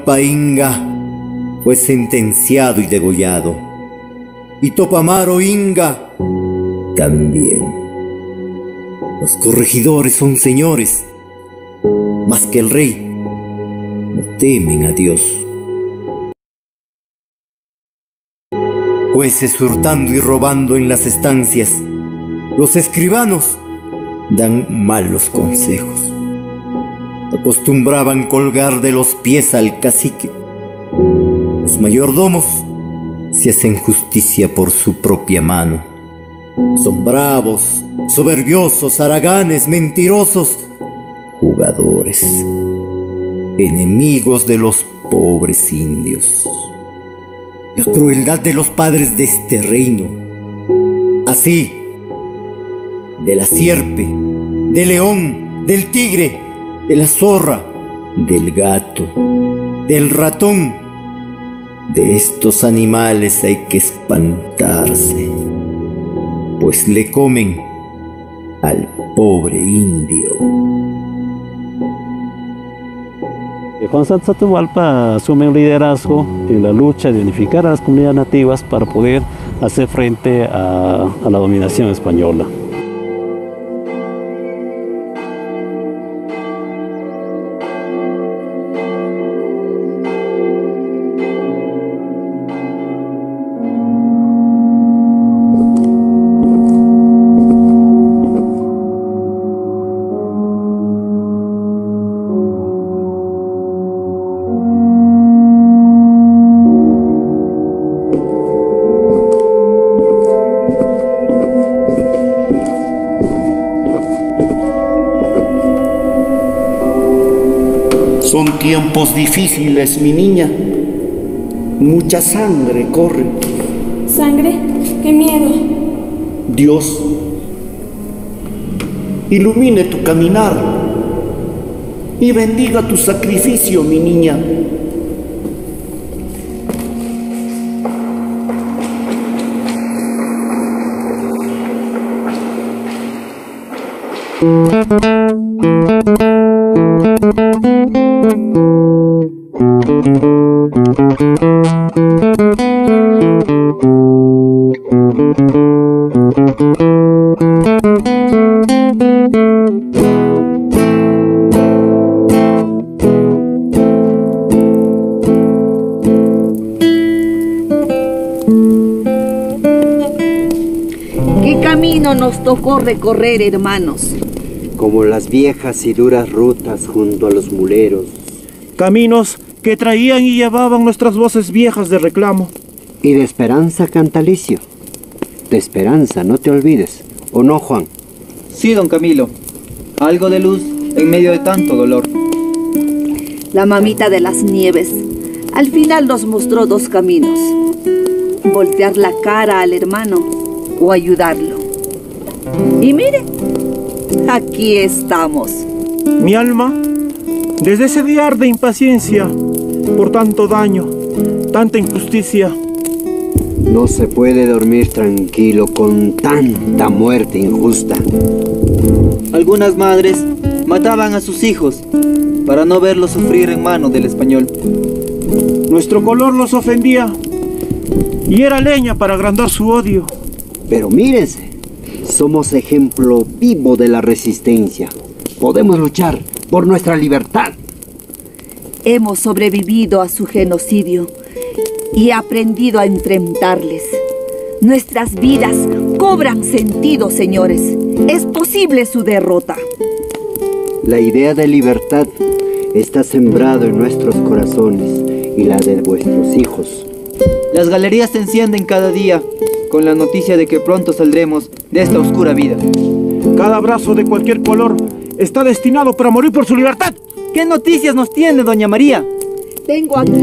Hualpa Inga fue sentenciado y degollado. Y Topamaro Inga también. Los corregidores son señores, más que el rey, no temen a Dios. Jueces hurtando y robando en las estancias, los escribanos dan malos consejos. Acostumbraban colgar de los pies al cacique. Los mayordomos se hacen justicia por su propia mano. Son bravos, soberbiosos, haraganes, mentirosos, jugadores, enemigos de los pobres indios. La crueldad de los padres de este reino, así, de la sierpe, del león, del tigre, de la zorra, del gato, del ratón. De estos animales hay que espantarse, pues le comen al pobre indio. Juan Santo Hualpa asume un liderazgo en la lucha de unificar a las comunidades nativas para poder hacer frente a la dominación española. Son tiempos difíciles, mi niña. Mucha sangre corre. ¿Sangre? ¡Qué miedo! Dios ilumine tu caminar y bendiga tu sacrificio, mi niña. ¿Qué camino nos tocó recorrer, hermanos? Como las viejas y duras rutas junto a los muleros. Caminos que traían y llevaban nuestras voces viejas de reclamo. Y de esperanza, Cantalicio. De esperanza, no te olvides. ¿O no, Juan? Sí, don Camilo. Algo de luz en medio de tanto dolor. La mamita de las nieves al final nos mostró dos caminos: voltear la cara al hermano o ayudarlo. Y mire, aquí estamos. Mi alma, desde ese día arde impaciencia por tanto daño, tanta injusticia. No se puede dormir tranquilo con tanta muerte injusta. Algunas madres mataban a sus hijos para no verlos sufrir en manos del español. Nuestro color los ofendía y era leña para agrandar su odio. Pero mírense, somos ejemplo vivo de la resistencia. Podemos luchar por nuestra libertad. Hemos sobrevivido a su genocidio y aprendido a enfrentarles. Nuestras vidas cobran sentido, señores. Es posible su derrota. La idea de libertad está sembrado en nuestros corazones y la de vuestros hijos. Las galerías se encienden cada día con la noticia de que pronto saldremos de esta oscura vida. Cada brazo de cualquier color está destinado para morir por su libertad. ¿Qué noticias nos tiene, doña María? Tengo aquí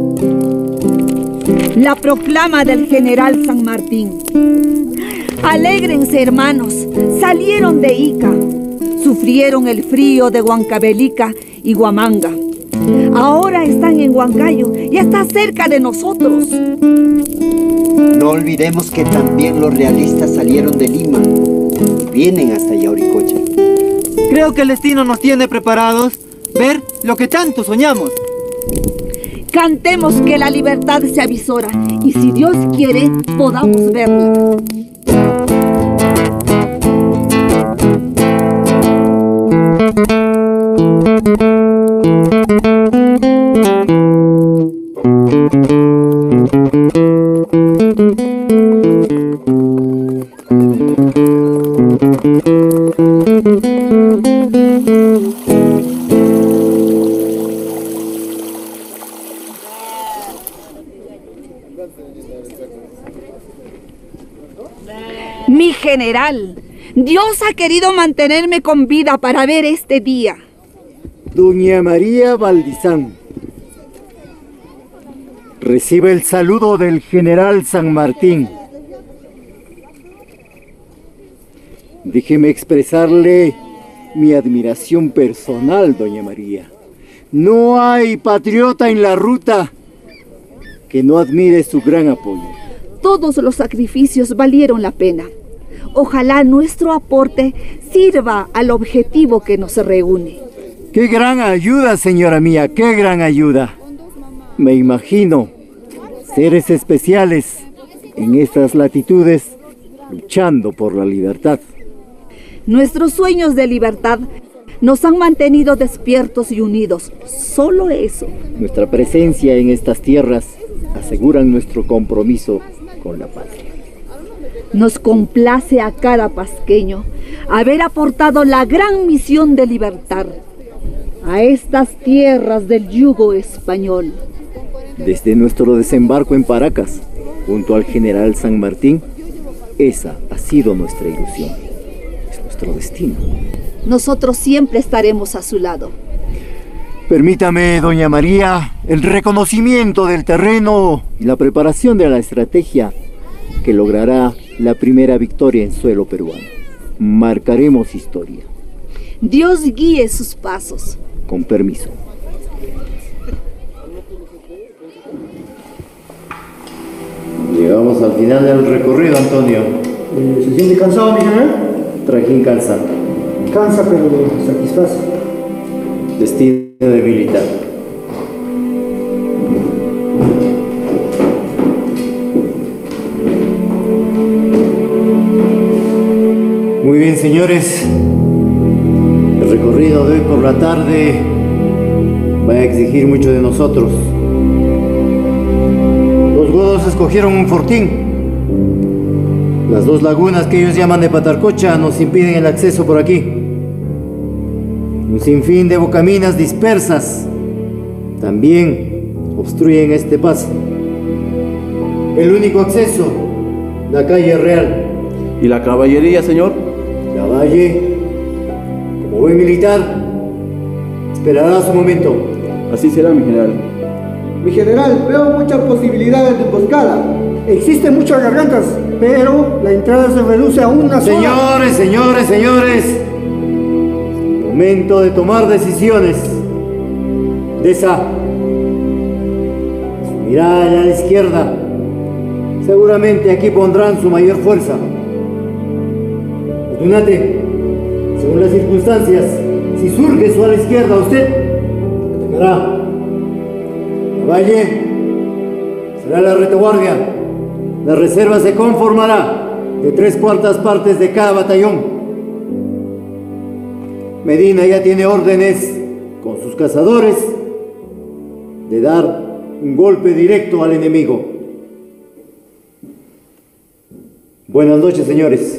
la proclama del general San Martín. Alégrense, hermanos, salieron de Ica, sufrieron el frío de Huancavelica y Huamanga. Ahora están en Huancayo y está cerca de nosotros. No olvidemos que también los realistas salieron de Lima y vienen hasta Yauricocha. Creo que el destino nos tiene preparados ver lo que tanto soñamos. Cantemos que la libertad se avisora y si Dios quiere, podamos verla. Mi general, Dios ha querido mantenerme con vida para ver este día. Doña María Valdizán, recibe el saludo del general San Martín. Déjeme expresarle mi admiración personal, doña María. No hay patriota en la ruta que no admire su gran apoyo. Todos los sacrificios valieron la pena. Ojalá nuestro aporte sirva al objetivo que nos reúne. ¡Qué gran ayuda, señora mía! ¡Qué gran ayuda! Me imagino seres especiales en estas latitudes luchando por la libertad. Nuestros sueños de libertad nos han mantenido despiertos y unidos. Solo eso. Nuestra presencia en estas tierras aseguran nuestro compromiso con la patria. Nos complace a cada pasqueño haber aportado la gran misión de libertad a estas tierras del yugo español. Desde nuestro desembarco en Paracas, junto al general San Martín, esa ha sido nuestra ilusión. Es nuestro destino. Nosotros siempre estaremos a su lado. Permítame, doña María, el reconocimiento del terreno y la preparación de la estrategia que logrará la primera victoria en suelo peruano. Marcaremos historia. Dios guíe sus pasos. Con permiso. Llegamos al final del recorrido, Antonio. ¿Se siente cansado, mi general? Trajín cansa. Cansa, pero satisface. Destino de militar. Muy bien, señores. El recorrido de hoy por la tarde va a exigir mucho de nosotros. Los godos escogieron un fortín. Las dos lagunas que ellos llaman de Patarcocha nos impiden el acceso por aquí. Un sinfín de bocaminas dispersas también obstruyen este paso. El único acceso, la calle real. ¿Y la caballería, señor? La Valle, como buen militar, esperará su momento. Así será, mi general. Mi general, veo muchas posibilidades de emboscada. Existen muchas gargantas, pero la entrada se reduce a una sola. Señores. Momento de tomar decisiones. Deza, mirad allá a la izquierda. Seguramente aquí pondrán su mayor fuerza. Fortunate, según las circunstancias, si surge su a la izquierda, usted atacará. La Valle será la retaguardia. La reserva se conformará de 3/4 partes de cada batallón. Medina ya tiene órdenes con sus cazadores de dar un golpe directo al enemigo. Buenas noches, señores.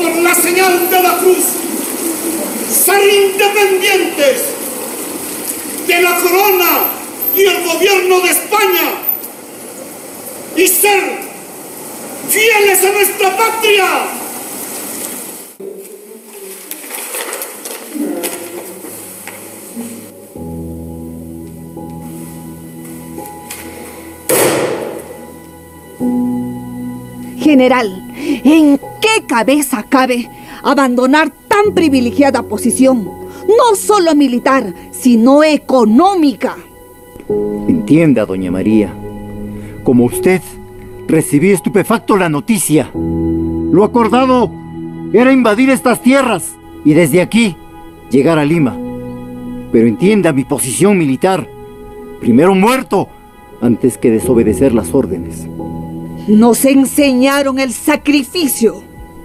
por la señal de la cruz, ser independientes de la corona y el gobierno de España y ser fieles a nuestra patria. General, ¿en qué cabeza cabe abandonar tan privilegiada posición, no solo militar, sino económica? Entienda, doña María. Como usted, recibí estupefacto la noticia. Lo acordado era invadir estas tierras y desde aquí llegar a Lima. Pero entienda mi posición militar. Primero muerto antes que desobedecer las órdenes. Nos enseñaron el sacrificio.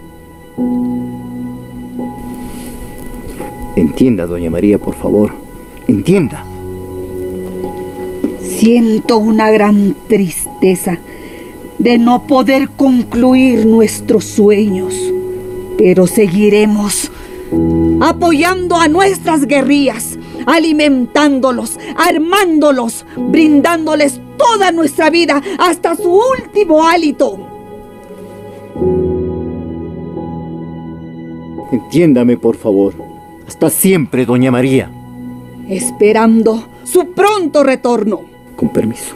Entienda, doña María, por favor. Entienda. Siento una gran tristeza de no poder concluir nuestros sueños, pero seguiremos apoyando a nuestras guerrillas, alimentándolos, armándolos, brindándoles toda nuestra vida hasta su último hálito. Entiéndame, por favor. Hasta siempre, doña María. Esperando su pronto retorno. Con permiso.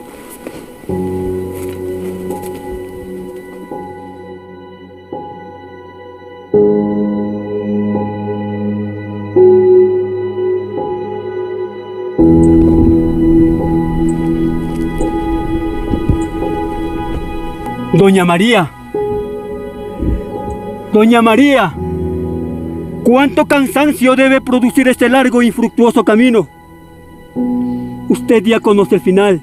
Doña María. Doña María. ¿Cuánto cansancio debe producir este largo e infructuoso camino? Usted ya conoce el final.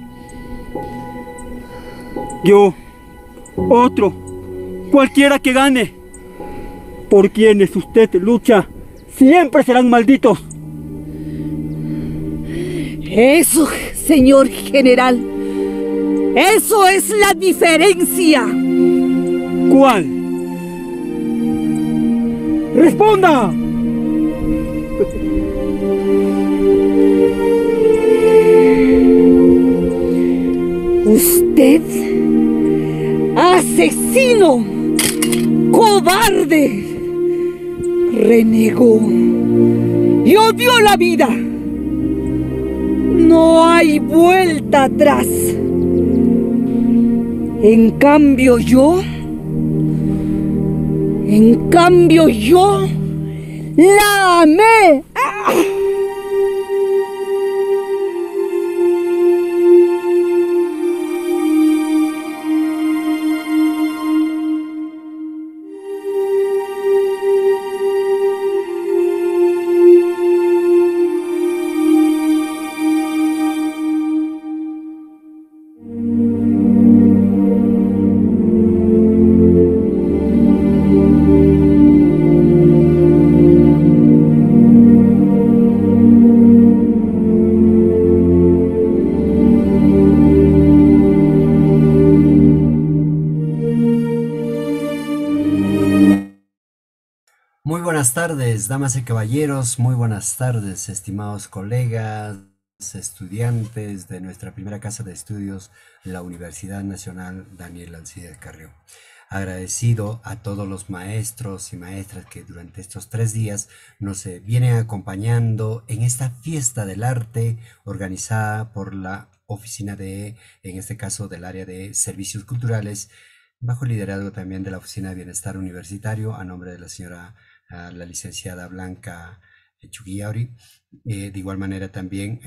Yo, otro, cualquiera que gane, por quienes usted lucha, siempre serán malditos. Eso, señor general, eso es la diferencia. ¿Cuál? ¡Responda! Usted, asesino, cobarde, renegó y odió la vida. No hay vuelta atrás. En cambio yo la amé. Muy buenas tardes, damas y caballeros, muy buenas tardes, estimados colegas, estudiantes de nuestra primera casa de estudios, la Universidad Nacional Daniel Alcides Carrió. Agradecido a todos los maestros y maestras que durante estos 3 días nos vienen acompañando en esta fiesta del arte organizada por la oficina en este caso del área de servicios culturales, bajo el liderazgo también de la Oficina de Bienestar Universitario, a nombre de la señora la licenciada Blanca Chuguiauri. De igual manera también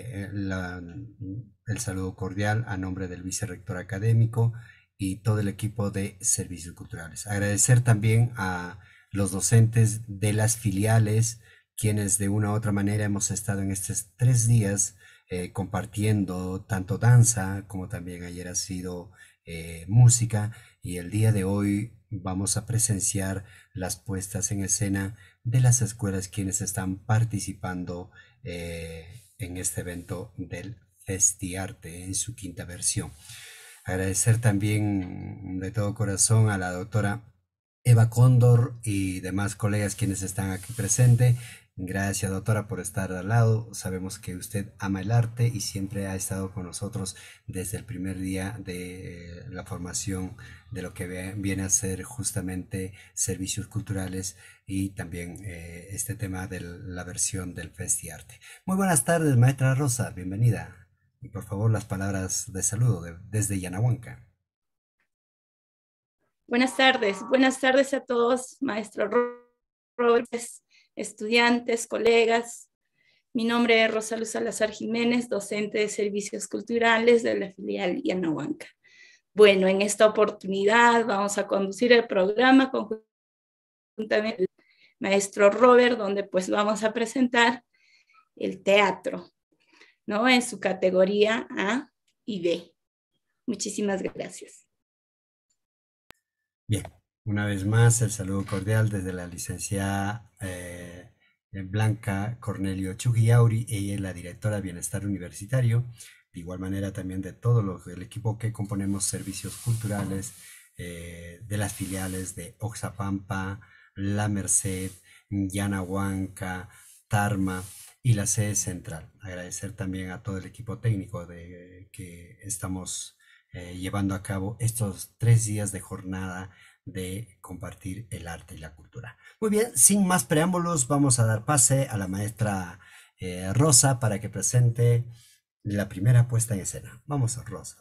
el saludo cordial a nombre del vicerrector académico y todo el equipo de servicios culturales. Agradecer también a los docentes de las filiales, quienes de una u otra manera hemos estado en estos 3 días compartiendo tanto danza como también ayer ha sido música, y el día de hoy vamos a presenciar las puestas en escena de las escuelas quienes están participando en este evento del Festiarte en su 5ª versión. Agradecer también de todo corazón a la doctora Eva Cóndor y demás colegas quienes están aquí presentes. Gracias, doctora, por estar al lado. Sabemos que usted ama el arte y siempre ha estado con nosotros desde el primer día de la formación de lo que viene a ser justamente servicios culturales y también este tema de la versión del FestiArte. Muy buenas tardes, maestra Rosa, bienvenida. Y por favor, las palabras de saludo desde Yanahuanca. Buenas tardes a todos, maestro Robert, estudiantes, colegas. Mi nombre es Rosa Luz Salazar Jiménez, docente de Servicios Culturales de la filial Yanahuanca. Bueno, en esta oportunidad vamos a conducir el programa conjuntamente con el maestro Robert, donde pues vamos a presentar el teatro, ¿no? En su categoría A y B. Muchísimas gracias. Bien, una vez más el saludo cordial desde la licenciada Blanca Cornelio Chugiauri, ella es la directora de Bienestar Universitario, de igual manera también de todo el equipo que componemos servicios culturales de las filiales de Oxapampa, La Merced, Yanahuanca, Tarma y la sede central. Agradecer también a todo el equipo técnico que estamos llevando a cabo estos 3 días de jornada de compartir el arte y la cultura. Muy bien, sin más preámbulos, vamos a dar pase a la maestra Rosa para que presente la primera puesta en escena. Vamos, Rosa.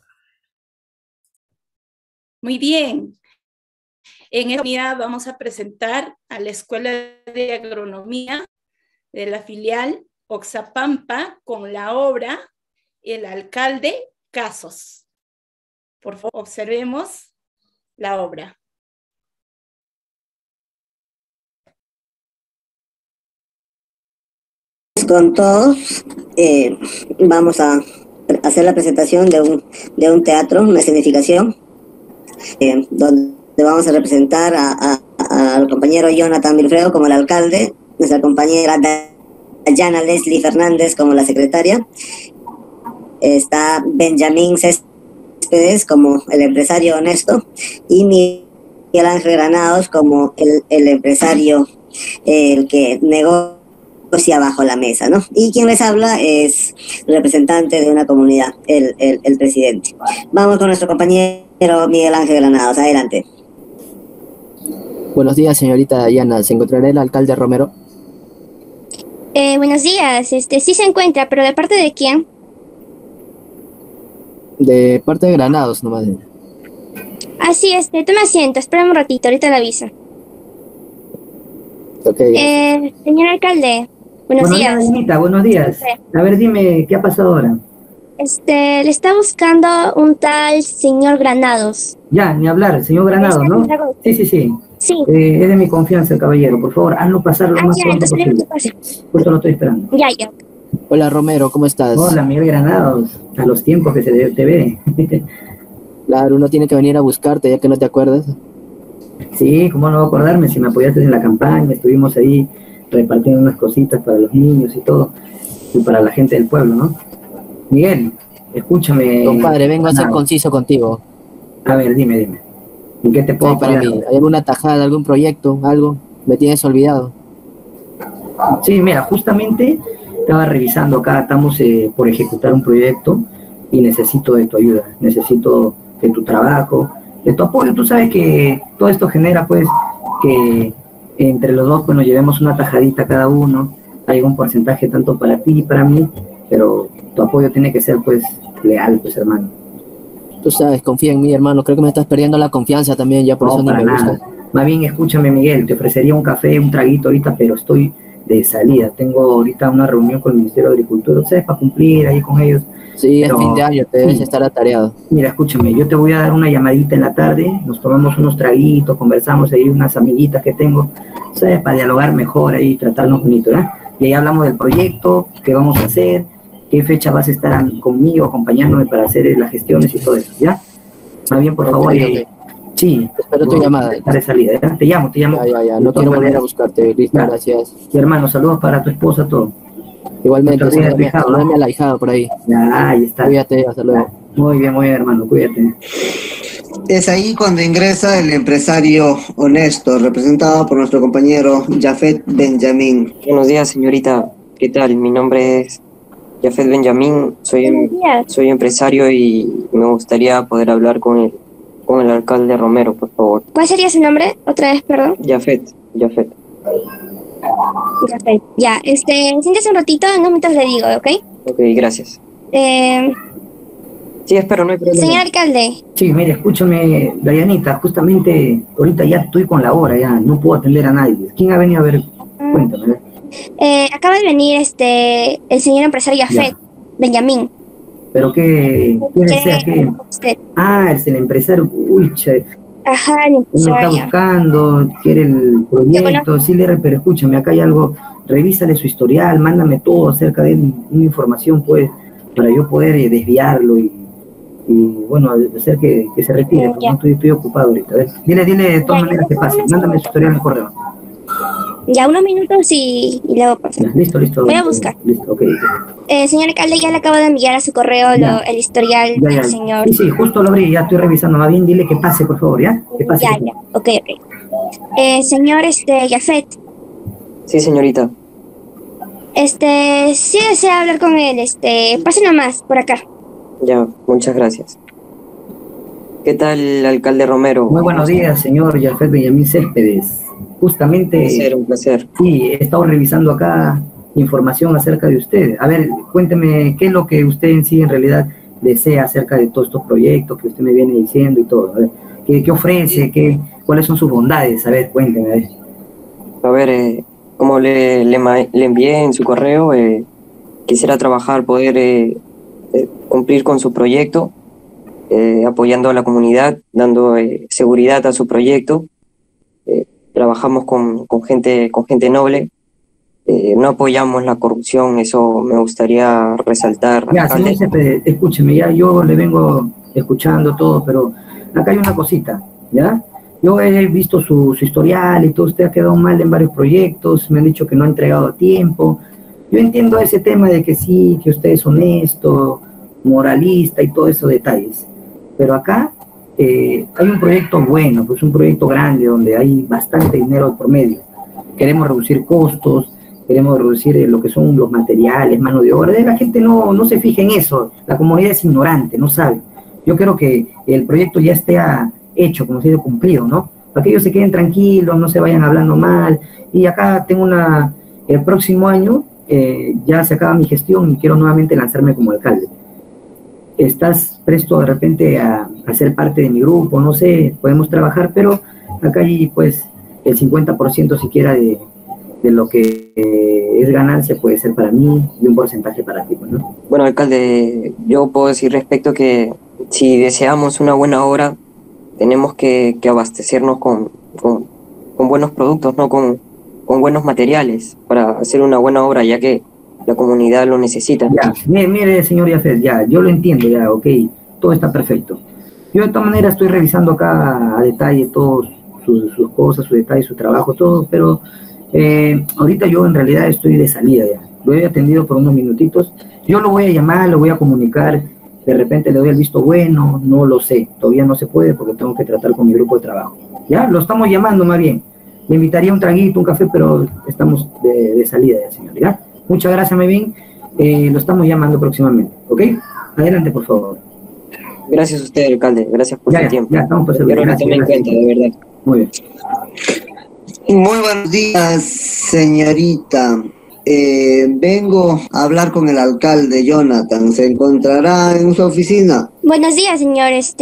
Muy bien. En esta unidad vamos a presentar a la Escuela de Agronomía de la filial Oxapampa con la obra El Alcalde Casos. Por favor, observemos la obra. Con todos vamos a hacer la presentación de un teatro, una escenificación, donde vamos a representar al compañero Jonathan Vilfredo como el alcalde, nuestra compañera Dayana Leslie Fernández como la secretaria, está Benjamín Céspedes como el empresario honesto y Miguel Ángel Granados como el empresario, el que negocia bajo la mesa, ¿no? Y quien les habla es representante de una comunidad, el presidente. Vamos con nuestro compañero Miguel Ángel Granados, adelante. Buenos días, señorita Dayana. ¿Se encontrará el alcalde Romero? Buenos días, sí se encuentra, pero ¿de parte de quién? De parte de Granados, nomás. Sí, toma asiento, espérame un ratito, ahorita le aviso. Okay. Señor alcalde, buenos días. Dayanita, buenos días. Sí. A ver, dime, ¿qué ha pasado ahora? Le está buscando un tal señor Granados. Ya, ni hablar, el señor Granados, ¿no? Sí. Sí. Es de mi confianza el caballero, por favor, hazlo pasar lo más pronto posible. Justo lo estoy esperando. Ya. Hola Romero, ¿cómo estás? Hola Miguel Granados, a los tiempos que te ve. Claro, uno tiene que venir a buscarte, ya que no te acuerdas. Sí, cómo no acordarme, si me apoyaste en la campaña, estuvimos ahí repartiendo unas cositas para los niños y todo, y para la gente del pueblo, ¿no? Miguel, escúchame. Compadre, vengo a ser conciso contigo. A ver, dime. ¿En qué te puedo apoyar? ¿Hay alguna tajada, algún proyecto, algo? ¿Me tienes olvidado? Sí, mira, justamente estaba revisando acá, estamos por ejecutar un proyecto y necesito de tu ayuda, necesito de tu trabajo, de tu apoyo. Tú sabes que todo esto genera pues que entre los dos pues nos llevemos una tajadita cada uno, hay un porcentaje tanto para ti y para mí, pero tu apoyo tiene que ser pues leal, pues hermano. Tú sabes, confía en mí, hermano, creo que me estás perdiendo la confianza también, ya por eso ni me gusta. Más bien, escúchame Miguel, te ofrecería un café, un traguito ahorita, pero estoy de salida, tengo ahorita una reunión con el Ministerio de Agricultura, ¿sabes? Para cumplir ahí con ellos. Sí, pero, es fin de año, te debes estar atareado. Mira, escúchame, yo te voy a dar una llamadita en la tarde, nos tomamos unos traguitos, conversamos ahí, unas amiguitas que tengo, ¿sabes? Para dialogar mejor ahí, tratarnos bonito, ¿eh? Y ahí hablamos del proyecto, qué vamos a hacer, qué fecha vas a estar conmigo, acompañándome para hacer las gestiones y todo eso, ¿ya? Más bien, por favor, sí. Espero tu llamada. De salida, ¿ya? Te llamo. Ya, no quiero volver a buscarte, listo, gracias. Y hermano, saludos para tu esposa, todo. Igualmente, saludame a la hijada por ahí. Ya, ahí está. Cuídate, hasta luego. Muy bien, hermano, cuídate. Es ahí cuando ingresa el empresario honesto, representado por nuestro compañero Jafet Benjamín. Buenos días, señorita. ¿Qué tal? Mi nombre es Jafet Benjamín. Soy empresario y me gustaría poder hablar con el alcalde Romero, por favor. ¿Cuál sería su nombre? Otra vez, perdón. Jafet. Jafet. Ya, siéntese un ratito, en unos minutos le digo, ¿ok? Ok, gracias. Sí, espero, no hay problema. Señor alcalde. Sí, mire, escúchame, Dayanita, justamente ahorita ya estoy con la hora, ya no puedo atender a nadie. ¿Quién ha venido a ver? Cuéntame. Acaba de venir el señor empresario Jafet Benjamín. ¿Pero qué desea? ¿Qué? Usted. Ah, es el empresario. Uy, che. Ajá, el Uno está empresario. buscando, quiere el proyecto, sí, pero escúchame, acá hay algo, revísale su historial, mándame todo acerca de él, una información, pues, para yo poder desviarlo y bueno, hacer que se retire, porque no estoy ocupado ahorita. A ver, dile de todas maneras que pase, mándame su historial en correo. Ya, unos minutos y luego pasa. Listo. Voy a buscar. Listo, ok. Señor alcalde, ya le acabo de enviar a su correo el historial Ya. del señor. Sí, justo lo abrí, ya estoy revisando. Más bien, dile que pase, por favor, ¿ya? Que pase. Ya, ok. Señor Jafet. Sí, señorita. Sí desea hablar con él, pase nomás, por acá. Ya, muchas gracias. ¿Qué tal, alcalde Romero? Muy buenos días, señor Jafet Benjamín Céspedes. Justamente... Un placer. Sí, he estado revisando acá información acerca de usted. A ver, cuénteme qué es lo que usted en sí en realidad desea acerca de todos estos proyectos que usted me viene diciendo y todo. A ver, ¿qué ofrece? ¿Cuáles son sus bondades? A ver, cuénteme. A ver, como le envié en su correo, quisiera trabajar, poder cumplir con su proyecto, apoyando a la comunidad, dando seguridad a su proyecto. Trabajamos con gente noble, no apoyamos la corrupción, eso me gustaría resaltar. Ya, señor Céspedes, escúcheme, ya yo le vengo escuchando todo, pero acá hay una cosita, ¿ya? Yo he visto su historial y todo, usted ha quedado mal en varios proyectos, me han dicho que no ha entregado a tiempo. Yo entiendo ese tema de que sí, que usted es honesto, moralista y todos esos detalles, pero acá hay un proyecto bueno, pues un proyecto grande donde hay bastante dinero por medio. Queremos reducir costos, queremos reducir lo que son los materiales, mano de obra. La gente no se fija en eso, la comunidad es ignorante, no sabe. Yo creo que el proyecto ya esté hecho, como se dice, cumplido, ¿no? Para que ellos se queden tranquilos, no se vayan hablando mal. Y acá tengo el próximo año, ya se acaba mi gestión y quiero nuevamente lanzarme como alcalde. ¿Estás presto de repente a ser parte de mi grupo? No sé, podemos trabajar, pero acá hay pues el 50% siquiera de lo que es ganancia puede ser para mí y un porcentaje para ti, ¿no? Bueno, alcalde, yo puedo decir respecto que si deseamos una buena obra, tenemos que abastecernos con buenos productos, ¿no? Con buenos materiales para hacer una buena obra, ya que la comunidad lo necesita. Ya, mire, señor Jafet, ya, yo lo entiendo, ya, ok, todo está perfecto. Yo de todas maneras estoy revisando acá a detalle todas sus cosas, su detalle, su trabajo, todo, pero ahorita yo en realidad estoy de salida ya. Lo he atendido por unos minutitos. Yo lo voy a llamar, lo voy a comunicar, de repente le doy el visto bueno, no lo sé, todavía no se puede porque tengo que tratar con mi grupo de trabajo. Ya, lo estamos llamando más bien. Le invitaría un traguito, un café, pero estamos de salida ya, señor, ¿ya? Muchas gracias, Mevin. Lo estamos llamando próximamente, ¿ok? Adelante, por favor. Gracias a usted, alcalde. Gracias por su tiempo. Ya estamos por servir. Gracias, en cuenta, de verdad. Muy bien. Muy buenos días, señorita. Vengo a hablar con el alcalde Jonathan. ¿Se encontrará en su oficina? Buenos días, señor. Sí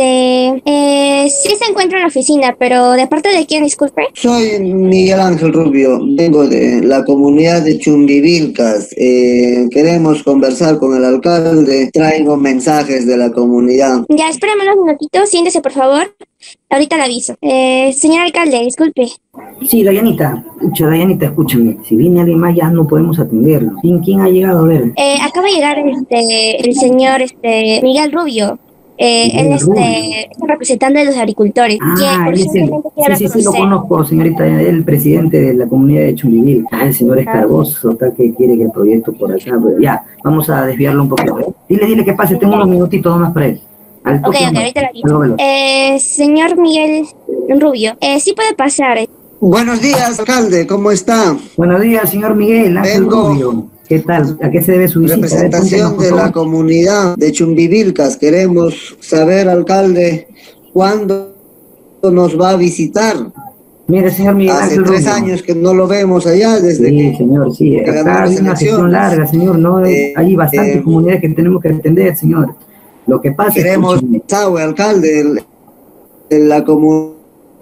se encuentra en la oficina, pero ¿de parte de quién, disculpe? Soy Miguel Ángel Rubio. Vengo de la comunidad de Chumbivilcas. Queremos conversar con el alcalde. Traigo mensajes de la comunidad. Ya, espérame unos minutitos. Siéntese, por favor. Ahorita le aviso. Señor alcalde, disculpe. Sí, Dayanita, escúchame. Si viene alguien más ya no podemos atenderlo. ¿Quién ha llegado a ver? Acaba de llegar el señor Miguel Rubio. Él es representante de los agricultores. Sí, lo conozco, señorita. Es el presidente de la comunidad de Chumbivilcas. El señor Escarboso, tal que quiere que el proyecto por acá. Pero ya, vamos a desviarlo un poquito. Dile que pase, tengo unos minutitos más para él. Ok, ahorita la digo. Señor Miguel Rubio, sí puede pasar. Buenos días, alcalde, ¿cómo está? Buenos días, señor Miguel Ángel Rubio. ¿Qué tal? ¿A qué se debe su visita? Representación de la comunidad de Chumbivilcas. Queremos saber, alcalde, ¿cuándo nos va a visitar? Mire, señor Miguel Hace Ángel 3 Rubio. años que no lo vemos allá, desde Sí, señor, sí. Acá hay una gestión larga, señor, ¿no? Hay bastantes comunidades que tenemos que atender, señor. Lo que pasa es queremos desagüe, alcalde, la comunidad.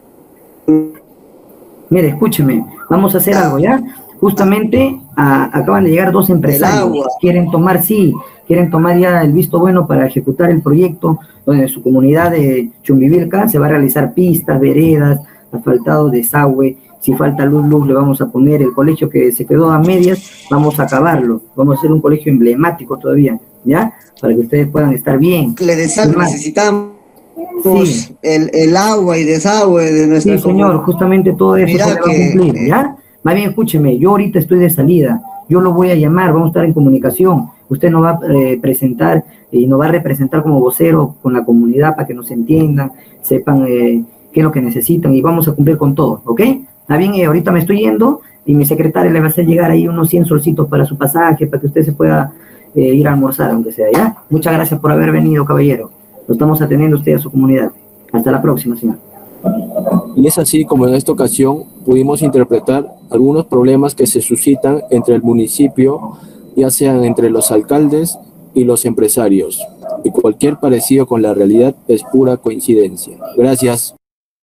Mire, escúcheme, vamos a hacer algo, ¿ya? Justamente acaban de llegar 2 empresarios, quieren tomar ya el visto bueno para ejecutar el proyecto, donde en su comunidad de Chumbivilca se va a realizar pistas, veredas, asfaltado, desagüe, si falta luz le vamos a poner, el colegio que se quedó a medias, vamos a acabarlo, vamos a hacer un colegio emblemático todavía, ¿ya? Para que ustedes puedan estar bien. Le necesitamos el agua y desagüe de nuestra comunidad. Sí, señor, justamente todo eso se va a cumplir, ¿ya? Más bien, escúcheme, yo ahorita estoy de salida, yo lo voy a llamar, vamos a estar en comunicación, usted nos va a presentar y nos va a representar como vocero con la comunidad para que nos entiendan, sepan qué es lo que necesitan y vamos a cumplir con todo, ¿ok? Está bien, ahorita me estoy yendo y mi secretaria le va a hacer llegar ahí unos 100 solcitos para su pasaje, para que usted se pueda ir a almorzar, aunque sea, ¿ya? Muchas gracias por haber venido, caballero. Lo estamos atendiendo usted a su comunidad. Hasta la próxima, señor. Y es así como en esta ocasión pudimos interpretar algunos problemas que se suscitan entre el municipio, ya sean entre los alcaldes y los empresarios. Y cualquier parecido con la realidad es pura coincidencia. Gracias.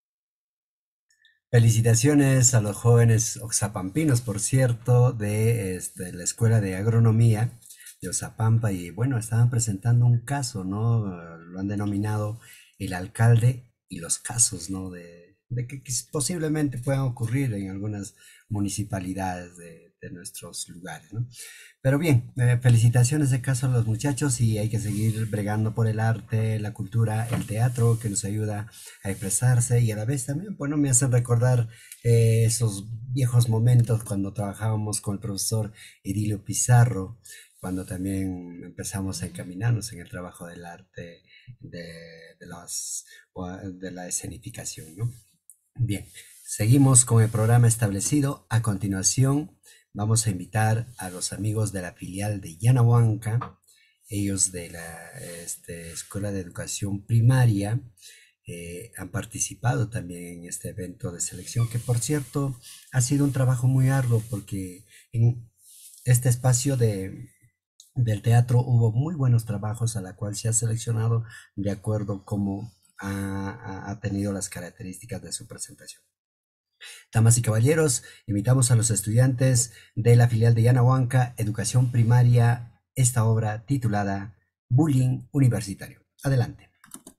Felicitaciones a los jóvenes oxapampinos, por cierto, de la Escuela de Agronomía de Oxapampa. Y bueno, estaban presentando un caso, ¿no? Lo han denominado el alcalde y los casos, ¿no? De que posiblemente puedan ocurrir en algunas municipalidades de nuestros lugares, ¿no? Pero bien, felicitaciones de caso a los muchachos y hay que seguir bregando por el arte, la cultura, el teatro que nos ayuda a expresarse y a la vez también, bueno, me hacen recordar esos viejos momentos cuando trabajábamos con el profesor Edilio Pizarro, cuando también empezamos a encaminarnos en el trabajo del arte, de la escenificación, ¿no? Bien, seguimos con el programa establecido. A continuación vamos a invitar a los amigos de la filial de Yanahuanca, ellos de la Escuela de Educación Primaria, han participado también en este evento de selección, que por cierto ha sido un trabajo muy arduo porque en este espacio del teatro hubo muy buenos trabajos a la cual se ha seleccionado de acuerdo cómo ha tenido las características de su presentación. Damas y caballeros, invitamos a los estudiantes de la filial de Yanahuanca, Educación Primaria, esta obra titulada Bullying Universitario. Adelante.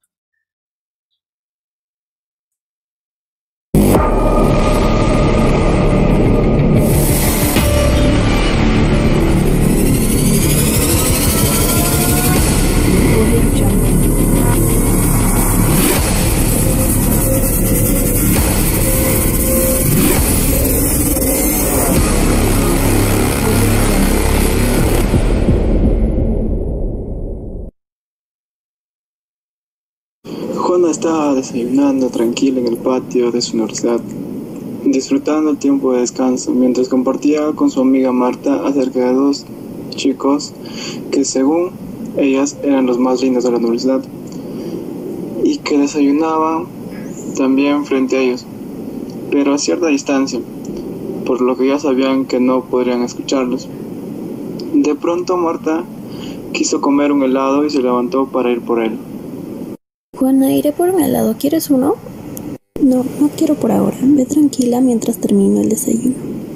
Juana estaba desayunando tranquila en el patio de su universidad, disfrutando el tiempo de descanso, mientras compartía con su amiga Marta acerca de 2 chicos que según ellas eran los más lindos de la universidad y que desayunaban también frente a ellos, pero a cierta distancia, por lo que ya sabían que no podrían escucharlos. De pronto Marta quiso comer un helado y se levantó para ir por él. Juana, iré por un helado. ¿Quieres uno? No, no quiero por ahora. Ve tranquila mientras termino el desayuno.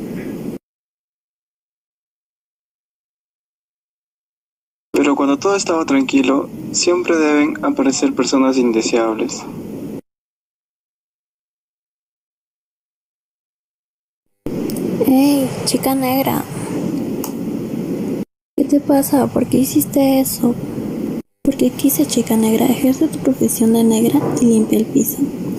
Pero cuando todo estaba tranquilo, siempre deben aparecer personas indeseables. ¡Hey, chica negra! ¿Qué te pasa? ¿Por qué hiciste eso? Porque quise, chica negra, ejerce tu profesión de negra y limpia el piso.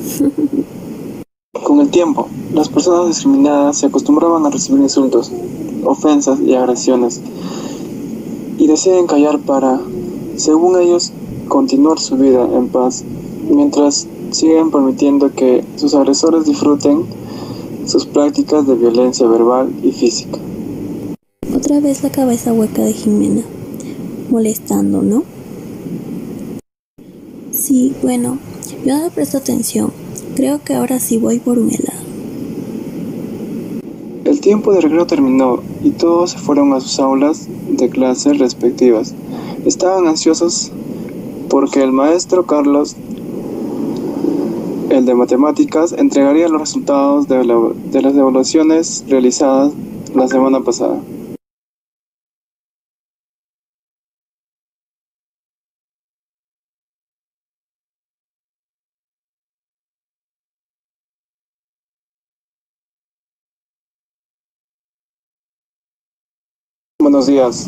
Con el tiempo, las personas discriminadas se acostumbraban a recibir insultos, ofensas y agresiones, y deciden callar para, según ellos, continuar su vida en paz, mientras siguen permitiendo que sus agresores disfruten sus prácticas de violencia verbal y física. Otra vez la cabeza hueca de Jimena, molestando, ¿no? Sí, bueno, yo no presto atención. Creo que ahora sí voy por un helado. El tiempo de recreo terminó y todos se fueron a sus aulas de clases respectivas. Estaban ansiosos porque el maestro Carlos, el de matemáticas, entregaría los resultados de las evaluaciones realizadas la semana pasada. Buenos días.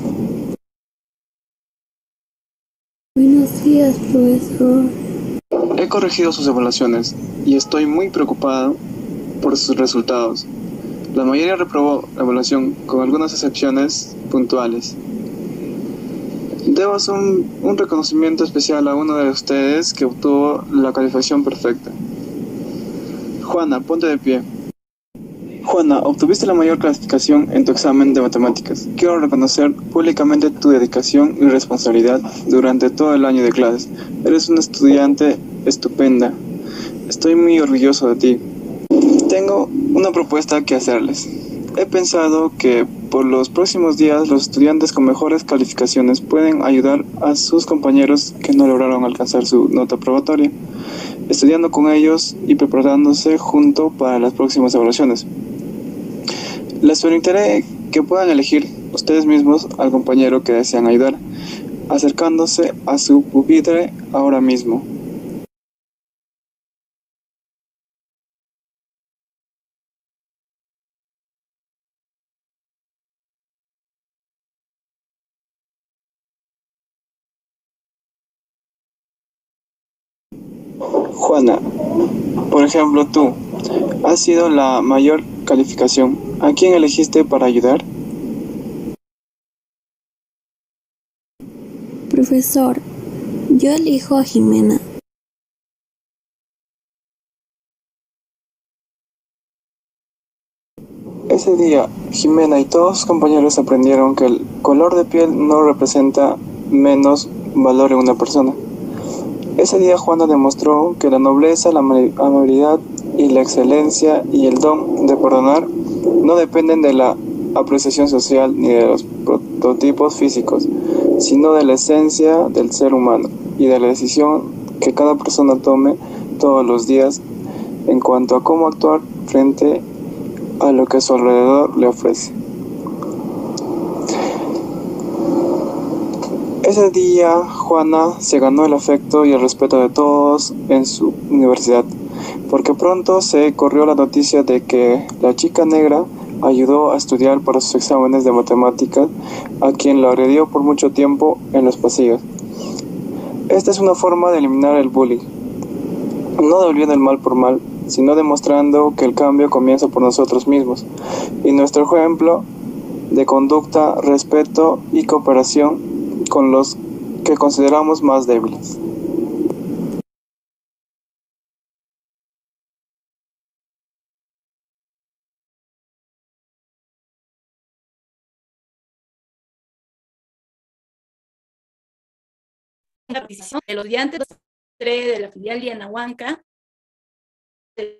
Buenos días, profesor. He corregido sus evaluaciones y estoy muy preocupado por sus resultados. La mayoría reprobó la evaluación con algunas excepciones puntuales. Debo hacer un reconocimiento especial a uno de ustedes que obtuvo la calificación perfecta. Juana, ponte de pie. Juana, obtuviste la mayor clasificación en tu examen de matemáticas. Quiero reconocer públicamente tu dedicación y responsabilidad durante todo el año de clases. Eres una estudiante estupenda. Estoy muy orgulloso de ti. Tengo una propuesta que hacerles. He pensado que por los próximos días los estudiantes con mejores calificaciones pueden ayudar a sus compañeros que no lograron alcanzar su nota probatoria, estudiando con ellos y preparándose junto para las próximas evaluaciones. Les solicitaré que puedan elegir ustedes mismos al compañero que desean ayudar, acercándose a su pupitre ahora mismo. Juana, por ejemplo, tú has sido la mayor calificación. ¿A quién elegiste para ayudar? Profesor, yo elijo a Jimena. Ese día, Jimena y todos sus compañeros aprendieron que el color de piel no representa menos valor en una persona. Ese día Juana demostró que la nobleza, la amabilidad y la excelencia y el don de perdonar no dependen de la apreciación social ni de los prototipos físicos, sino de la esencia del ser humano y de la decisión que cada persona tome todos los días en cuanto a cómo actuar frente a lo que a su alrededor le ofrece. Ese día, Juana se ganó el afecto y el respeto de todos en su universidad, porque pronto se corrió la noticia de que la chica negra ayudó a estudiar para sus exámenes de matemáticas a quien lo agredió por mucho tiempo en los pasillos. Esta es una forma de eliminar el bullying, no devolviendo el mal por mal, sino demostrando que el cambio comienza por nosotros mismos, y nuestro ejemplo de conducta, respeto y cooperación con los que consideramos más débiles. La participación de los estudiantes de la filial Yanahuanca de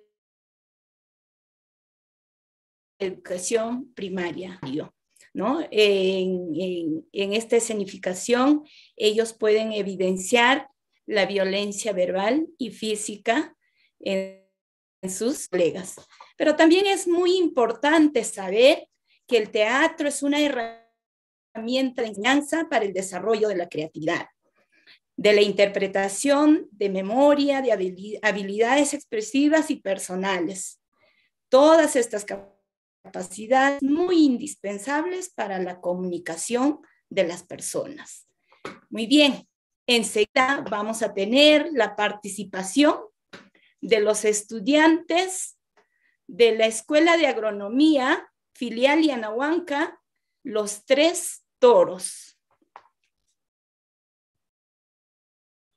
educación primaria, ¿no? En esta escenificación ellos pueden evidenciar la violencia verbal y física en sus colegas. Pero también es muy importante saber que el teatro es una herramienta de enseñanza para el desarrollo de la creatividad, de la interpretación, de memoria, de habilidades expresivas y personales. Todas estas capacidades muy indispensables para la comunicación de las personas. Muy bien, enseguida vamos a tener la participación de los estudiantes de la Escuela de Agronomía, filial Yanahuanca, Los Tres Toros.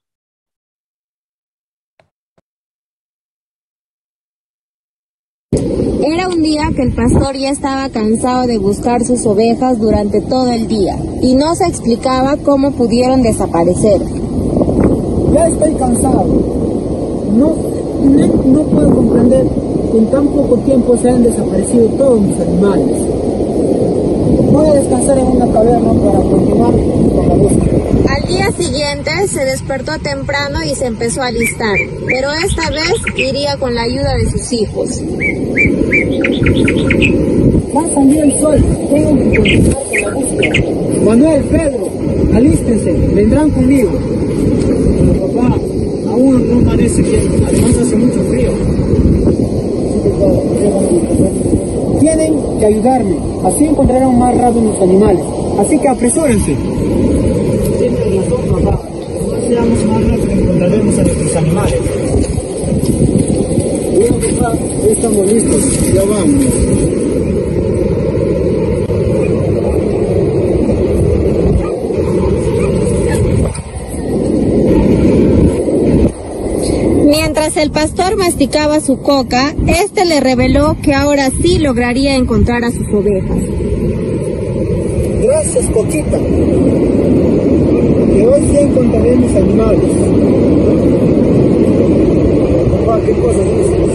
Era un día que el pastor ya estaba cansado de buscar sus ovejas durante todo el día y no se explicaba cómo pudieron desaparecer. Ya estoy cansado. No puedo comprender que en tan poco tiempo se han desaparecido todos mis animales. Voy a descansar en una caverna para continuar con la búsqueda. Al día siguiente se despertó temprano y se empezó a alistar, pero esta vez iría con la ayuda de sus hijos. Va a salir el sol, tengo que continuar con la búsqueda. Manuel, Pedro, alístense, vendrán conmigo. Pero papá, aún no amanece bien, además hace mucho frío. Tienen que ayudarme, así encontrarán más rápido los animales. Así que apresúrense. Tienes razón, papá. Si seamos más rápido encontraremos a nuestros animales. Bien, papá, ya estamos listos, ya vamos. Mientras el pastor masticaba su coca, este le reveló que ahora sí lograría encontrar a sus ovejas. Gracias, Coquita. Que hoy sí encontraré mis animales. Papá, ¿qué cosas dices?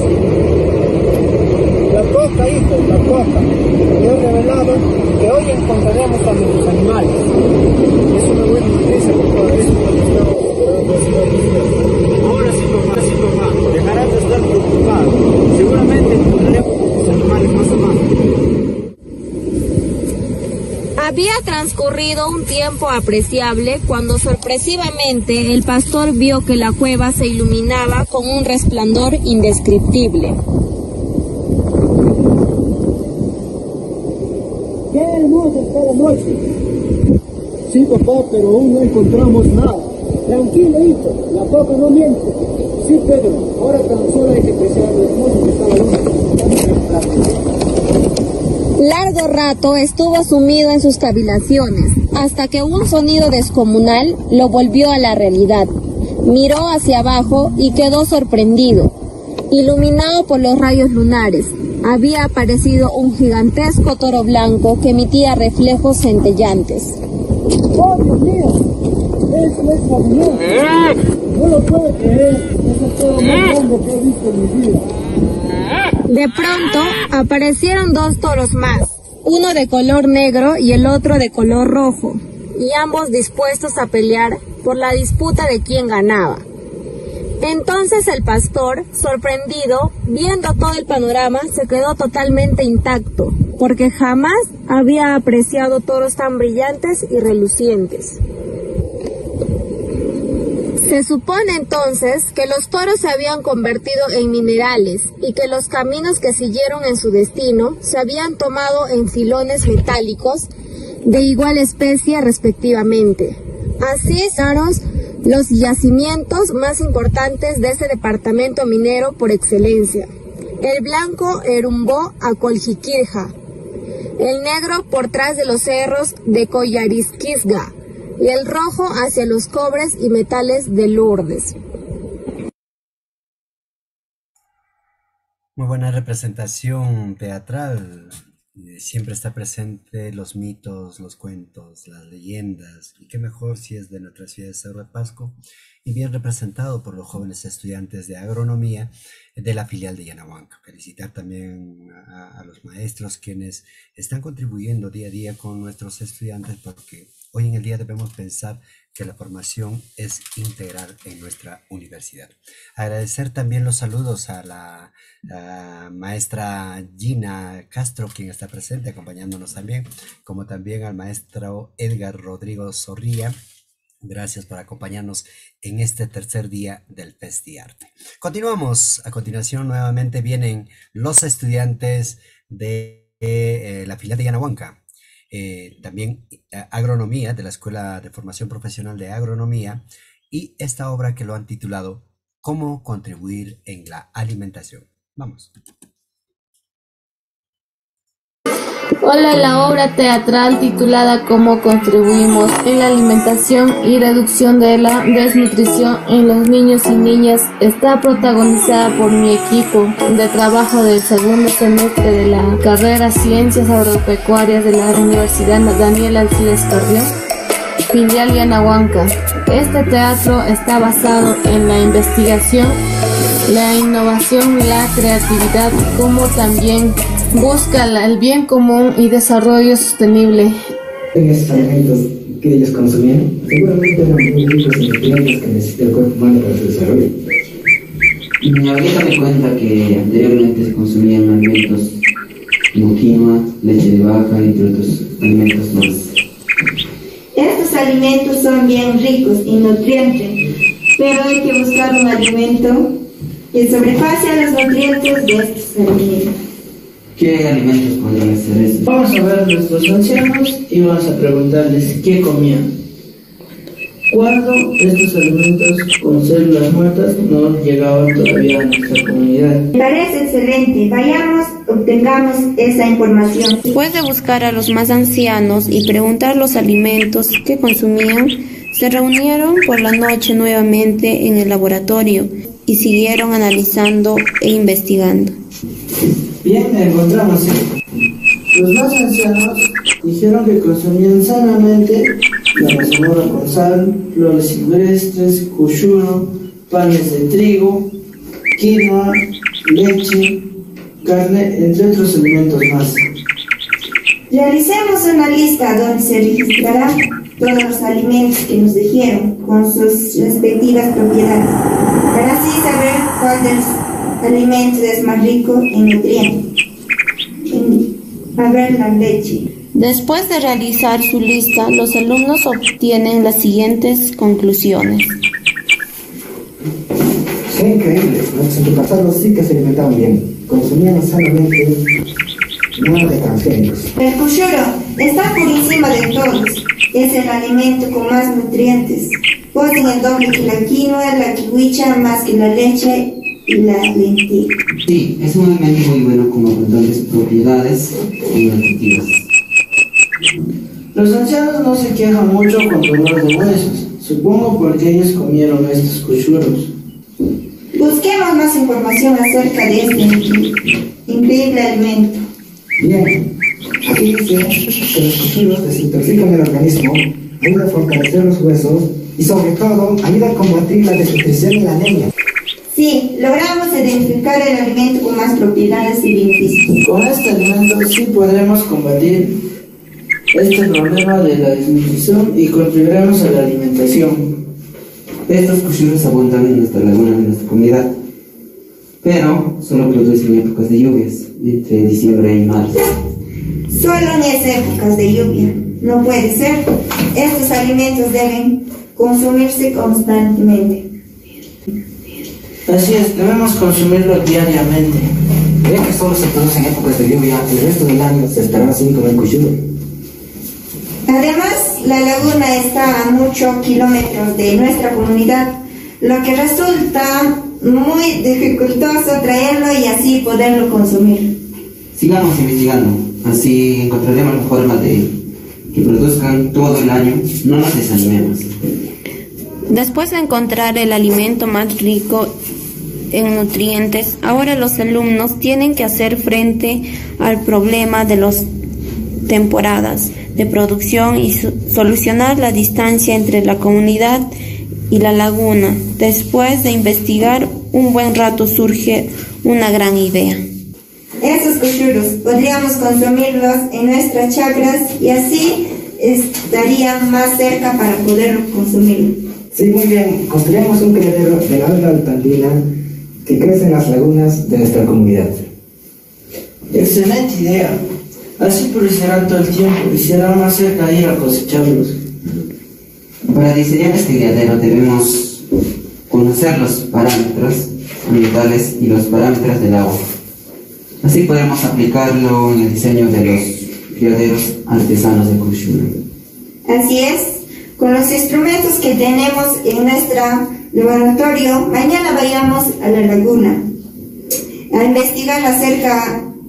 La coca, hijo, la coca. Me ha revelado que hoy encontraremos a nuestros animales. Es una buena noticia, papá. Es una Ahora sí, papá, dejarás de estar preocupado. Seguramente encontraremos los animales más a más. Había transcurrido un tiempo apreciable cuando sorpresivamente el pastor vio que la cueva se iluminaba con un resplandor indescriptible. ¡Qué hermosa está la noche! Sí, papá, pero aún no encontramos nada. Tranquilo, hijo, la coca no miente. Sí, Pedro, ahora tan solo hay que apreciar lo hermoso que está la luz. Largo rato estuvo sumido en sus cavilaciones, hasta que un sonido descomunal lo volvió a la realidad. Miró hacia abajo y quedó sorprendido. Iluminado por los rayos lunares, había aparecido un gigantesco toro blanco que emitía reflejos centellantes. ¡Oh, Dios mío! ¡Eso es fabuloso! No lo puedo creer. Es el toro más grande que he visto en mi vida. De pronto aparecieron dos toros más, uno de color negro y el otro de color rojo, y ambos dispuestos a pelear por la disputa de quién ganaba. Entonces el pastor, sorprendido, viendo todo el panorama, se quedó totalmente intacto, porque jamás había apreciado toros tan brillantes y relucientes. Se supone entonces que los toros se habían convertido en minerales y que los caminos que siguieron en su destino se habían tomado en filones metálicos de igual especie respectivamente. Así son los yacimientos más importantes de ese departamento minero por excelencia. El blanco erumbó a Coljiquirja, el negro por tras de los cerros de Collarisquisga, y el rojo hacia los cobres y metales de Lourdes. Muy buena representación teatral. Siempre está presente los mitos, los cuentos, las leyendas, y qué mejor si es de nuestra ciudad de Cerro de Pasco, y bien representado por los jóvenes estudiantes de agronomía de la filial de Yanahuanca. Felicitar también a los maestros quienes están contribuyendo día a día con nuestros estudiantes, porque hoy en el día debemos pensar que la formación es integral en nuestra universidad. Agradecer también los saludos a la maestra Gina Castro, quien está presente acompañándonos también, como también al maestro Edgar Rodrigo Zorrilla. Gracias por acompañarnos en este tercer día del Festiarte. Continuamos. A continuación nuevamente vienen los estudiantes de la filial de Yanahuanca. También agronomía, de la Escuela de Formación Profesional de Agronomía, y esta obra que lo han titulado ¿Cómo contribuir en la alimentación? Vamos. Hola, la obra teatral titulada ¿Cómo contribuimos en la alimentación y reducción de la desnutrición en los niños y niñas? Está protagonizada por mi equipo de trabajo del segundo semestre de la carrera Ciencias Agropecuarias de la Universidad Daniel Alcides Carrión, filial Yanahuanca. Este teatro está basado en la investigación, la innovación, la creatividad, como también busca el bien común y desarrollo sostenible. En esos alimentos que ellos consumían, seguramente eran muy ricos en nutrientes que necesita el cuerpo humano para su desarrollo. Mi abuelita me cuenta que anteriormente se consumían alimentos como quinoa, leche de vaca, entre otros alimentos más. Estos alimentos son bien ricos y nutrientes, pero hay que buscar un alimento que sobrepase a los nutrientes de estos alimentos. ¿Qué alimentos podrían ser estos? Vamos a ver a nuestros ancianos y vamos a preguntarles qué comían. ¿Cuándo estos alimentos con células muertas no llegaban todavía a nuestra comunidad? Me parece excelente. Vayamos, obtengamos esa información. Después de buscar a los más ancianos y preguntar los alimentos que consumían, se reunieron por la noche nuevamente en el laboratorio y siguieron analizando e investigando. Bien, encontramos esto. Los más ancianos dijeron que consumían sanamente la mazamorra con sal, flores silvestres, cuchuro, panes de trigo, quinoa, leche, carne, entre otros alimentos más. Realicemos una lista donde se registrarán todos los alimentos que nos dijeron con sus respectivas propiedades, para así saber cuál de los alimentos es más rico en nutrientes. A ver, la leche. Después de realizar su lista, los alumnos obtienen las siguientes conclusiones. ¡Qué increíble! Nuestros antepasados sí que se alimentaban bien. Consumían sanamente, nada de transgénicos. El cuchuro está por encima de todos. Es el alimento con más nutrientes. Poseen el doble que la quinoa, la kiwicha, más que la leche y la lenteja. Sí, es un alimento muy bueno con abundantes propiedades y nutritivas. Los ancianos no se quejan mucho con dolor de huesos, supongo porque ellos comieron estos cuchuros. Busquemos más información acerca de este increíble alimento. Bien, aquí dice que los cuchuros desintoxican el organismo, ayudan a fortalecer los huesos y sobre todo ayudan a combatir la desnutrición y la anemia. Sí, logramos identificar el alimento con más propiedades y beneficios. Con este alimento sí podremos combatir este problema de la desnutrición y contribuiremos a la alimentación. Estos cuchuros abundan en nuestra laguna de nuestra comunidad, pero solo producen en épocas de lluvias, entre diciembre y marzo. Solo en esas épocas de lluvia. No puede ser. Estos alimentos deben consumirse constantemente. Así es, debemos consumirlo diariamente. Ya que solo se produce en épocas de lluvia, el resto del año se estará sin comer cuchuro. Además, la laguna está a muchos kilómetros de nuestra comunidad, lo que resulta muy dificultoso traerlo y así poderlo consumir. Sigamos investigando, así encontraremos la forma de que produzcan todo el año, no nos desanimemos. Después de encontrar el alimento más rico en nutrientes, ahora los alumnos tienen que hacer frente al problema de las temporadas de producción y solucionar la distancia entre la comunidad y la laguna. Después de investigar un buen rato surge una gran idea. Esos cuchuros podríamos consumirlos en nuestras chacras y así estarían más cerca para poderlos consumir. Sí, muy bien. Construyamos un criadero de alga alpandina que crece en las lagunas de nuestra comunidad. Excelente idea. Así proliferarán todo el tiempo y será más cerca ir a cosecharlos. Para diseñar este criadero debemos conocer los parámetros ambientales y los parámetros del agua. Así podemos aplicarlo en el diseño de los criaderos artesanos de cuchuro. Así es. Con los instrumentos que tenemos en nuestro laboratorio, mañana vayamos a la laguna a investigar acerca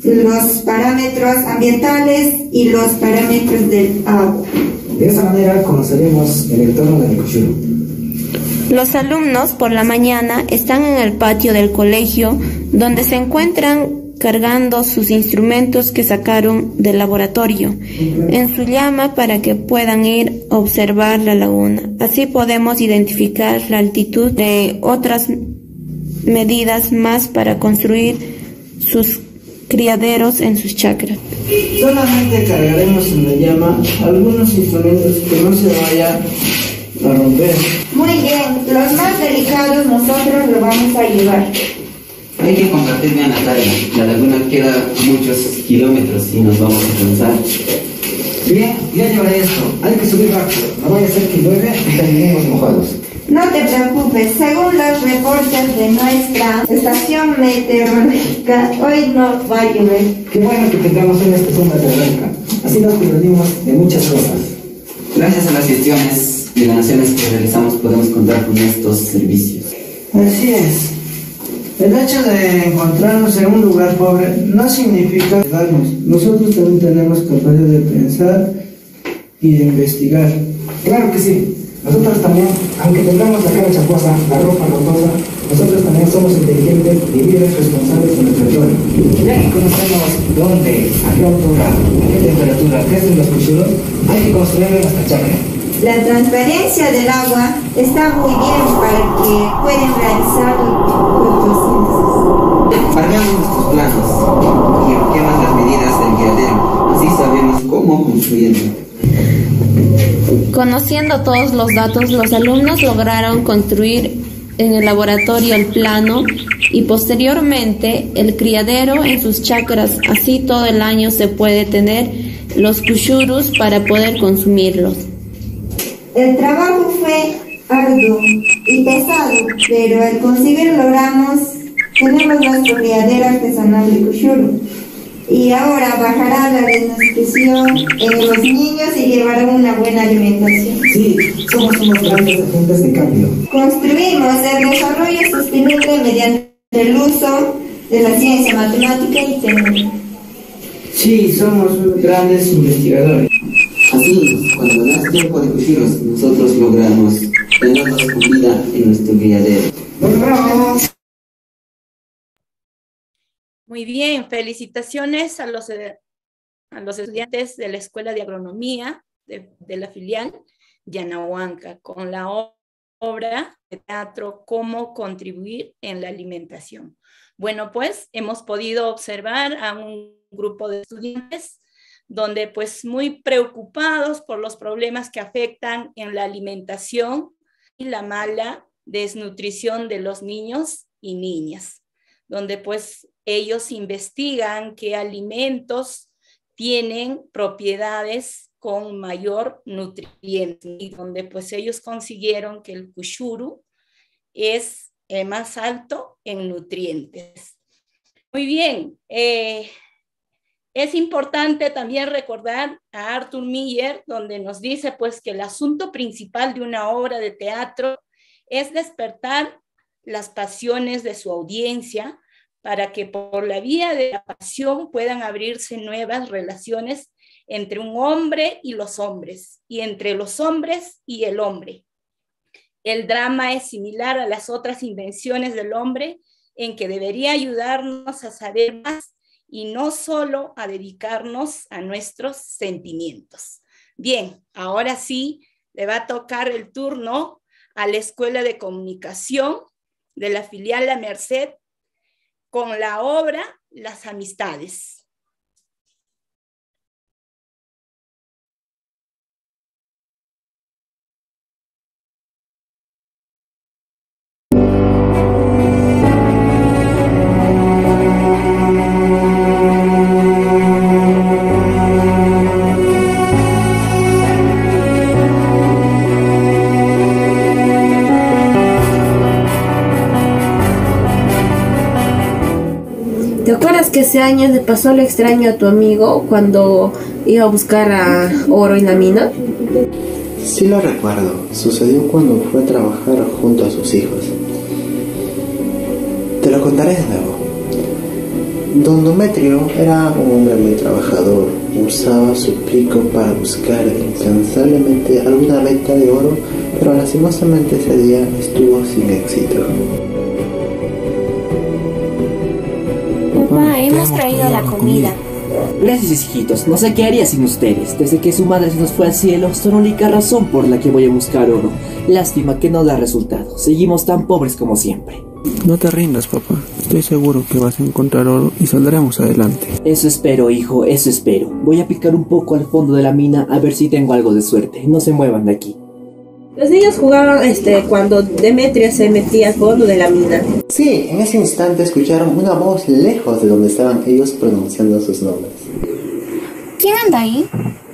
los parámetros ambientales y los parámetros del agua. De esa manera conoceremos el entorno del Cuchuro. Los alumnos por la mañana están en el patio del colegio, donde se encuentran cargando sus instrumentos que sacaron del laboratorio en su llama para que puedan ir a observar la laguna. Así podemos identificar la altitud de otras medidas más para construir sus criaderos en sus chacras. Solamente cargaremos en la llama algunos instrumentos que no se vayan a romper. Muy bien, los más delicados nosotros lo vamos a llevar. Hay que compartir bien la carga. La laguna queda muchos kilómetros y nos vamos a cansar. Bien, ya llevaré esto. Hay que subir rápido. No vaya a ser que llueve y terminemos mojados. No te preocupes, según los reportes de nuestra estación meteorológica, hoy no va a llover. Qué bueno que tengamos una estación meteorológica. Así nos prevenimos de muchas cosas. Gracias a las gestiones y donaciones que realizamos podemos contar con estos servicios. Así es. El hecho de encontrarnos en un lugar pobre no significa ayudarnos. Nosotros también tenemos capacidad de pensar y de investigar. Claro que sí. Nosotros también, aunque tengamos la cara chaposa, la ropa rotosa, nosotros también somos inteligentes y líderes responsables con nuestro entorno. Ya que conocemos dónde, a qué altura, a qué temperatura crecen los cuchuros, hay que construir nuestra chacra. La transparencia del agua está muy bien para que puedan realizar fotosíntesis. Cargamos nuestros planos y marquemos las medidas del criadero, así sabemos cómo construirlo. Conociendo todos los datos, los alumnos lograron construir en el laboratorio el plano y posteriormente el criadero en sus chacras. Así todo el año se puede tener los cuchurus para poder consumirlos. El trabajo fue arduo y pesado, pero al conseguir tenemos nuestro criadero artesanal de cuchuru. Y ahora bajará la desnutrición en los niños y llevarán una buena alimentación. Sí, somos unos grandes agentes de cambio. Construimos el desarrollo sostenible mediante el uso de la ciencia, matemática y tecnología. Sí, somos grandes investigadores. Así, cuando da tiempo de cuchillos, nosotros logramos tenerlos con vida en nuestro criadero. ¡Logramos! Muy bien, felicitaciones a los estudiantes de la Escuela de Agronomía de la filial Yanahuanca con la obra de teatro Cómo contribuir en la alimentación. Bueno, pues hemos podido observar a un grupo de estudiantes donde pues muy preocupados por los problemas que afectan en la alimentación y la mala desnutrición de los niños y niñas, donde pues ellos investigan qué alimentos tienen propiedades con mayor nutriente y donde pues ellos consiguieron que el cuchuru es más alto en nutrientes. Muy bien, es importante también recordar a Arthur Miller, donde nos dice pues que el asunto principal de una obra de teatro es despertar las pasiones de su audiencia para que por la vía de la pasión puedan abrirse nuevas relaciones entre un hombre y los hombres, y entre los hombres y el hombre. El drama es similar a las otras invenciones del hombre, en que debería ayudarnos a saber más y no solo a dedicarnos a nuestros sentimientos. Bien, ahora sí, le va a tocar el turno a la Escuela de Comunicación de la filial La Merced, con la obra Las Amistades. ¿Te acuerdas que ese año le pasó lo extraño a tu amigo cuando iba a buscar oro en la mina? Sí lo recuerdo, sucedió cuando fue a trabajar junto a sus hijos. Te lo contaré de nuevo. Don Demetrio era un hombre muy trabajador, usaba su pico para buscar incansablemente alguna veta de oro, pero lastimosamente ese día estuvo sin éxito. Papá, hemos traído la comida. Gracias, hijitos. No sé qué haría sin ustedes. Desde que su madre se nos fue al cielo, son la única razón por la que voy a buscar oro. Lástima que no da resultado. Seguimos tan pobres como siempre. No te rindas, papá. Estoy seguro que vas a encontrar oro y saldremos adelante. Eso espero, hijo, eso espero. Voy a picar un poco al fondo de la mina a ver si tengo algo de suerte. No se muevan de aquí. Los niños jugaban cuando Demetrio se metía al fondo de la mina. Sí, en ese instante escucharon una voz lejos de donde estaban ellos pronunciando sus nombres. ¿Quién anda ahí?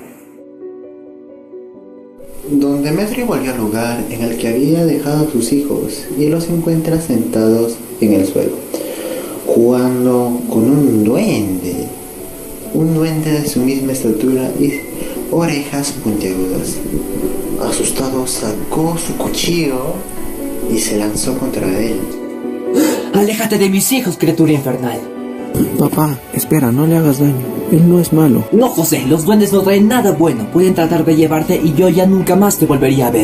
Don Demetrio volvió al lugar en el que había dejado a sus hijos y los encuentra sentados en el suelo, jugando con un duende de su misma estatura y orejas puntiagudas. Asustado sacó su cuchillo y se lanzó contra él. ¡Aléjate de mis hijos, criatura infernal! Papá, espera, no le hagas daño. Él no es malo. No, José, los duendes no traen nada bueno. Pueden tratar de llevarte y yo ya nunca más te volvería a ver.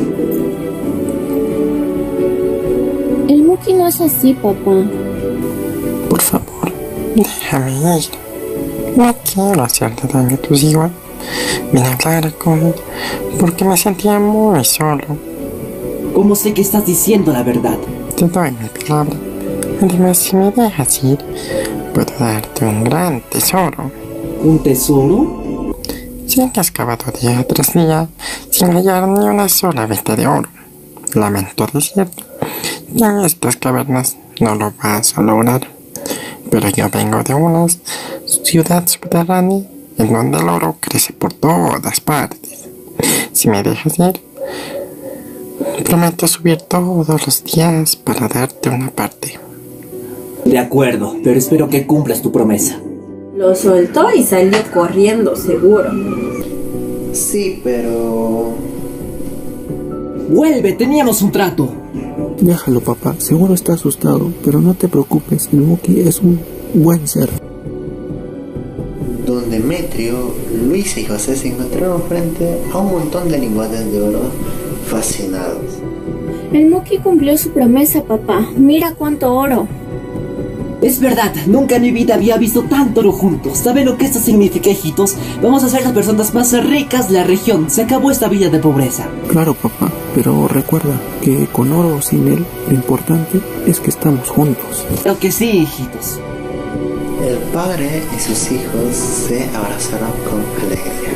El Muki no es así, papá. Por favor, déjame ir. No quiero hacerte daño a tus hijos. Ven a hablar con... porque me sentía muy solo. ¿Cómo sé que estás diciendo la verdad? Te doy mi palabra. Además, si me dejas ir, puedo darte un gran tesoro. ¿Un tesoro? Si has excavado día tras día sin hallar ni una sola veta de oro, lamento decirte que en estas cavernas no lo vas a lograr. Pero yo vengo de una ciudad subterránea en donde el oro crece por todas partes. Si me dejas ir, prometo subir todos los días para darte una parte. De acuerdo, pero espero que cumplas tu promesa. Lo soltó y salió corriendo, seguro. Sí, pero... ¡Vuelve! ¡Teníamos un trato! Déjalo, papá. Seguro está asustado, pero no te preocupes. El Muki es un buen ser. Don Demetrio, Luisa y José se encontraron frente a un montón de lingotes de oro fascinados. El Muki cumplió su promesa, papá. Mira cuánto oro. Es verdad, nunca en mi vida había visto tanto oro juntos. ¿Saben lo que esto significa, hijitos? Vamos a ser las personas más ricas de la región. Se acabó esta vida de pobreza. Claro, papá, pero recuerda que con oro o sin él, lo importante es que estamos juntos. Claro que sí, hijitos. El padre y sus hijos se abrazaron con alegría.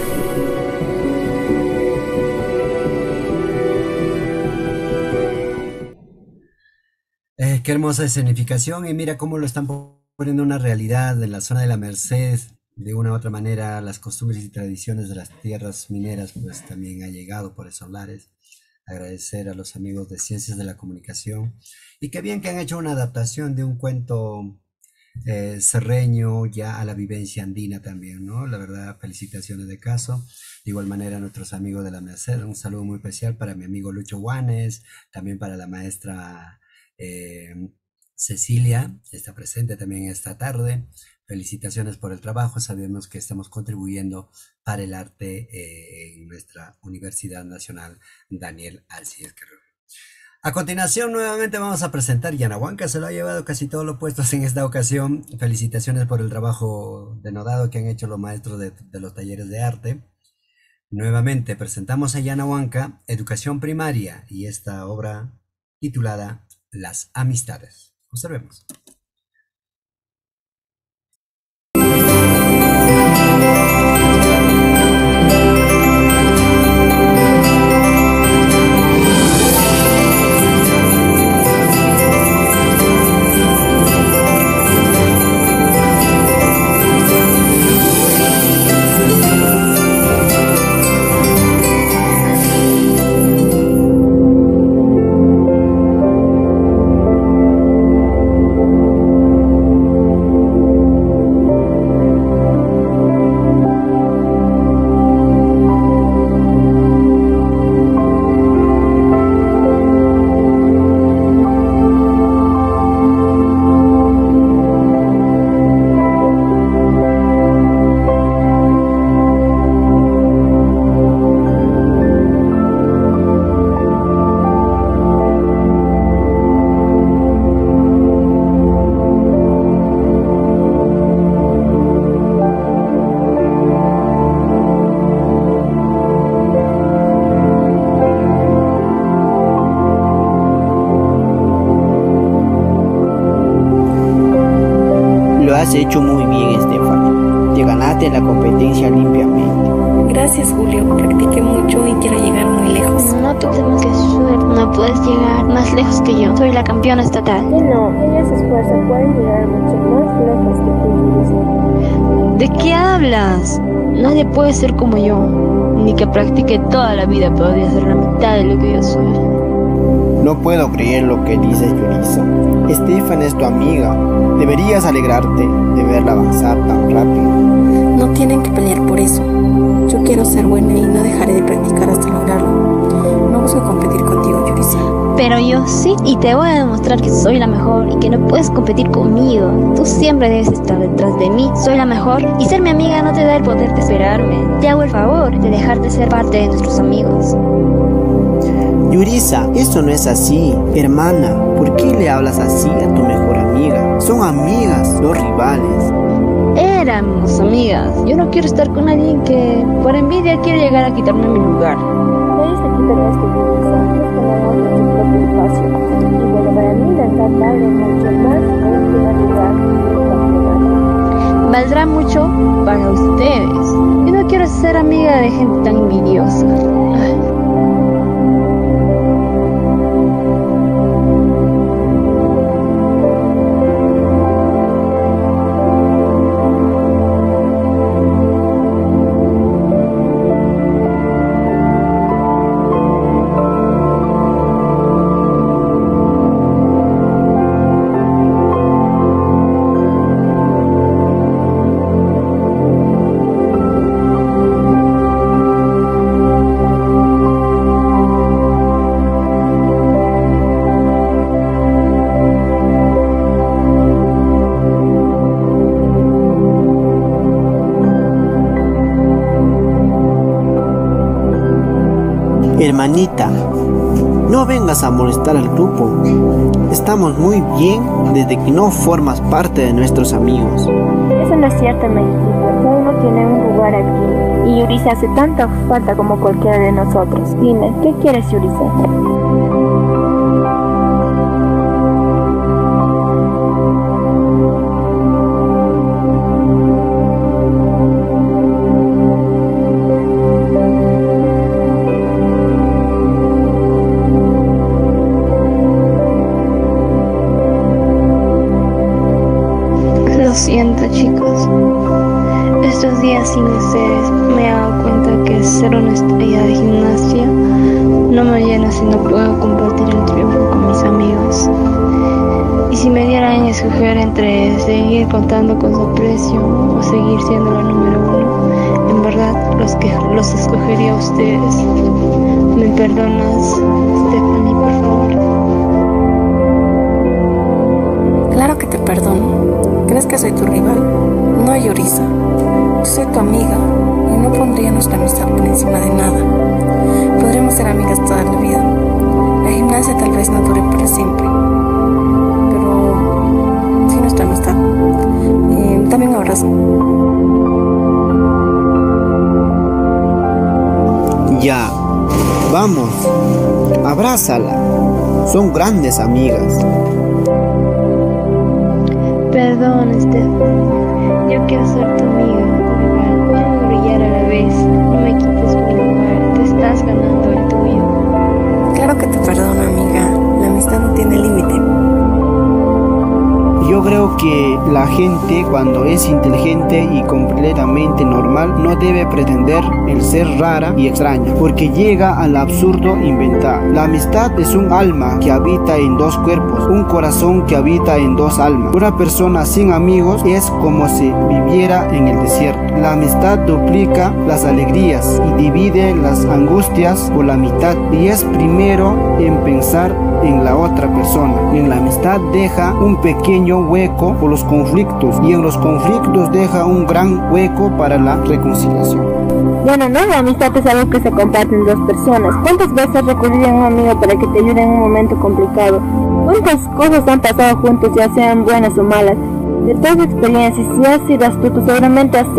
Qué hermosa escenificación, y mira cómo lo están poniendo una realidad en la zona de la Merced. De una u otra manera, las costumbres y tradiciones de las tierras mineras pues también han llegado por esos lares. Agradecer a los amigos de Ciencias de la Comunicación, y qué bien que han hecho una adaptación de un cuento serreño ya a la vivencia andina también, ¿no? La verdad, felicitaciones de caso. De igual manera a nuestros amigos de la Merced, un saludo muy especial para mi amigo Lucho Guanes, también para la maestra Cecilia, está presente también esta tarde. Felicitaciones por el trabajo, sabemos que estamos contribuyendo para el arte en nuestra Universidad Nacional Daniel Alcides Guerrero. A continuación, nuevamente vamos a presentar Yanahuanca, se lo ha llevado casi todos los puestos en esta ocasión. Felicitaciones por el trabajo denodado que han hecho los maestros de los talleres de arte. Nuevamente presentamos a Yanahuanca, Educación Primaria, y esta obra titulada Las Amistades. Observemos. has hecho muy bien, Stephanie. Te ganaste la competencia limpiamente. Gracias, Julio. Practiqué mucho y quiero llegar muy lejos. No tuvimos que suerte. No puedes llegar más lejos que yo. Soy la campeona estatal. Y no, ella se esfuerza, puede llegar mucho más lejos que tú. ¿De qué hablas? Nadie puede ser como yo. Ni que practique toda la vida podría ser la mitad de lo que yo soy. No puedo creer lo que dices, Yurisa. Stephanie es tu amiga. Deberías alegrarte de verla avanzar tan rápido. No tienen que pelear por eso. Yo quiero ser buena y no dejaré de practicar hasta lograrlo. No busco competir contigo, Yurisa. Pero yo sí, y te voy a demostrar que soy la mejor y que no puedes competir conmigo. Tú siempre debes estar detrás de mí. Soy la mejor y ser mi amiga no te da el poder de esperarme. Te hago el favor de dejar de ser parte de nuestros amigos. Yurisa, eso no es así. Hermana, ¿por qué le hablas así a tu mejor amiga? Son amigas, no rivales. Éramos amigas. Yo no quiero estar con alguien que por envidia quiere llegar a quitarme mi lugar. Nadie se quita nuestro Yurisa. Nos tenemos nuestro propio espacio. Y bueno, para mí intentar darle mucho más a un primer lugar en el campeonato. Valdrá mucho para ustedes. Yo no quiero ser amiga de gente tan envidiosa. Hermanita, no vengas a molestar al grupo. Estamos muy bien desde que no formas parte de nuestros amigos. Eso no es cierto, México. Cada uno tiene un lugar aquí. Y Yurisa hace tanta falta como cualquiera de nosotros. Dime, ¿qué quieres, Yurisa? Lo siento, chicos. Estos días sin ustedes me he dado cuenta que ser una estrella de gimnasia no me llena si no puedo compartir el triunfo con mis amigos. Y si me dieran a escoger entre seguir contando con su aprecio o seguir siendo la número uno, en verdad los escogería a ustedes. ¿Me perdonas, Stephanie, por favor? Claro que te perdono. ¿Crees que soy tu rival? No, Yurisa. Yo soy tu amiga y no pondría nuestra amistad por encima de nada. Podremos ser amigas toda la vida. La gimnasia tal vez no dure para siempre, pero sí nuestra amistad. Dame un abrazo. Ya, vamos, abrázala. Son grandes amigas. Perdón, Stephanie. Yo quiero ser tu amiga, rival. Quiero brillar a la vez. No me quites mi lugar. Te estás ganando el tuyo. Claro que te perdono, amiga. La amistad no tiene límite. Yo creo que la gente, cuando es inteligente y completamente normal, no debe pretender el ser rara y extraña, porque llega al absurdo inventar. La amistad es un alma que habita en dos cuerpos, un corazón que habita en dos almas. Una persona sin amigos es como si viviera en el desierto. La amistad duplica las alegrías y divide las angustias por la mitad, y es primero en pensar en la otra persona. En la amistad deja un pequeño hueco por los conflictos, y en los conflictos deja un gran hueco para la reconciliación. Bueno, no, la amistad es algo que se comparte en dos personas. ¿Cuántas veces has recurrido a un amigo para que te ayude en un momento complicado? ¿Cuántas cosas han pasado juntos, ya sean buenas o malas? De todas las experiencias, si has sido astuto, seguramente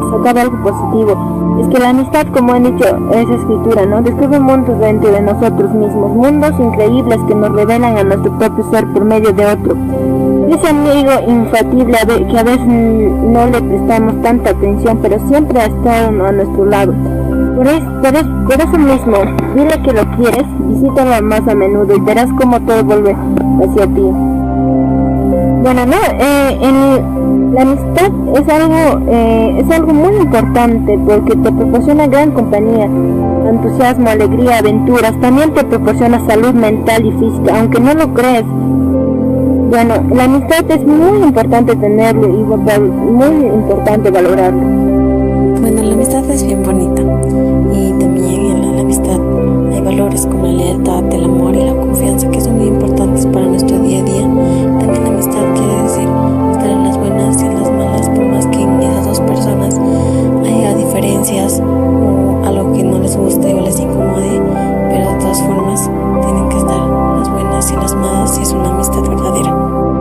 sacar algo positivo. Es que la amistad, como han dicho esa escritura, ¿no? Descubre mundos dentro de nosotros mismos, mundos increíbles que nos revelan a nuestro propio ser por medio de otro. Ese amigo infatible que a veces no le prestamos tanta atención, pero siempre ha estado a nuestro lado. Por eso mismo, dile que lo quieres, visítalo más a menudo y verás cómo todo vuelve hacia ti. Bueno, la amistad es algo muy importante porque te proporciona gran compañía, entusiasmo, alegría, aventuras. También te proporciona salud mental y física, aunque no lo crees. Bueno, la amistad es muy importante tenerlo y muy importante valorarlo. Bueno, la amistad es bien bonita y también en la amistad hay valores como la lealtad, el amor y la confianza que son muy importantes para nuestro día a día. También la amistad quiere decir estar en las buenas y en las malas, por más que en esas dos personas haya diferencias o algo que no les guste o les incomode, pero de todas formas tienen que estar en las buenas y en las malas y es una amistad verdadera.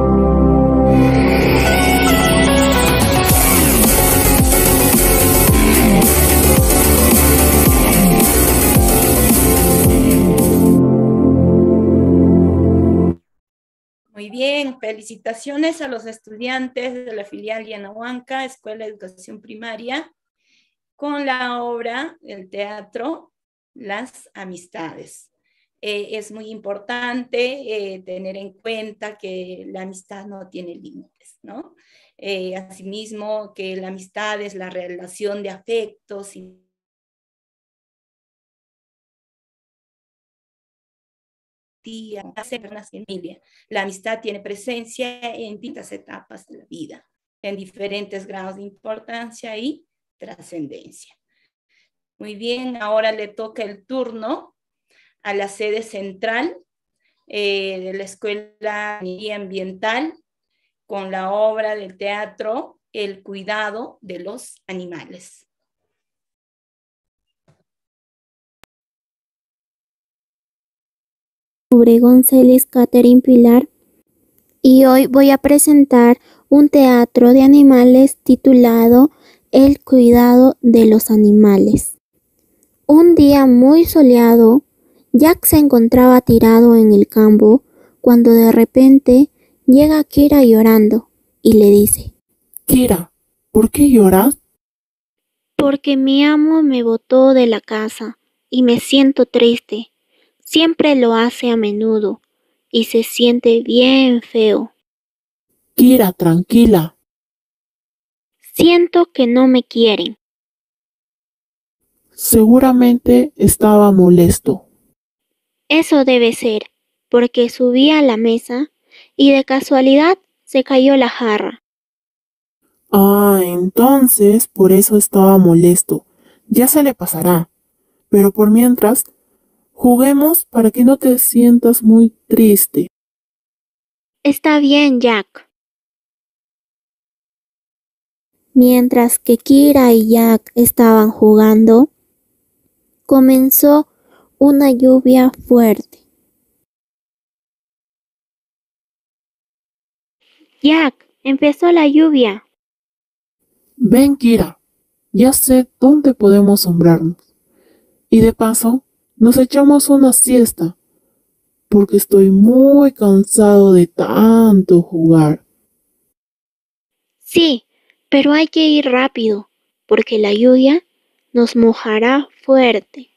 Muy bien, felicitaciones a los estudiantes de la filial Yanahuanca, Escuela de Educación Primaria, con la obra, el teatro, Las Amistades. Es muy importante tener en cuenta que la amistad no tiene límites, ¿no? Asimismo, que la amistad es la relación de afectos y familia. La amistad tiene presencia en distintas etapas de la vida, en diferentes grados de importancia y trascendencia. Muy bien, ahora le toca el turno a la sede central de la Escuela de Ingeniería Ambiental con la obra del teatro El cuidado de los animales. Obregón Celes Catherine Pilar y hoy voy a presentar un teatro de animales titulado El cuidado de los animales. Un día muy soleado, Jack se encontraba tirado en el campo cuando de repente llega Kira llorando y le dice: Kira, ¿por qué lloras? Porque mi amo me botó de la casa y me siento triste. Siempre lo hace a menudo y se siente bien feo. Kira, tranquila. Siento que no me quieren. Seguramente estaba molesto. Eso debe ser, porque subí a la mesa y de casualidad se cayó la jarra. Ah, entonces por eso estaba molesto. Ya se le pasará. Pero por mientras, juguemos para que no te sientas muy triste. Está bien, Jack. Mientras que Kira y Jack estaban jugando, comenzó una lluvia fuerte. Jack, empezó la lluvia. Ven, Kira, ya sé dónde podemos sombrarnos. Y de paso, nos echamos una siesta, porque estoy muy cansado de tanto jugar. Sí, pero hay que ir rápido, porque la lluvia nos mojará fuerte.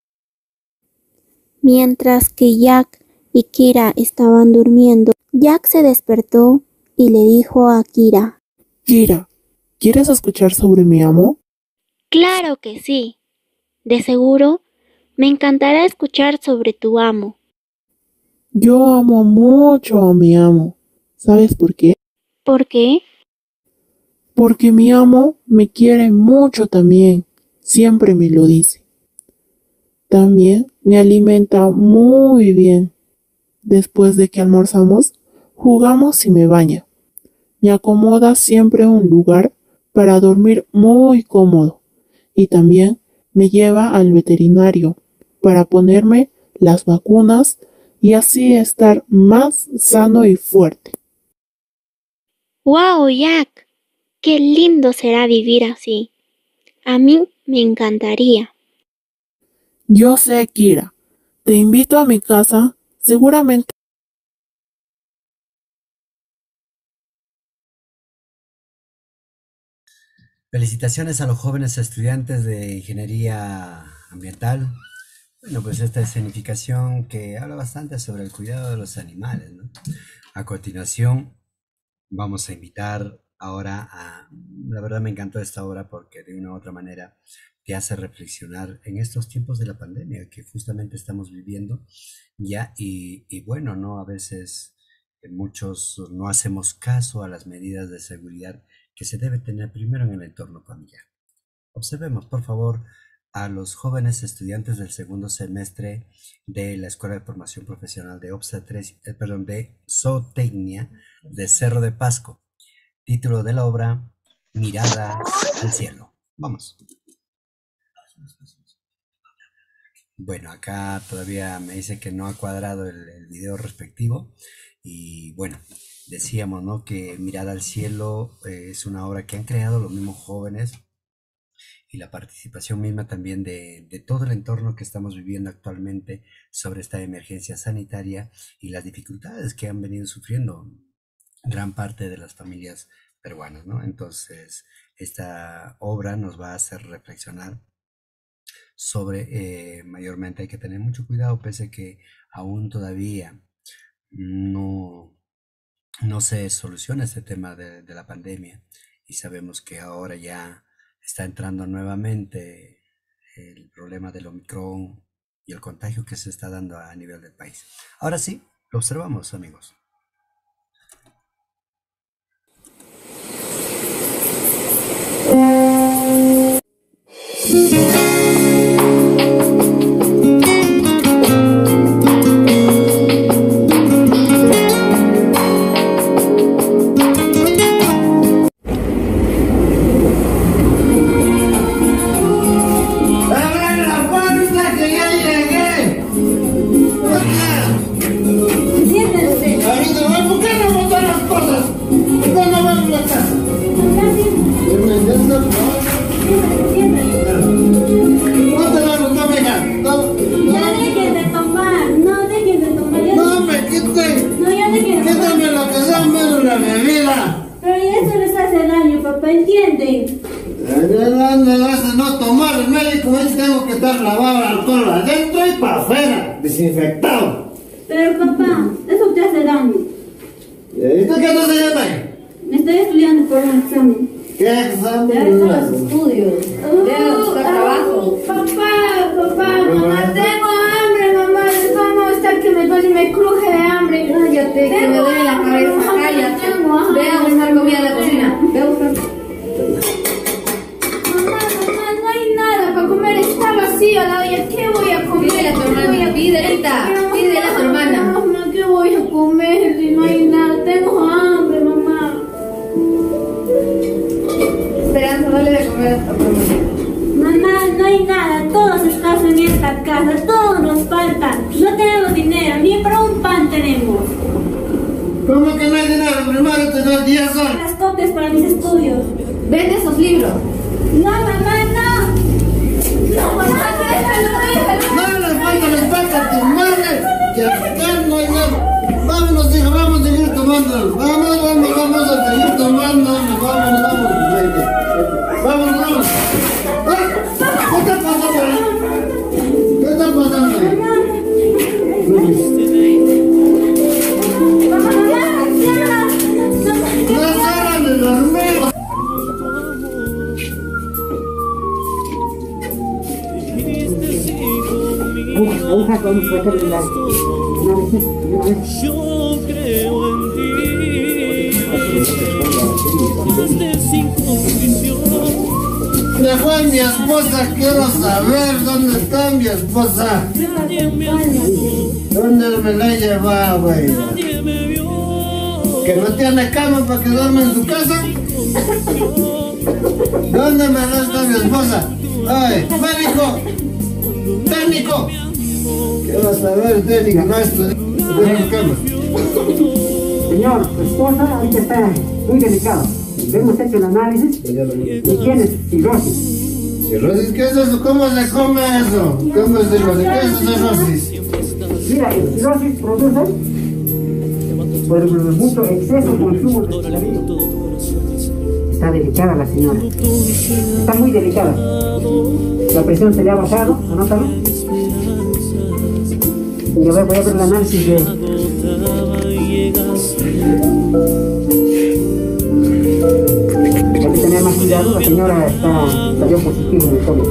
Mientras que Jack y Kira estaban durmiendo, Jack se despertó y le dijo a Kira: Kira, ¿quieres escuchar sobre mi amo? Claro que sí. De seguro, me encantará escuchar sobre tu amo. Yo amo mucho a mi amo. ¿Sabes por qué? ¿Por qué? Porque mi amo me quiere mucho también. Siempre me lo dice. También me alimenta muy bien. Después de que almorzamos, jugamos y me baña. Me acomoda siempre un lugar para dormir muy cómodo. Y también me lleva al veterinario para ponerme las vacunas y así estar más sano y fuerte. ¡Wow, Jack! ¡Qué lindo será vivir así! A mí me encantaría. Yo sé, Kira. Te invito a mi casa. Seguramente. Felicitaciones a los jóvenes estudiantes de Ingeniería Ambiental. Bueno, pues esta escenificación que habla bastante sobre el cuidado de los animales, ¿no? A continuación, vamos a invitar ahora a... La verdad me encantó esta obra porque de una u otra manera te hace reflexionar en estos tiempos de la pandemia que justamente estamos viviendo ya y bueno, ¿no? A veces muchos no hacemos caso a las medidas de seguridad que se debe tener primero en el entorno familiar. Observemos, por favor, a los jóvenes estudiantes del segundo semestre de la Escuela de Formación Profesional de de Zootecnia de Cerro de Pasco. Título de la obra, Mirada al cielo. Vamos. Bueno, acá todavía me dice que no ha cuadrado el video respectivo. Y bueno, decíamos, ¿no?, que Mirada al cielo es una obra que han creado los mismos jóvenes y la participación misma también de todo el entorno que estamos viviendo actualmente sobre esta emergencia sanitaria y las dificultades que han venido sufriendo gran parte de las familias peruanas, ¿no? Entonces, esta obra nos va a hacer reflexionar sobre, mayormente hay que tener mucho cuidado, pese a que aún todavía no se soluciona este tema de la pandemia y sabemos que ahora ya está entrando nuevamente el problema del Omicron y el contagio que se está dando a nivel del país. Ahora sí, lo observamos, amigos. Desinfectado. Pero papá, eso te hace daño. ¿Y tú qué estás haciendo ahí? Estoy estudiando por un examen. ¿Qué examen? De los estudios. De buscar trabajo. Papá, mamá, tengo hambre, mamá. El estómago está que me duele y me cruje de hambre. Cállate, que me duele la cabeza. Cállate. Ve a buscar comida en la cocina. Ve a buscar. Mamá, no hay nada para comer. Está vacía la olla. ¿Qué voy a comer? Pídele a tu hermana. Pídele a tu hermana. Mamá, ¿qué voy a comer si no hay nada? Tengo hambre, mamá. Esperanza, dale de comer a tu hermana. Mamá, no hay nada. Todo es escaso en esta casa. Todo nos falta. No tenemos dinero. Ni para un pan tenemos. ¿Cómo que no hay dinero? Primero te doy 10 soles. Las copias para mis estudios. Vende esos libros. No, mamá, no. No, mamá, déjalo. No les falta a tu madre. Que acá no hay nada. Vámonos, hija, vamos a seguir tomando. Vamos a seguir tomando. Vámonos. ¿Qué está pasando ahí? ¿Qué está pasando ahí? No es hora de dormir. Yo creo en ti desde sin condición. Se fue mi esposa, quiero saber dónde está mi esposa. ¿Dónde me la he llevado, güey? ¿Que no tiene cama para que duerma en su casa? ¿Dónde me la está mi esposa? ¡Ay, técnico! Quiero saber, técnico, no estoy. Señor, su esposa ahorita está muy delicado. Le hemos hecho el análisis y tiene cirrosis. Cirrosis, ¿qué es eso? ¿Cómo se come eso? ¿Cómo es cirrosis? ¿Qué es cirrosis? Mira, el cirrosis produce por el mucho exceso de consumo de cigarrillo. Está delicada la señora. Está muy delicada. La presión se le ha bajado, anótalo. Y voy a ver el análisis de... Hay que tener más cuidado, la señora salió positivo en el COVID.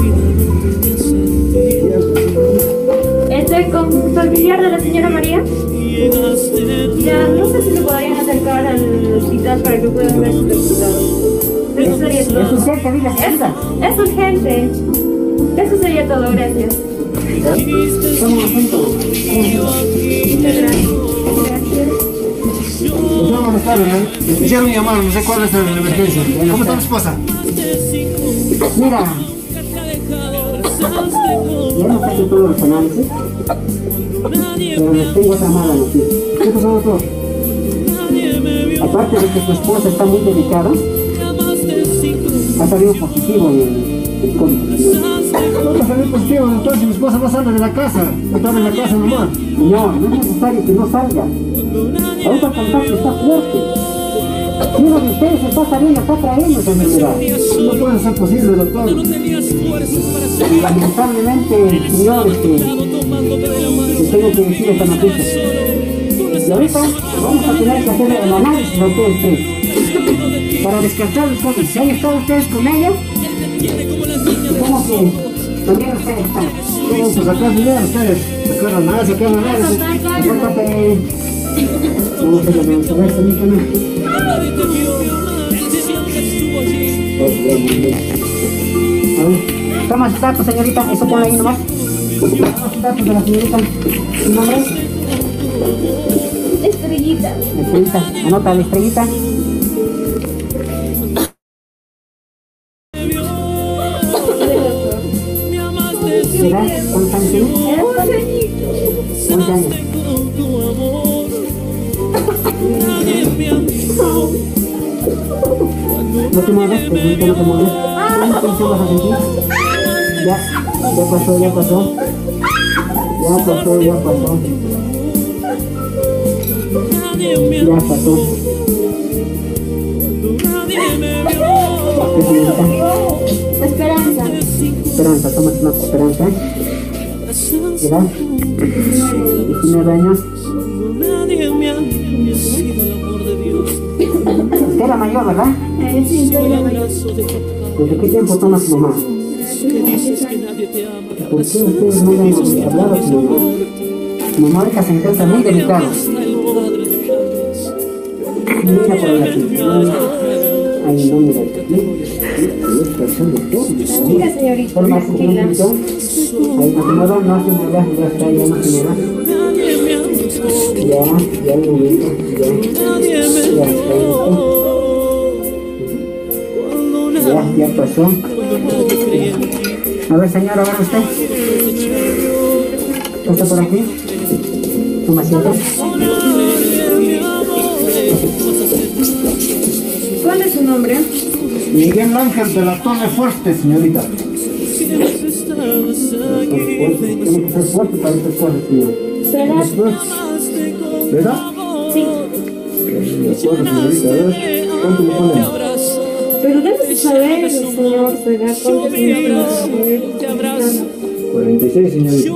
Estoy con un familiar de la señora María. Ya, no sé si se podrían acercar al hospital para que puedan ver sus resultados. Eso sería todo. ¿Es urgente, diga, señorita? Es urgente. Eso sería todo, gracias. Toma un asiento. Muchas gracias. No, buenas tardes, ¿no? Me hicieron llamar, no sé cuál es la emergencia. ¿Cómo está tu esposa? Mira, ya no sé todos los análisis, pero les tengo otra mala noticia. ¿Qué pasó, doctor? Aparte de que tu esposa está muy delicada, ha salido positivo el COVID. ¿Cómo va salir positivo, doctor? Si mi esposa no sale de la casa, no está en la casa nomás. Señor, no es necesario que no salga. Ahorita el contacto está fuerte. Si uno de ustedes está saliendo, está trayendo esa enfermedad. No puede ser posible, doctor. Y lamentablemente, señores, les tengo que decir esta noticia. Y ahorita vamos a tener que hacer el análisis a ustedes tres para descartar el COVID. Si han estado ustedes con ella, supongo que también ustedes están. Vamos a sacar dinero ustedes. Sacar análisis. Acuérdate. Vamos a ver, permítame. A ver, toma sus datos, señorita. Eso ponle ahí nomás. Toma sus datos de la señorita. ¿Su nombre? Estrellita. Estrellita. Anota la Estrellita. ¿Edad? ¿Cuántos años tiene? 11 años. No te mueves, te no te mueves. ¿Cuánta tensión vas a sentir? Ya pasó. Ya pasó. Esperanza, toma una Esperanza. ¿Edad? 19 años. Usted era mayor, ¿verdad? Sí, soy la mayor. ¿Desde qué tiempo toma su mamá? ¿Por qué ustedes no le han hablado a su mamá? Su mamá ahorita se encuentra muy delicada. Mira por aquí. Ahí no, mira aquí. Mira, señorita. Por más tranquila. Ahí no se mueva, ya no se mueva. Ya, un momento, ya pasó. A ver, señora, ahora usted. ¿Está por aquí? Toma asiento. ¿Cuál es su nombre? Miguel Ángel de la Torre Fuerte, señorita. Tiene que ser fuerte para estas cosas, señor. ¿Verdad? Sí. De acuerdo, señorita. A ver, ¿cuánto le ponen? Pero debe saber, señor, su edad. ¿Cuánto tiene? 46, señorita.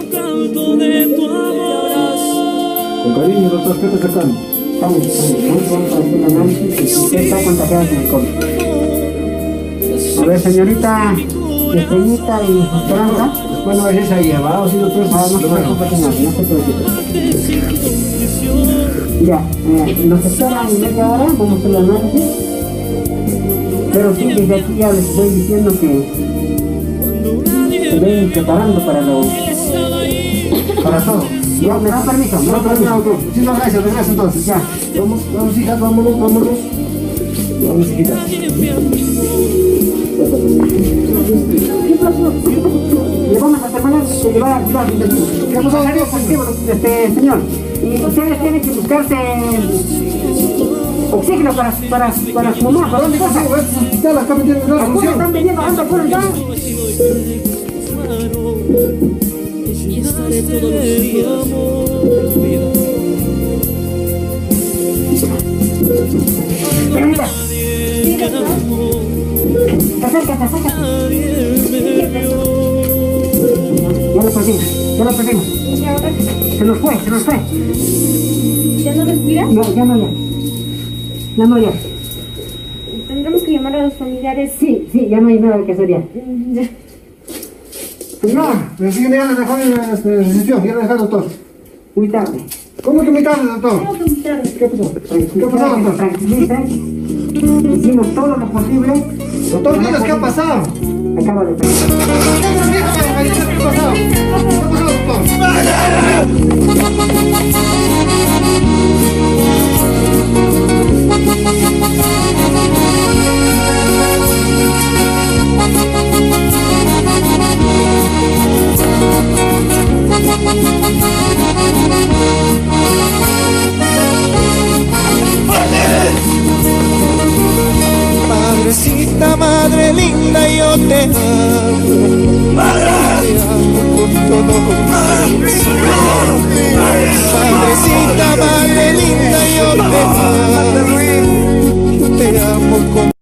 Con cariño, doctor, ¿qué está sacando? Vamos a hacer el análisis y usted está contagiado con el COVID. A ver, señorita Estrellita y Esperanza. Después no vayas ahí abajo, si doctor. No se preocupe, señor, no se preocupe. Ya, nos esperan en media hora, vamos a hacer el análisis. Pero sí, desde aquí ya les estoy diciendo que se ven preparando para todo. Ya, me dan permiso, doctor. Sí, no, gracias entonces, ya. Vamos, hijas, vámonos. Vamos, hijita. ¿Qué pasó? Le vamos a terminar de llevar a cuidar. ¿Qué pasó? Salió positivo, señor. Y ustedes tienen que buscarse Oxígeno para su mamá, ¿para dónde vas? Ya la están vendiendo en la función. Están vendiendo, anda, por allá. Y estaré todos los días. Mira, acércate. Ya lo perdimos. Se nos fue. ¿Ya no respira? Ya no. Tendremos que llamar a los familiares. Sí, ya no hay nada que hacer ya. Señor, pero sí, ya le dejó en la recepción, ya le dejó el doctor. Muy tarde. ¿Cómo que muy tarde, doctor? ¿Cómo que muy tarde? ¿Qué pasó? ¿Qué pasó, doctor? Tranquilízate. Hicimos todo lo posible. Doctor, dinos qué ha pasado. Acaba de pasar. ¿Qué ha pasado? Madrecita, madre linda, yo te amo. Te amo con todo mi madrecita, madre linda, yo te amo. Yo te amo con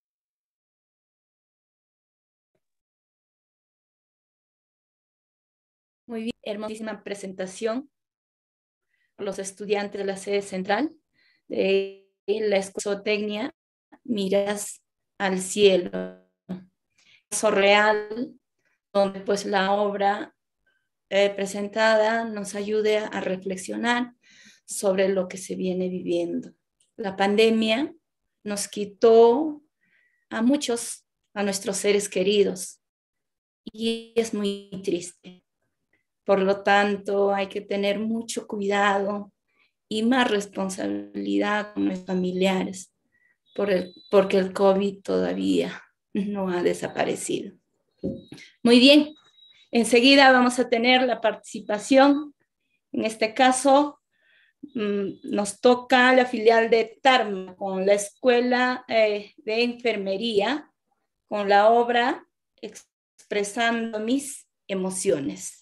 Muy bien, hermosísima presentación a los estudiantes de la sede central de la Escotecnia Miras al Cielo. Caso real, donde pues la obra presentada nos ayude a reflexionar sobre lo que se viene viviendo. La pandemia nos quitó a muchos, a nuestros seres queridos, y es muy triste. Por lo tanto, hay que tener mucho cuidado y más responsabilidad con los familiares, porque el COVID todavía no ha desaparecido. Muy bien, enseguida vamos a tener la participación. En este caso, nos toca la filial de Tarma con la Escuela de Enfermería, con la obra Expresando mis emociones.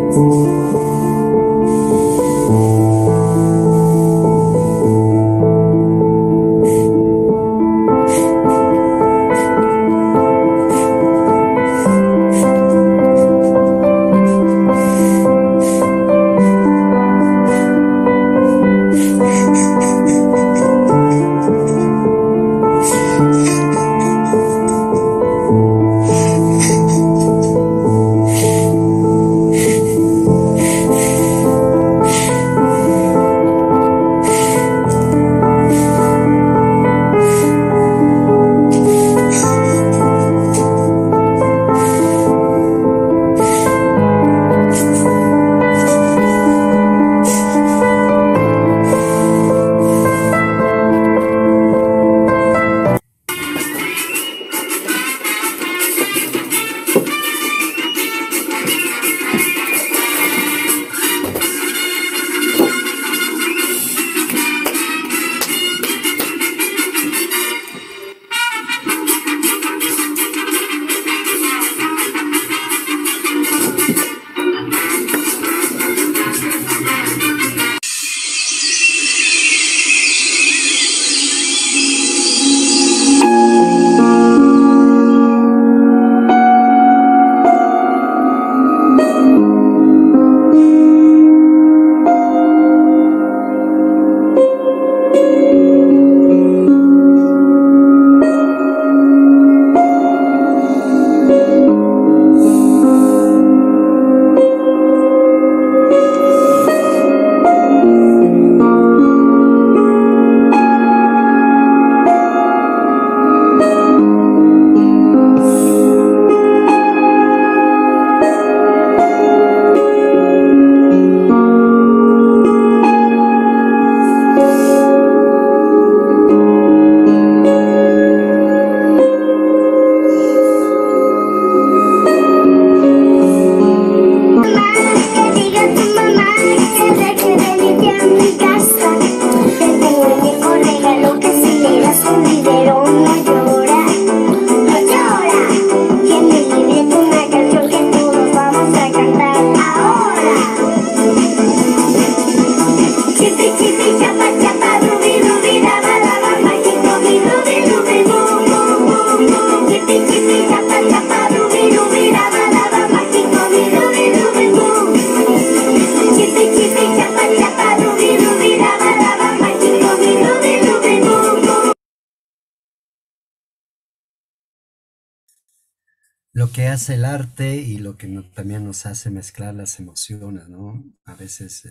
Lo que hace el arte y lo que también nos hace mezclar las emociones, ¿no? A veces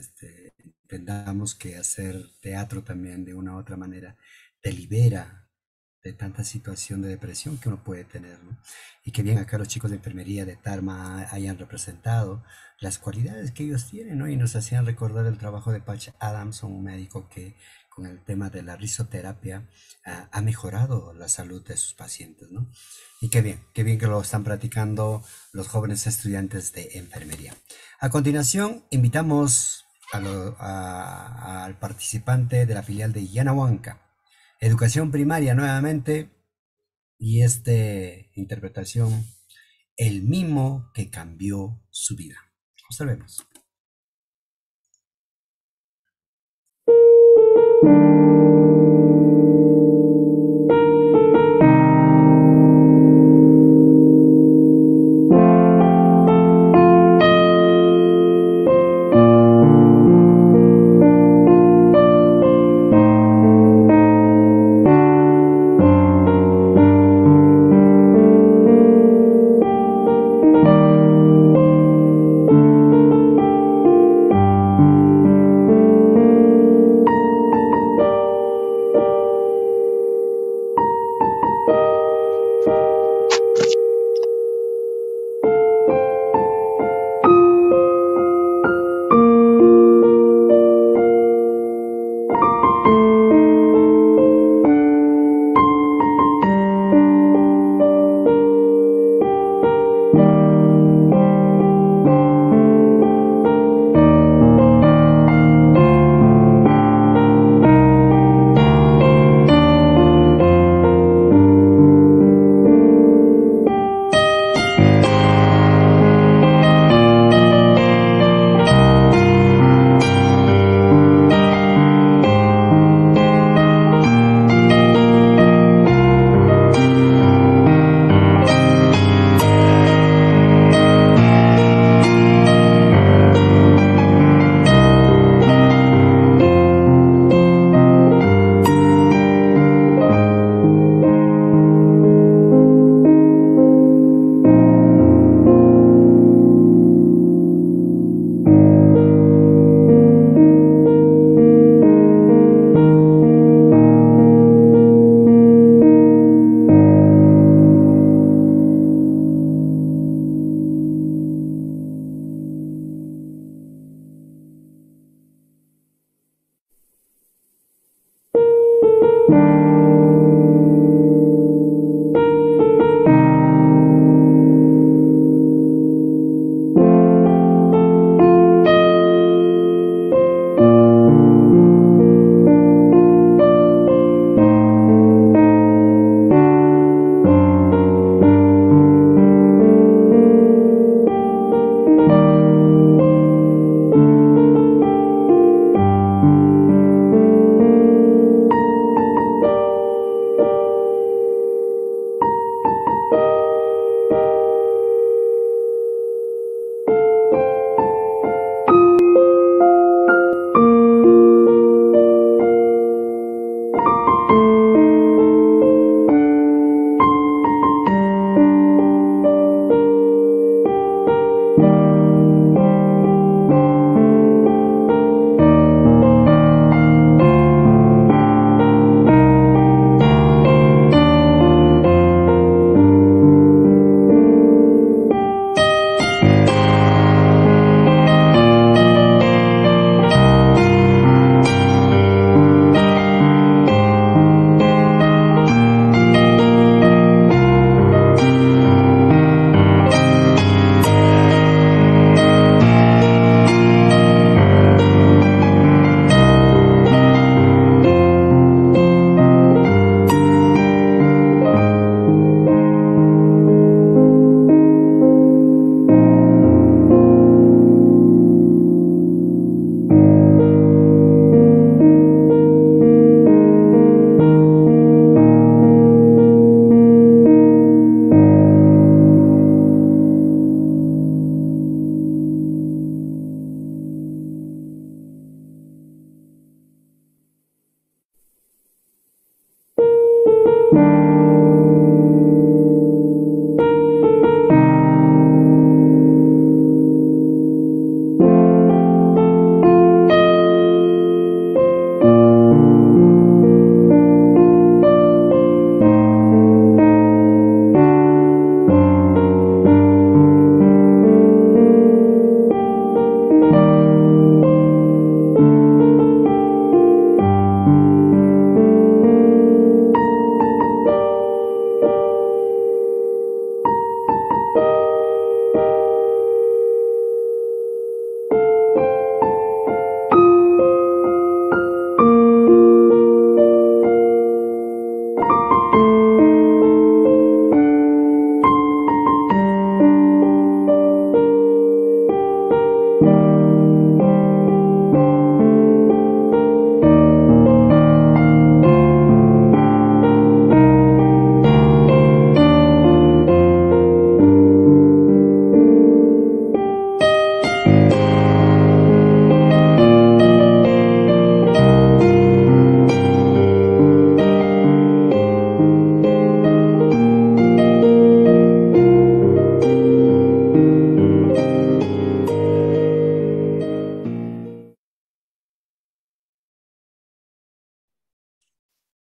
entendamos que hacer teatro también de una u otra manera te libera de tanta situación de depresión que uno puede tener, ¿no? Y que bien acá los chicos de enfermería de Tarma hayan representado las cualidades que ellos tienen, ¿no? Y nos hacían recordar el trabajo de Patch Adams, un médico que con el tema de la risoterapia ha mejorado la salud de sus pacientes, ¿no? Y qué bien que lo están practicando los jóvenes estudiantes de enfermería. A continuación, invitamos al participante de la filial de Yanahuanca, Educación Primaria nuevamente, y interpretación, El mimo que cambió su vida. Observemos.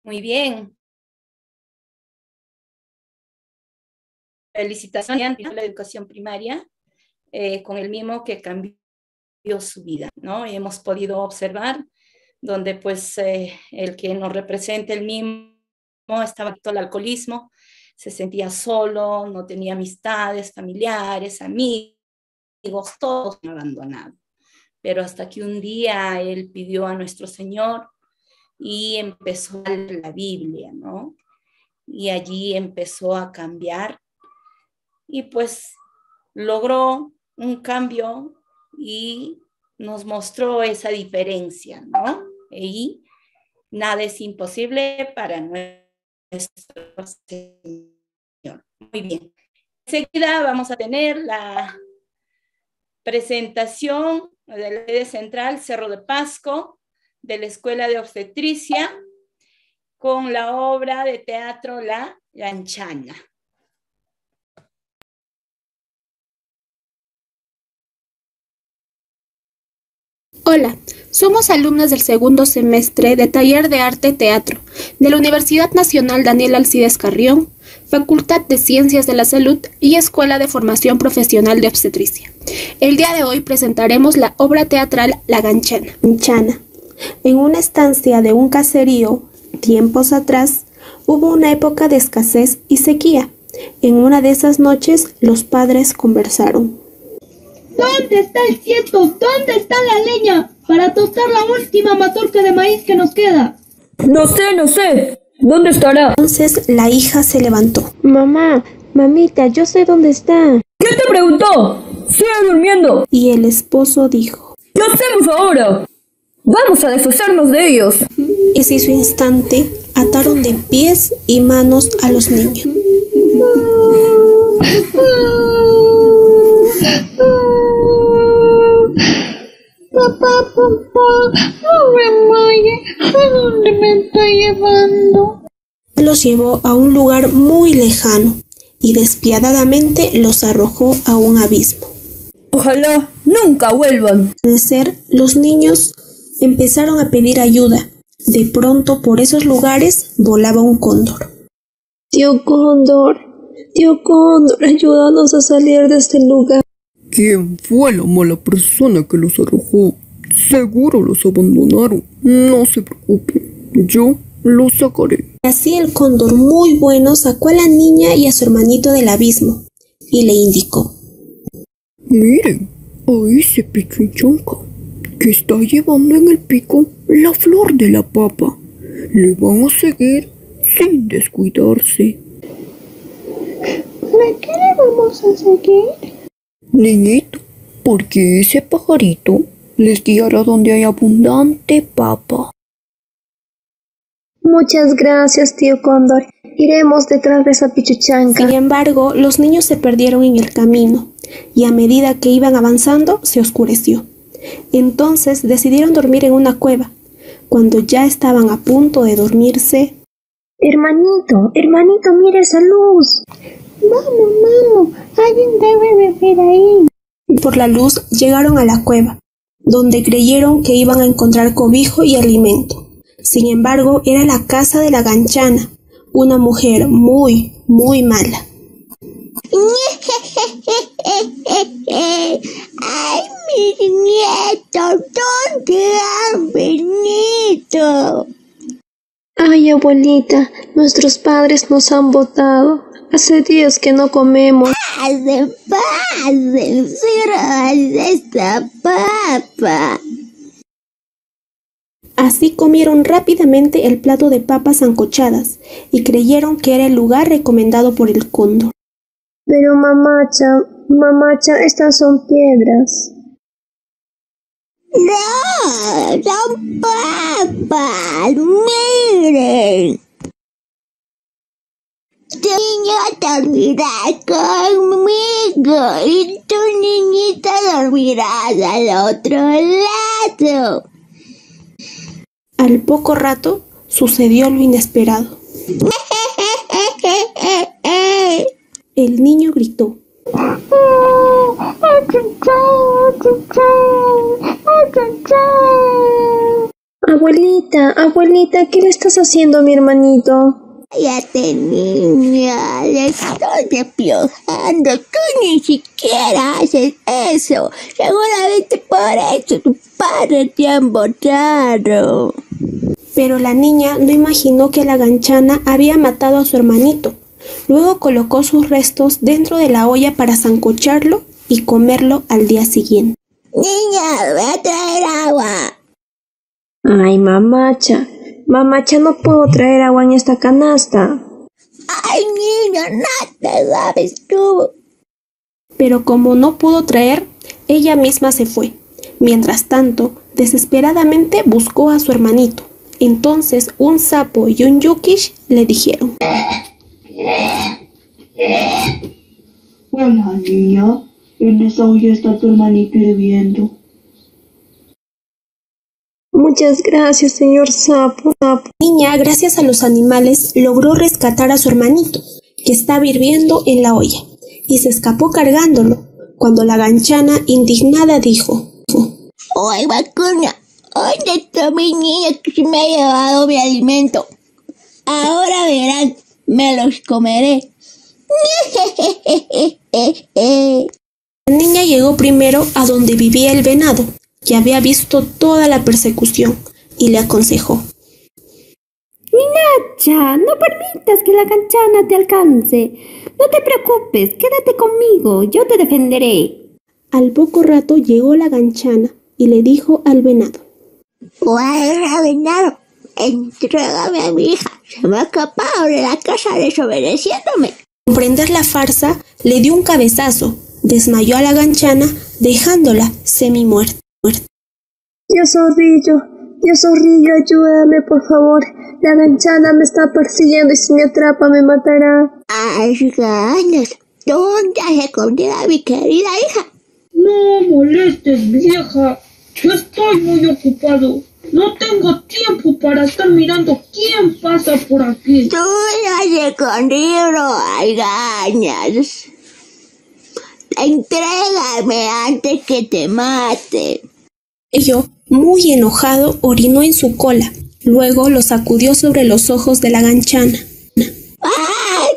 Muy bien. Felicitaciones a la educación primaria, con el mismo que cambió su vida, ¿no? Hemos podido observar donde pues el que nos representa el mismo estaba adicto al alcoholismo, se sentía solo, no tenía amistades, familiares, amigos, todos abandonados. Pero hasta que un día él pidió a nuestro Señor y empezó a leer la Biblia, ¿no? Y allí empezó a cambiar y pues logró un cambio y nos mostró esa diferencia, ¿no? Y nada es imposible para nuestro Señor. Muy bien. Enseguida vamos a tener la presentación de la sede central Cerro de Pasco de la Escuela de Obstetricia con la obra de teatro La Ganchana. Hola, somos alumnas del segundo semestre de Taller de Arte Teatro de la Universidad Nacional Daniel Alcides Carrión, Facultad de Ciencias de la Salud y Escuela de Formación Profesional de Obstetricia. El día de hoy presentaremos la obra teatral La Ganchana. En una estancia de un caserío, tiempos atrás, hubo una época de escasez y sequía. En una de esas noches, los padres conversaron. ¿Dónde está el cierto? ¿Dónde está la leña para tostar la última mazorca de maíz que nos queda? No sé. ¿Dónde estará? Entonces la hija se levantó. Mamá, mamita, yo sé dónde está. ¿Quién te preguntó? Sigue durmiendo. Y el esposo dijo. ¿Qué hacemos ahora? Vamos a deshacernos de ellos. Ese hizo instante, ataron de pies y manos a los niños. Papá, no me vayas, ¿a dónde me está llevando? Los llevó a un lugar muy lejano y despiadadamente los arrojó a un abismo. Ojalá nunca vuelvan. Al ser, los niños empezaron a pedir ayuda. De pronto, por esos lugares, volaba un cóndor. Tío Cóndor, ayúdanos a salir de este lugar. ¿Quién fue la mala persona que los arrojó? Seguro los abandonaron. No se preocupen, yo los sacaré. Así el cóndor muy bueno sacó a la niña y a su hermanito del abismo y le indicó. Miren, ahí se Pichunchanca, que está llevando en el pico la flor de la papa. Le van a seguir sin descuidarse. ¿Para qué le vamos a seguir? Niñito, porque ese pajarito les guiará donde hay abundante papa. Muchas gracias, tío Cóndor. Iremos detrás de esa Pichuchanca. Sin embargo, los niños se perdieron en el camino y a medida que iban avanzando se oscureció. Entonces decidieron dormir en una cueva. Cuando ya estaban a punto de dormirse... Hermanito, mira esa luz. Vamos, alguien debe de ver ahí. Por la luz llegaron a la cueva, donde creyeron que iban a encontrar cobijo y alimento. Sin embargo, era la casa de la Ganchana, una mujer muy, muy mala. ¡Ay, mis nietos! ¿Dónde han venido? Ay, abuelita, nuestros padres nos han botado. Hace días que no comemos. ¡Pasen, sírvanse esta papa! Así comieron rápidamente el plato de papas sancochadas y creyeron que era el lugar recomendado por el cóndor. Pero mamacha, estas son piedras. ¡No! ¡Son papas! ¡Miren! Tu niño dormirá conmigo y tu niñita dormirá al otro lado. Al poco rato sucedió lo inesperado. El niño gritó. Abuelita, ¿qué le estás haciendo a mi hermanito? Cállate, niña, le estoy despiojando. Tú ni siquiera haces eso. Seguramente por eso tu padre te ha embotado. Pero la niña no imaginó que la ganchana había matado a su hermanito. Luego colocó sus restos dentro de la olla para sancocharlo y comerlo al día siguiente. Niña, voy a traer agua. Ay, mamacha, no puedo traer agua en esta canasta. Ay, niño, no te sabes tú. Pero como no pudo traer, ella misma se fue. Mientras tanto, desesperadamente buscó a su hermanito. Entonces un sapo y un yukish le dijeron: Hola, niña, en esa olla está tu hermanito hirviendo. Muchas gracias, señor sapo. La niña, gracias a los animales, logró rescatar a su hermanito, que estaba hirviendo en la olla, y se escapó cargándolo, cuando la ganchana, indignada, dijo: ¡Ay, vacuna! ¿Dónde está mi niña que se me ha llevado mi alimento? Ahora verán, me los comeré. La niña llegó primero a donde vivía el venado, que había visto toda la persecución, y le aconsejó: Ninacha, no permitas que la ganchana te alcance. No te preocupes, quédate conmigo, yo te defenderé. Al poco rato llegó la ganchana y le dijo al venado: ¡Guarda, venado! Entrégame a mi hija. Se me ha escapado de la casa desobedeciéndome. Al comprender la farsa, le dio un cabezazo, desmayó a la ganchana, dejándola semi-muerta. Dios zorrillo, ayúdame, por favor. La ganchana me está persiguiendo y si me atrapa me matará. ¡Ay, ganas! ¿Dónde has escondido a mi querida hija? No molestes, vieja. Yo estoy muy ocupado. No tengo tiempo para estar mirando quién pasa por aquí. Tú la has escondido, ay, ganas. Entrégame antes que te mate. Ello, muy enojado, orinó en su cola. Luego lo sacudió sobre los ojos de la ganchana. ¡Ay,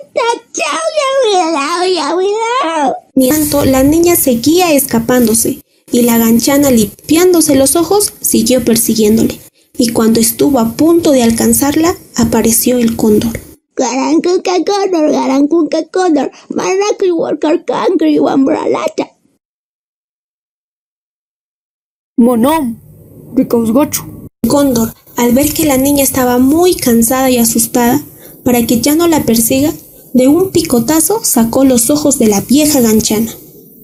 ya cuidado! Mientras tanto, la niña seguía escapándose, y la ganchana, limpiándose los ojos, siguió persiguiéndole. Y cuando estuvo a punto de alcanzarla, apareció el cóndor. Garankunka cóndor, manaki walker cancri wambralata. Monón, ricausgacho. El cóndor, al ver que la niña estaba muy cansada y asustada, para que ya no la persiga, de un picotazo sacó los ojos de la vieja ganchana.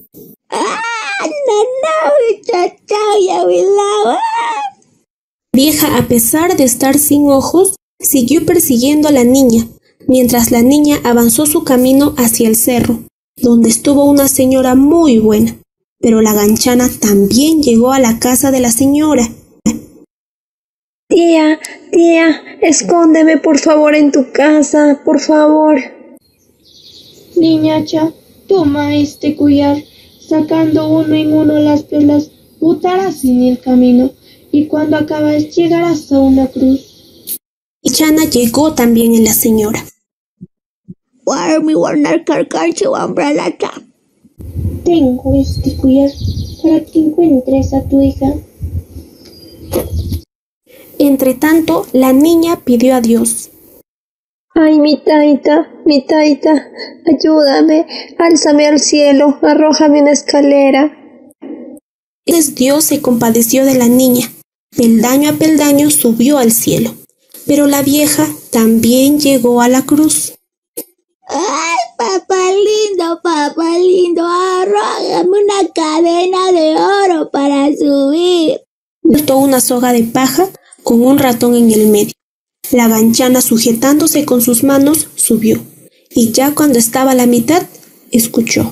La vieja, a pesar de estar sin ojos, siguió persiguiendo a la niña, mientras la niña avanzó su camino hacia el cerro, donde estuvo una señora muy buena. Pero la ganchana también llegó a la casa de la señora. Tía, escóndeme por favor en tu casa, por favor. Niñacha, toma este collar. Sacando uno en uno las perlas, botarás en el camino, y cuando acabas llegarás a una cruz. Y Chana llegó también en la señora. Tengo este collar para que encuentres a tu hija. Entretanto, la niña pidió a Dios: Ay, mi taita, ayúdame, álzame al cielo, arrójame una escalera. Entonces Dios se compadeció de la niña. Peldaño a peldaño subió al cielo. Pero la vieja también llegó a la cruz. ¡Ay, papá lindo! Arrójame una cadena de oro para subir. Soltó una soga de paja con un ratón en el medio. La ganchana, sujetándose con sus manos, subió, y ya cuando estaba a la mitad, escuchó: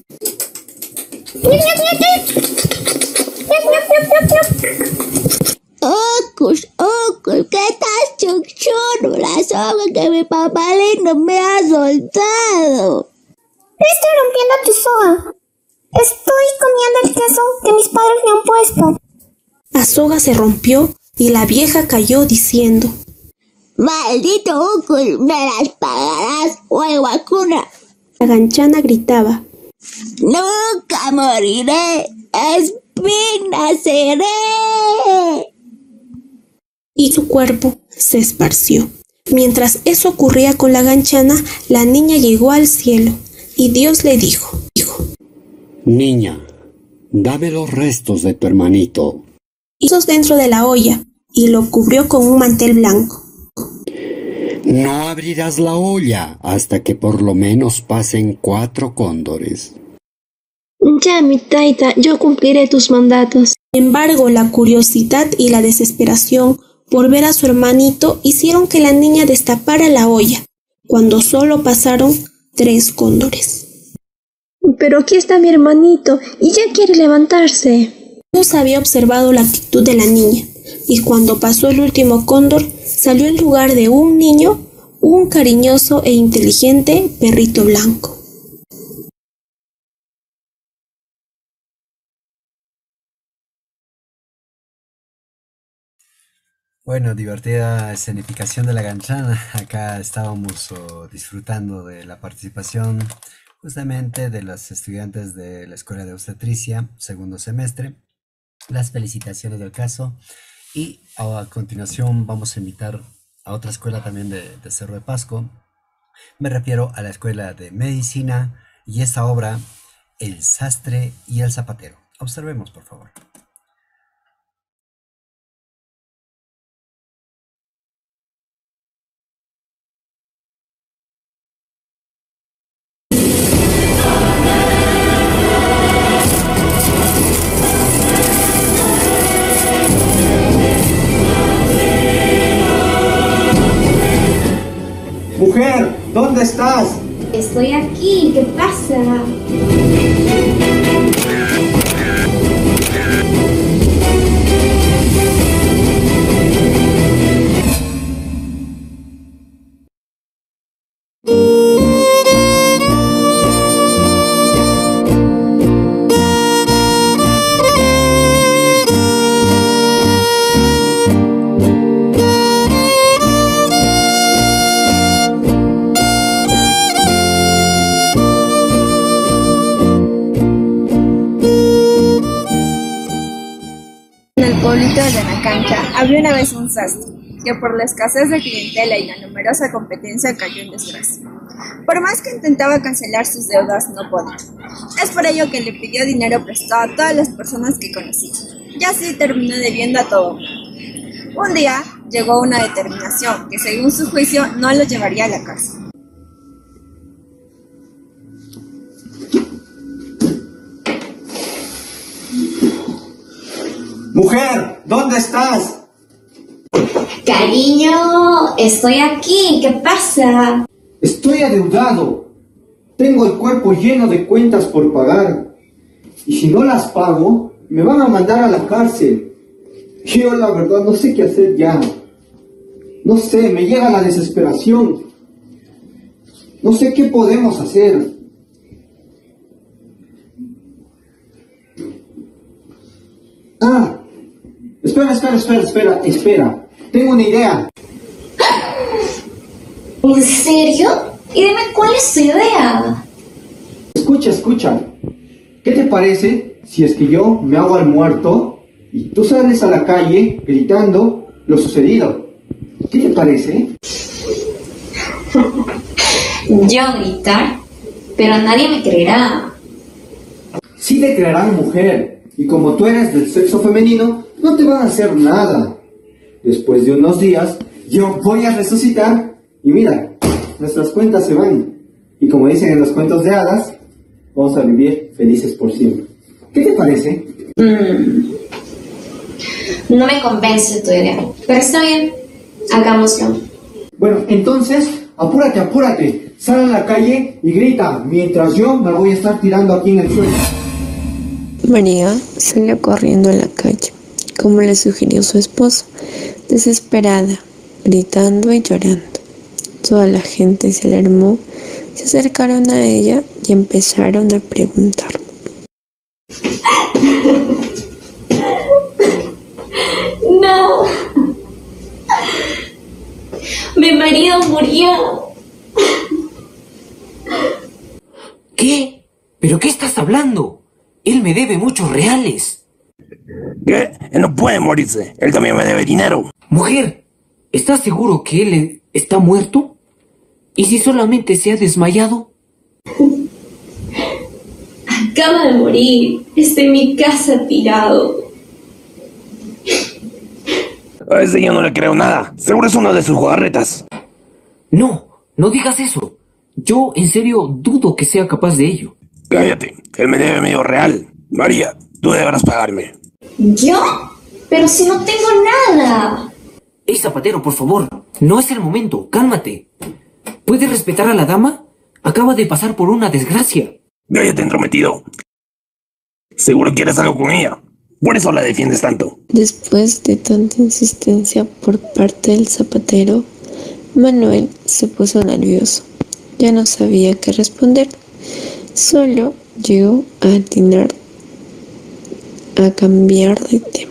¡Ocus! ¿Qué estás chuchuro? La soga que mi papá lindo me ha soltado. Estoy rompiendo tu soga. Estoy comiendo el queso que mis padres me han puesto. La soga se rompió y la vieja cayó diciendo: ¡Maldito Úcul! ¡Me las pagarás, huevacuna! La ganchana gritaba: ¡Nunca moriré! ¡Espina seré! Y su cuerpo se esparció. Mientras eso ocurría con la ganchana, la niña llegó al cielo y Dios le dijo: Niña, dame los restos de tu hermanito. Hizo dentro de la olla y lo cubrió con un mantel blanco. No abrirás la olla hasta que por lo menos pasen 4 cóndores. Ya, mi taita, yo cumpliré tus mandatos. Sin embargo, la curiosidad y la desesperación por ver a su hermanito hicieron que la niña destapara la olla, cuando solo pasaron 3 cóndores. Pero aquí está mi hermanito y ya quiere levantarse. Dios había observado la actitud de la niña, y cuando pasó el último cóndor, salió en lugar de un niño, un cariñoso e inteligente perrito blanco. Bueno, divertida escenificación de la ganchana. Acá estábamos disfrutando de la participación justamente de los estudiantes de la Escuela de Obstetricia, segundo semestre. Las felicitaciones del caso. Y a continuación vamos a invitar a otra escuela también de Cerro de Pasco. Me refiero a la Escuela de Medicina y esta obra, El sastre y el zapatero. Observemos, por favor. Mujer, ¿dónde estás? Estoy aquí, ¿qué pasa? Pueblito de Nacancha había una vez un sastre, que por la escasez de clientela y la numerosa competencia cayó en desgracia. Por más que intentaba cancelar sus deudas, no podía. Es por ello que le pidió dinero prestado a todas las personas que conocía, y así terminó debiendo a todo mundo. Un día llegó a una determinación que según su juicio no lo llevaría a la cárcel. Mujer, ¿dónde estás? Cariño, estoy aquí, ¿qué pasa? Estoy adeudado. Tengo el cuerpo lleno de cuentas por pagar. Y si no las pago, me van a mandar a la cárcel. Yo la verdad no sé qué hacer ya. No sé, me llega la desesperación. No sé qué podemos hacer. Ah, espera. Tengo una idea. ¿En serio? Y dime cuál es su idea. Escucha. ¿Qué te parece si es que yo me hago al muerto y tú sales a la calle gritando lo sucedido? ¿Qué te parece? Yo gritar, pero nadie me creerá. Sí te creerán, mujer. Y como tú eres del sexo femenino, no te van a hacer nada. Después de unos días, yo voy a resucitar y mira, nuestras cuentas se van. Y como dicen en los cuentos de hadas, vamos a vivir felices por siempre. ¿Qué te parece? No me convence tu idea, pero está bien, hagámoslo. Bueno, entonces, apúrate. Sal a la calle y grita, mientras yo me voy a estar tirando aquí en el suelo. María salió corriendo a la calle, como le sugirió su esposo, desesperada, gritando y llorando. Toda la gente se alarmó, se acercaron a ella y empezaron a preguntar. No. marido murió. ¿Qué? ¿Pero qué estás hablando? Él me debe muchos reales. ¿Qué? Él no puede morirse. Él también me debe dinero. Mujer, ¿estás seguro que él está muerto? ¿Y si solamente se ha desmayado? Acaba de morir. Está en mi casa tirado. A ese yo no le creo nada. Seguro es uno de sus jugarretas. No, no digas eso. Yo, en serio, dudo que sea capaz de ello. Cállate, él me debe medio real. María, tú deberás pagarme. ¿Yo? Pero si no tengo nada. ¡Ey, zapatero, por favor! No es el momento, cálmate. ¿Puedes respetar a la dama? Acaba de pasar por una desgracia. Cállate, entrometido. Seguro quieres algo con ella. Por eso la defiendes tanto. Después de tanta insistencia por parte del zapatero, Manuel se puso nervioso. Ya no sabía qué responder. Solo llegó a atinar a cambiar de tema.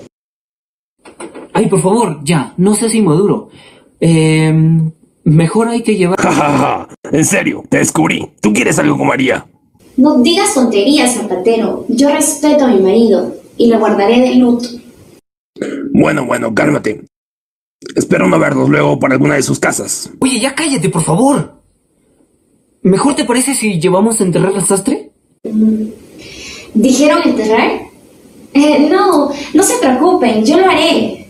Ay, por favor, ya, no seas inmaduro. Mejor hay que llevar... Ja. En serio, te descubrí. Tú quieres algo con María. No digas tonterías, zapatero. Yo respeto a mi marido y lo guardaré de luto. Bueno, cálmate. Espero no verlos luego por alguna de sus casas. Oye, ya cállate, por favor. ¿Mejor te parece si llevamos a enterrar al sastre? ¿Dijeron enterrar? No se preocupen, yo lo haré.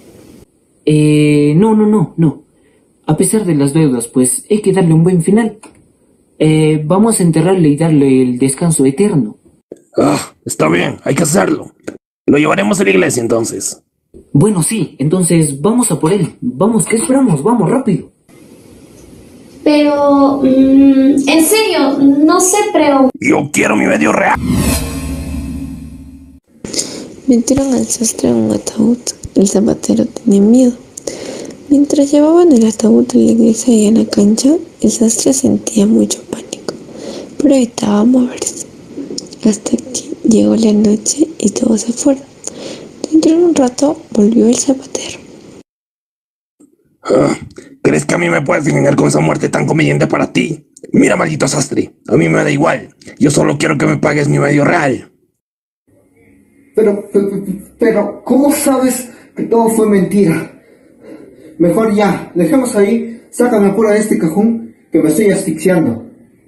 No. A pesar de las deudas, pues hay que darle un buen final. Vamos a enterrarle y darle el descanso eterno. Está bien, hay que hacerlo. Lo llevaremos a la iglesia entonces. Bueno, sí, entonces vamos a por él. Vamos, ¿qué esperamos? Vamos, rápido. Pero, en serio, no se preocupen. Yo quiero mi medio real. Metieron al sastre en un ataúd. El zapatero tenía miedo. Mientras llevaban el ataúd a la iglesia y en la cancha, el sastre sentía mucho pánico, pero evitaba moverse. Hasta que llegó la noche y todos se fueron. Dentro de un rato volvió el zapatero. ¿Crees que a mí me puedes engañar con esa muerte tan conveniente para ti? Mira, maldito sastre, a mí me da igual. Yo solo quiero que me pagues mi medio real. Pero, ¿cómo sabes que todo fue mentira? Mejor ya, dejemos ahí, sácame apuro de este cajón que me estoy asfixiando.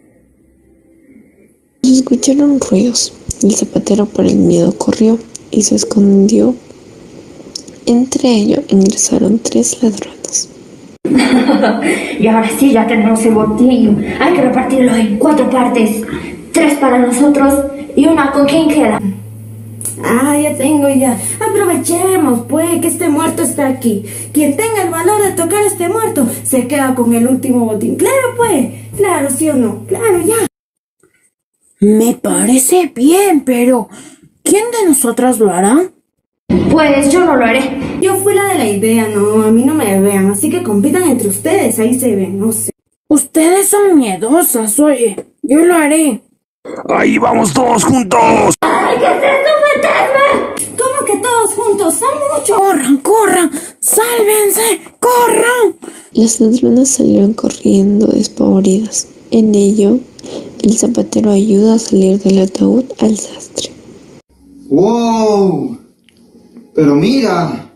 Se escucharon ruidos. El zapatero por el miedo corrió y se escondió. Entre ellos ingresaron 3 ladrones. Y ahora sí ya tenemos el botín. Hay que repartirlo en 4 partes. 3 para nosotros y una con quien queda. Ya tengo ya. Aprovechemos, pues, que este muerto está aquí. Quien tenga el valor de tocar a este muerto se queda con el último botín. Claro, pues. Claro, ¿sí o no? Claro, ya. Me parece bien, pero ¿quién de nosotras lo hará? Pues yo no lo haré. Yo fui la de la idea, no, a mí no me vean, así que compitan entre ustedes, ahí se ven, no sé. Ustedes son miedosas, oye, yo lo haré. ¡Ahí vamos todos juntos! ¡Ay, qué es esto, fantasma! ¿Cómo que todos juntos? ¡Son muchos! ¡Corran! ¡Sálvense! ¡Corran! Las ladronas salieron corriendo despavoridas. En ello, el zapatero ayuda a salir del ataúd al sastre. ¡Wow! Pero mira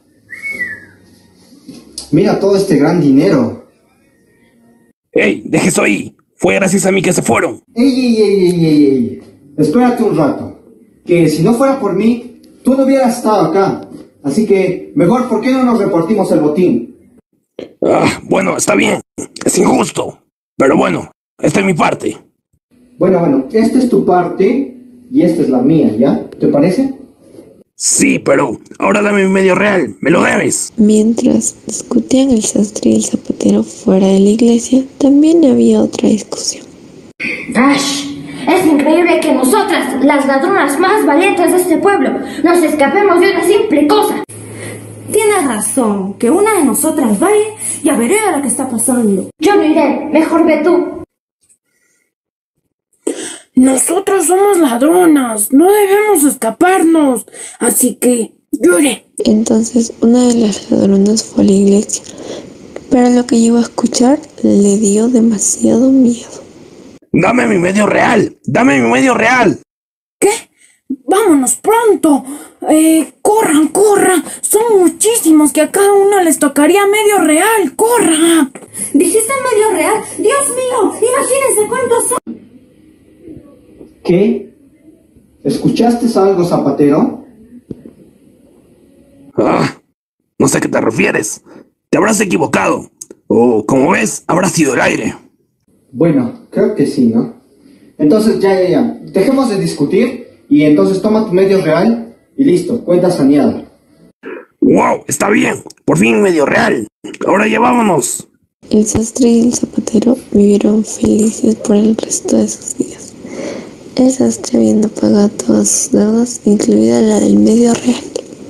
todo este gran dinero. ¡Ey! ¡Deje eso ahí! Fue gracias a mí que se fueron. ¡Ey! Espérate un rato. Que si no fuera por mí, tú no hubieras estado acá. Así que, mejor, ¿por qué no nos repartimos el botín? Bueno, está bien. Es injusto. Pero bueno, esta es mi parte. Bueno, esta es tu parte y esta es la mía, ¿ya? ¿Te parece? Sí, pero ahora dame mi medio real. Me lo debes. Mientras discutían el sastre y el zapatero fuera de la iglesia, también había otra discusión. ¡Ash! Es increíble que nosotras, las ladronas más valientes de este pueblo, nos escapemos de una simple cosa. Tienes razón, que una de nosotras vaya y averigüe lo que está pasando. Yo no iré, mejor ve tú. Nosotros somos ladronas, no debemos escaparnos, así que yo iré. Entonces una de las ladronas fue a la iglesia, pero lo que llegó a escuchar le dio demasiado miedo. ¡Dame mi medio real! ¡Dame mi medio real! ¡Vámonos pronto! ¡Corran, corran! Son muchísimos que a cada uno les tocaría medio real. ¡Corra! ¿Dijiste medio real? ¡Dios mío! Imagínense cuántos son. ¿Qué? ¿Escuchaste algo, Zapatero? No sé a qué te refieres. Te habrás equivocado. O, como ves, habrá sido el aire. Bueno, creo que sí, ¿no? Entonces ya. Dejemos de discutir y entonces toma tu medio real y listo, cuenta saneada. ¡Wow! Está bien. Por fin medio real. Ahora ya vámonos. El sastre y el zapatero vivieron felices por el resto de sus días. El sastre habiendo pagado todas sus deudas, incluida la del medio real.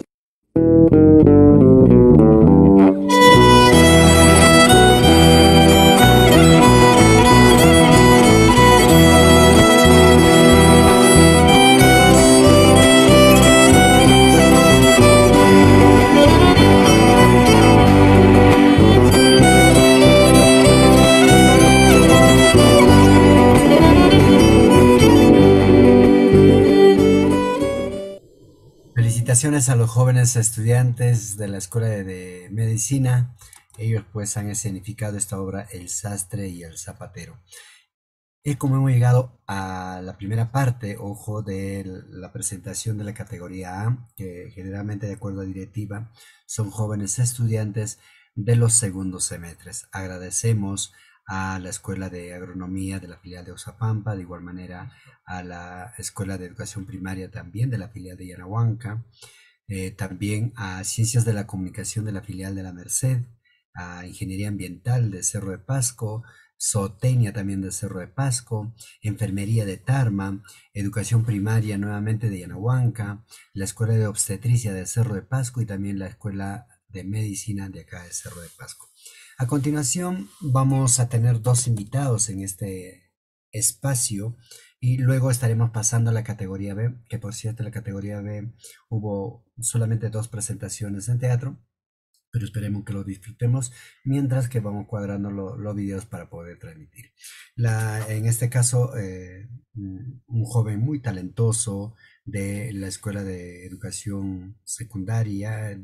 Felicitaciones a los jóvenes estudiantes de la Escuela de Medicina. Ellos pues han escenificado esta obra El Sastre y el Zapatero. Y como hemos llegado a la primera parte, ojo, de la presentación de la categoría A, que generalmente de acuerdo a directiva son jóvenes estudiantes de los segundos semestres. Agradecemos a la Escuela de Agronomía de la filial de Oxapampa, de igual manera a la Escuela de Educación Primaria también de la filial de Yanahuanca, también a Ciencias de la Comunicación de la filial de La Merced, a Ingeniería Ambiental de Cerro de Pasco, Zootecnia también de Cerro de Pasco, Enfermería de Tarma, Educación Primaria nuevamente de Yanahuanca, la Escuela de Obstetricia de Cerro de Pasco y también la Escuela de Medicina de acá de Cerro de Pasco. A continuación vamos a tener dos invitados en este espacio y luego estaremos pasando a la categoría B, que por cierto en la categoría B hubo solamente 2 presentaciones en teatro, pero esperemos que lo disfrutemos mientras que vamos cuadrando los videos para poder transmitir. En este caso, un joven muy talentoso de la Escuela de Educación Secundaria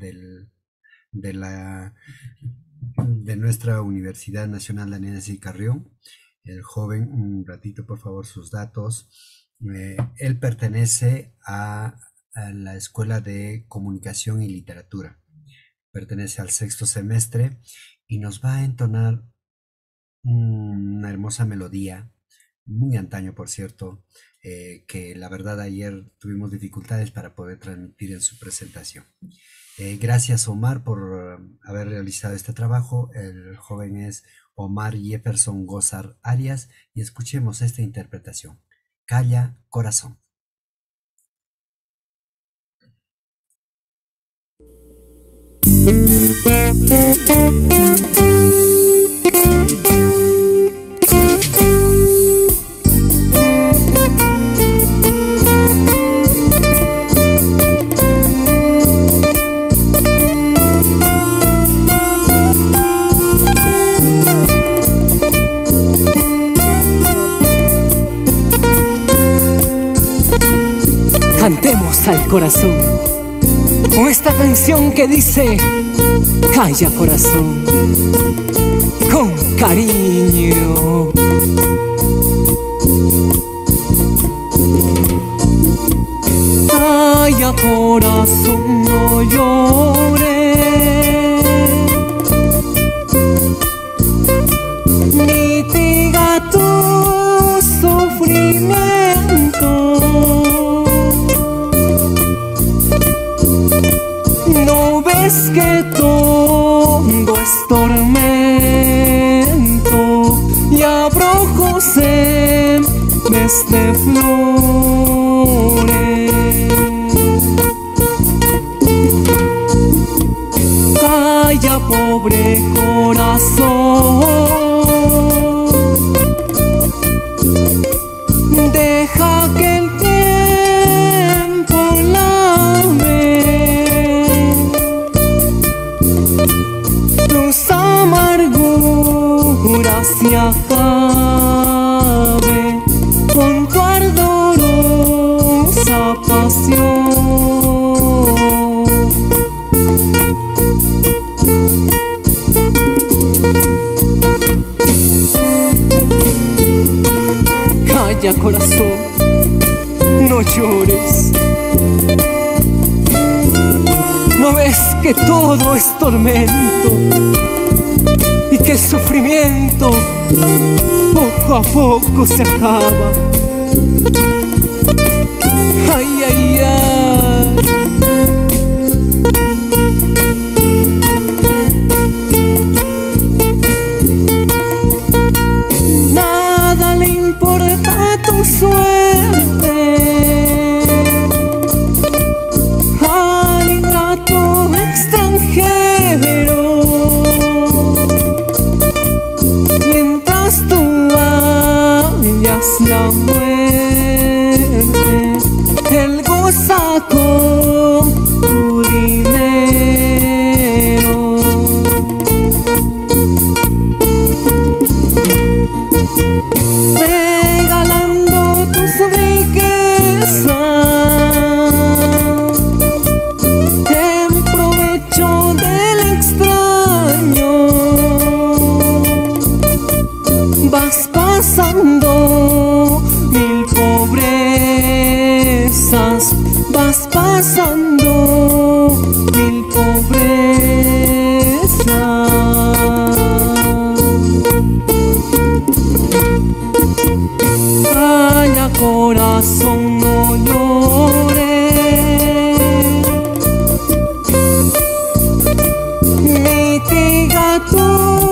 de nuestra Universidad Nacional Daniel Alcides Carrión. El joven, un ratito por favor sus datos. Él pertenece a la Escuela de Comunicación y Literatura. Pertenece al 6º semestre y nos va a entonar una hermosa melodía, muy antaño por cierto, que la verdad ayer tuvimos dificultades para poder transmitir en su presentación. Gracias Omar por haber realizado este trabajo. El joven es Omar Jefferson Gozar Arias y escuchemos esta interpretación. Calla, corazón. Cantemos al corazón con esta canción que dice: calla corazón, con cariño. Calla corazón, no llores, mitiga tu sufrimiento. ¿No ves que todo es tormento y abrojos en vez de flores? Calla, pobre corazón, deja que el tiempo lave tus amarguras Calla, corazón, no llores. ¿No ves que todo es tormento y que el sufrimiento poco a poco se acaba? Ay, ay, ay. Nada le importa a tu suerte, al ingrato extranjero, mientras tú hallas la muerte, él goza con tu dinero. Regalando tus riquezas en provecho del extraño, vas pasando mil pobrezas, vas pasando mil pobrezas. Calla, corazón, no llores, mitiga tu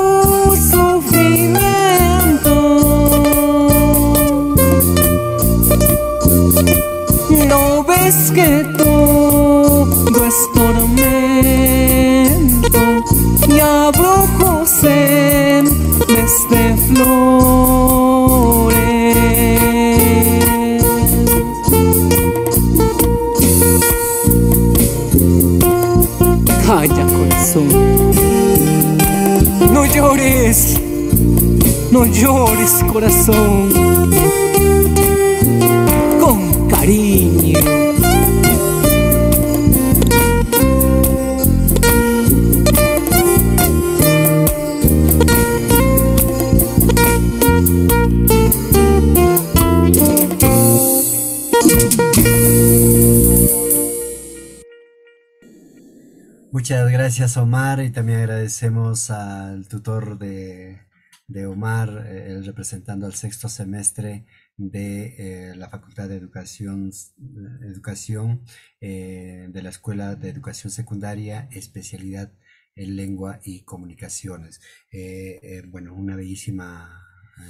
sufrimiento. ¿No ves que todo es tormento y abrojos en mes de flores? Calla, corazón, no llores, no llores, corazón, con cariño. Muchas gracias, Omar, y también agradecemos al tutor de Omar, representando al sexto semestre de la Facultad de Educación de la Escuela de Educación Secundaria, especialidad en Lengua y Comunicaciones. Bueno, una bellísima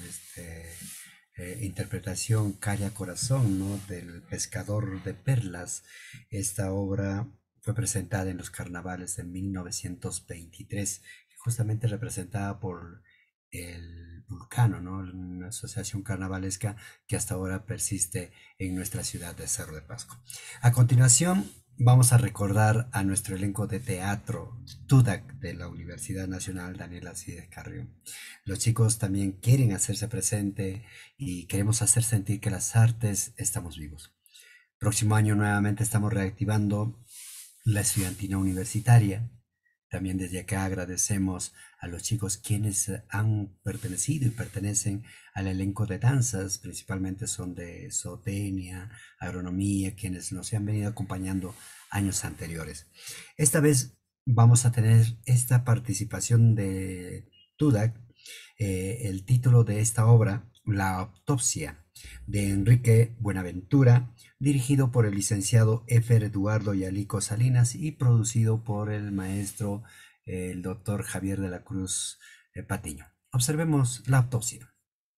interpretación, Calla, corazón, ¿no?, del Pescador de Perlas. Esta obra fue presentada en los carnavales de 1923, justamente representada por el Vulcano, ¿no?, una asociación carnavalesca que hasta ahora persiste en nuestra ciudad de Cerro de Pasco. A continuación, vamos a recordar a nuestro elenco de teatro TUDAC de la Universidad Nacional Daniel Alcides Carrión. Los chicos también quieren hacerse presente y queremos hacer sentir que las artes estamos vivos. Próximo año nuevamente estamos reactivando la estudiantina universitaria. También desde acá agradecemos a los chicos quienes han pertenecido y pertenecen al elenco de danzas, principalmente son de zootecnia, agronomía, quienes nos han venido acompañando años anteriores. Esta vez vamos a tener esta participación de TUDAC, el título de esta obra, La autopsia, de Enrique Buenaventura, dirigido por el licenciado Efer Eduardo Yalico Salinas y producido por el maestro, el doctor Javier de la Cruz Patiño. Observemos la autopsia.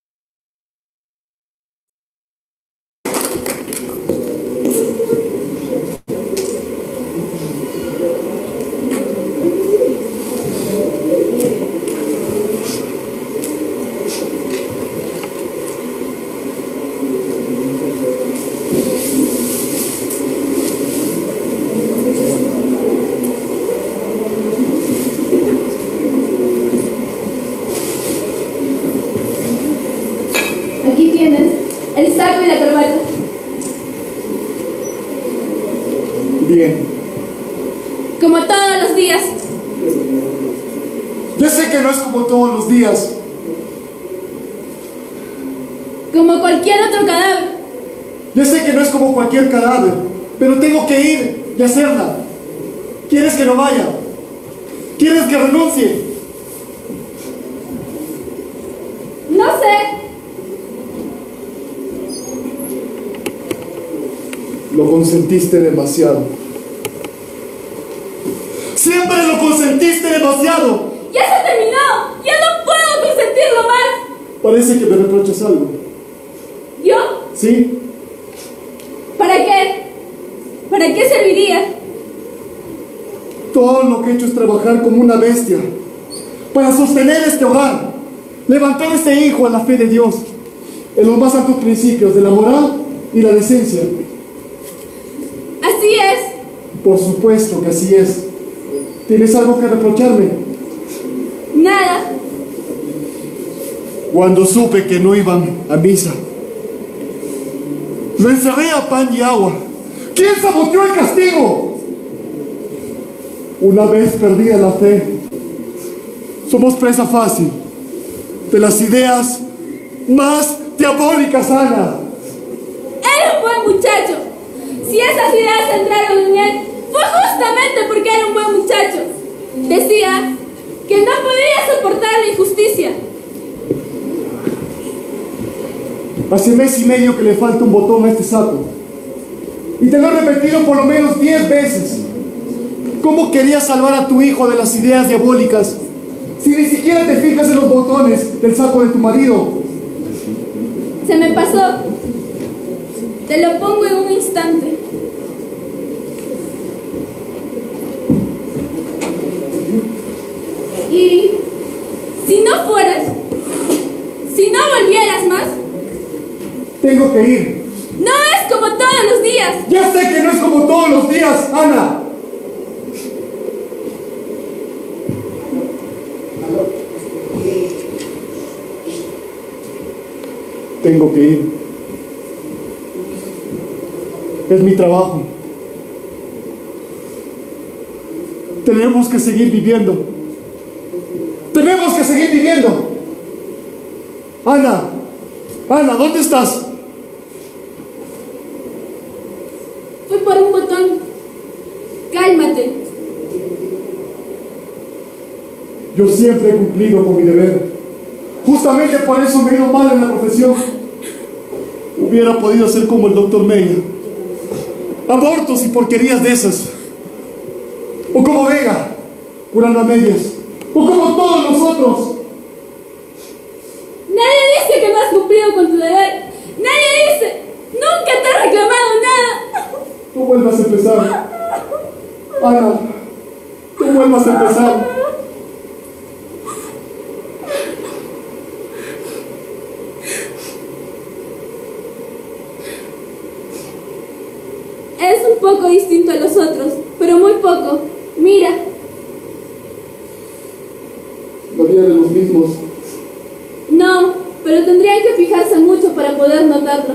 Aquí tienes el saco y la corbata. Bien. Como todos los días. Yo sé que no es como todos los días. Como cualquier otro cadáver. Yo sé que no es como cualquier cadáver, pero tengo que ir y hacerla. ¿Quieres que no vaya? ¿Quieres que renuncie? No sé. Lo consentiste demasiado. ¡Siempre lo consentiste demasiado! ¡Ya se terminó! ¡Ya no puedo consentirlo más! Parece que me reprochas algo. ¿Yo? ¿Sí? ¿Para qué? ¿Para qué serviría? Todo lo que he hecho es trabajar como una bestia para sostener este hogar, levantar este hijo a la fe de Dios, en los más altos principios de la moral y la decencia. Así es. Por supuesto que así es. ¿Tienes algo que reprocharme? Nada. Cuando supe que no iban a misa, lo encerré a pan y agua. ¿Quién saboteó el castigo? Una vez perdida la fe, somos presa fácil de las ideas más diabólicas, Ana. Era un buen muchacho. Si esas ideas entraron en él, fue justamente porque era un buen muchacho. Decía que no podía soportar la injusticia. Hace mes y medio que le falta un botón a este saco. Y te lo he repetido por lo menos 10 veces. ¿Cómo querías salvar a tu hijo de las ideas diabólicas si ni siquiera te fijas en los botones del saco de tu marido? Se me pasó. Te lo pongo en un instante. Y si no fueras, si no volvieras más, tengo que ir. No es como todos los días. Ya sé que no es como todos los días, Ana. Tengo que ir. Es mi trabajo. Tenemos que seguir viviendo. Tenemos que seguir viviendo. Ana, Ana, ¿dónde estás? Fui por un botón. Cálmate. Yo siempre he cumplido con mi deber. Justamente por eso me he ido mal en la profesión. Hubiera podido ser como el doctor Meya. Abortos y porquerías de esas. O como Vega, curando a medias. O como todos nosotros. Nadie dice que no has cumplido con tu deber. Nadie dice. Nunca te he reclamado nada. Tú vuelvas a empezar. Ana, tú vuelvas a empezar. Es un poco distinto a los otros, pero muy poco. Mira. ¿No de los mismos? No, pero tendrían que fijarse mucho para poder notarlo.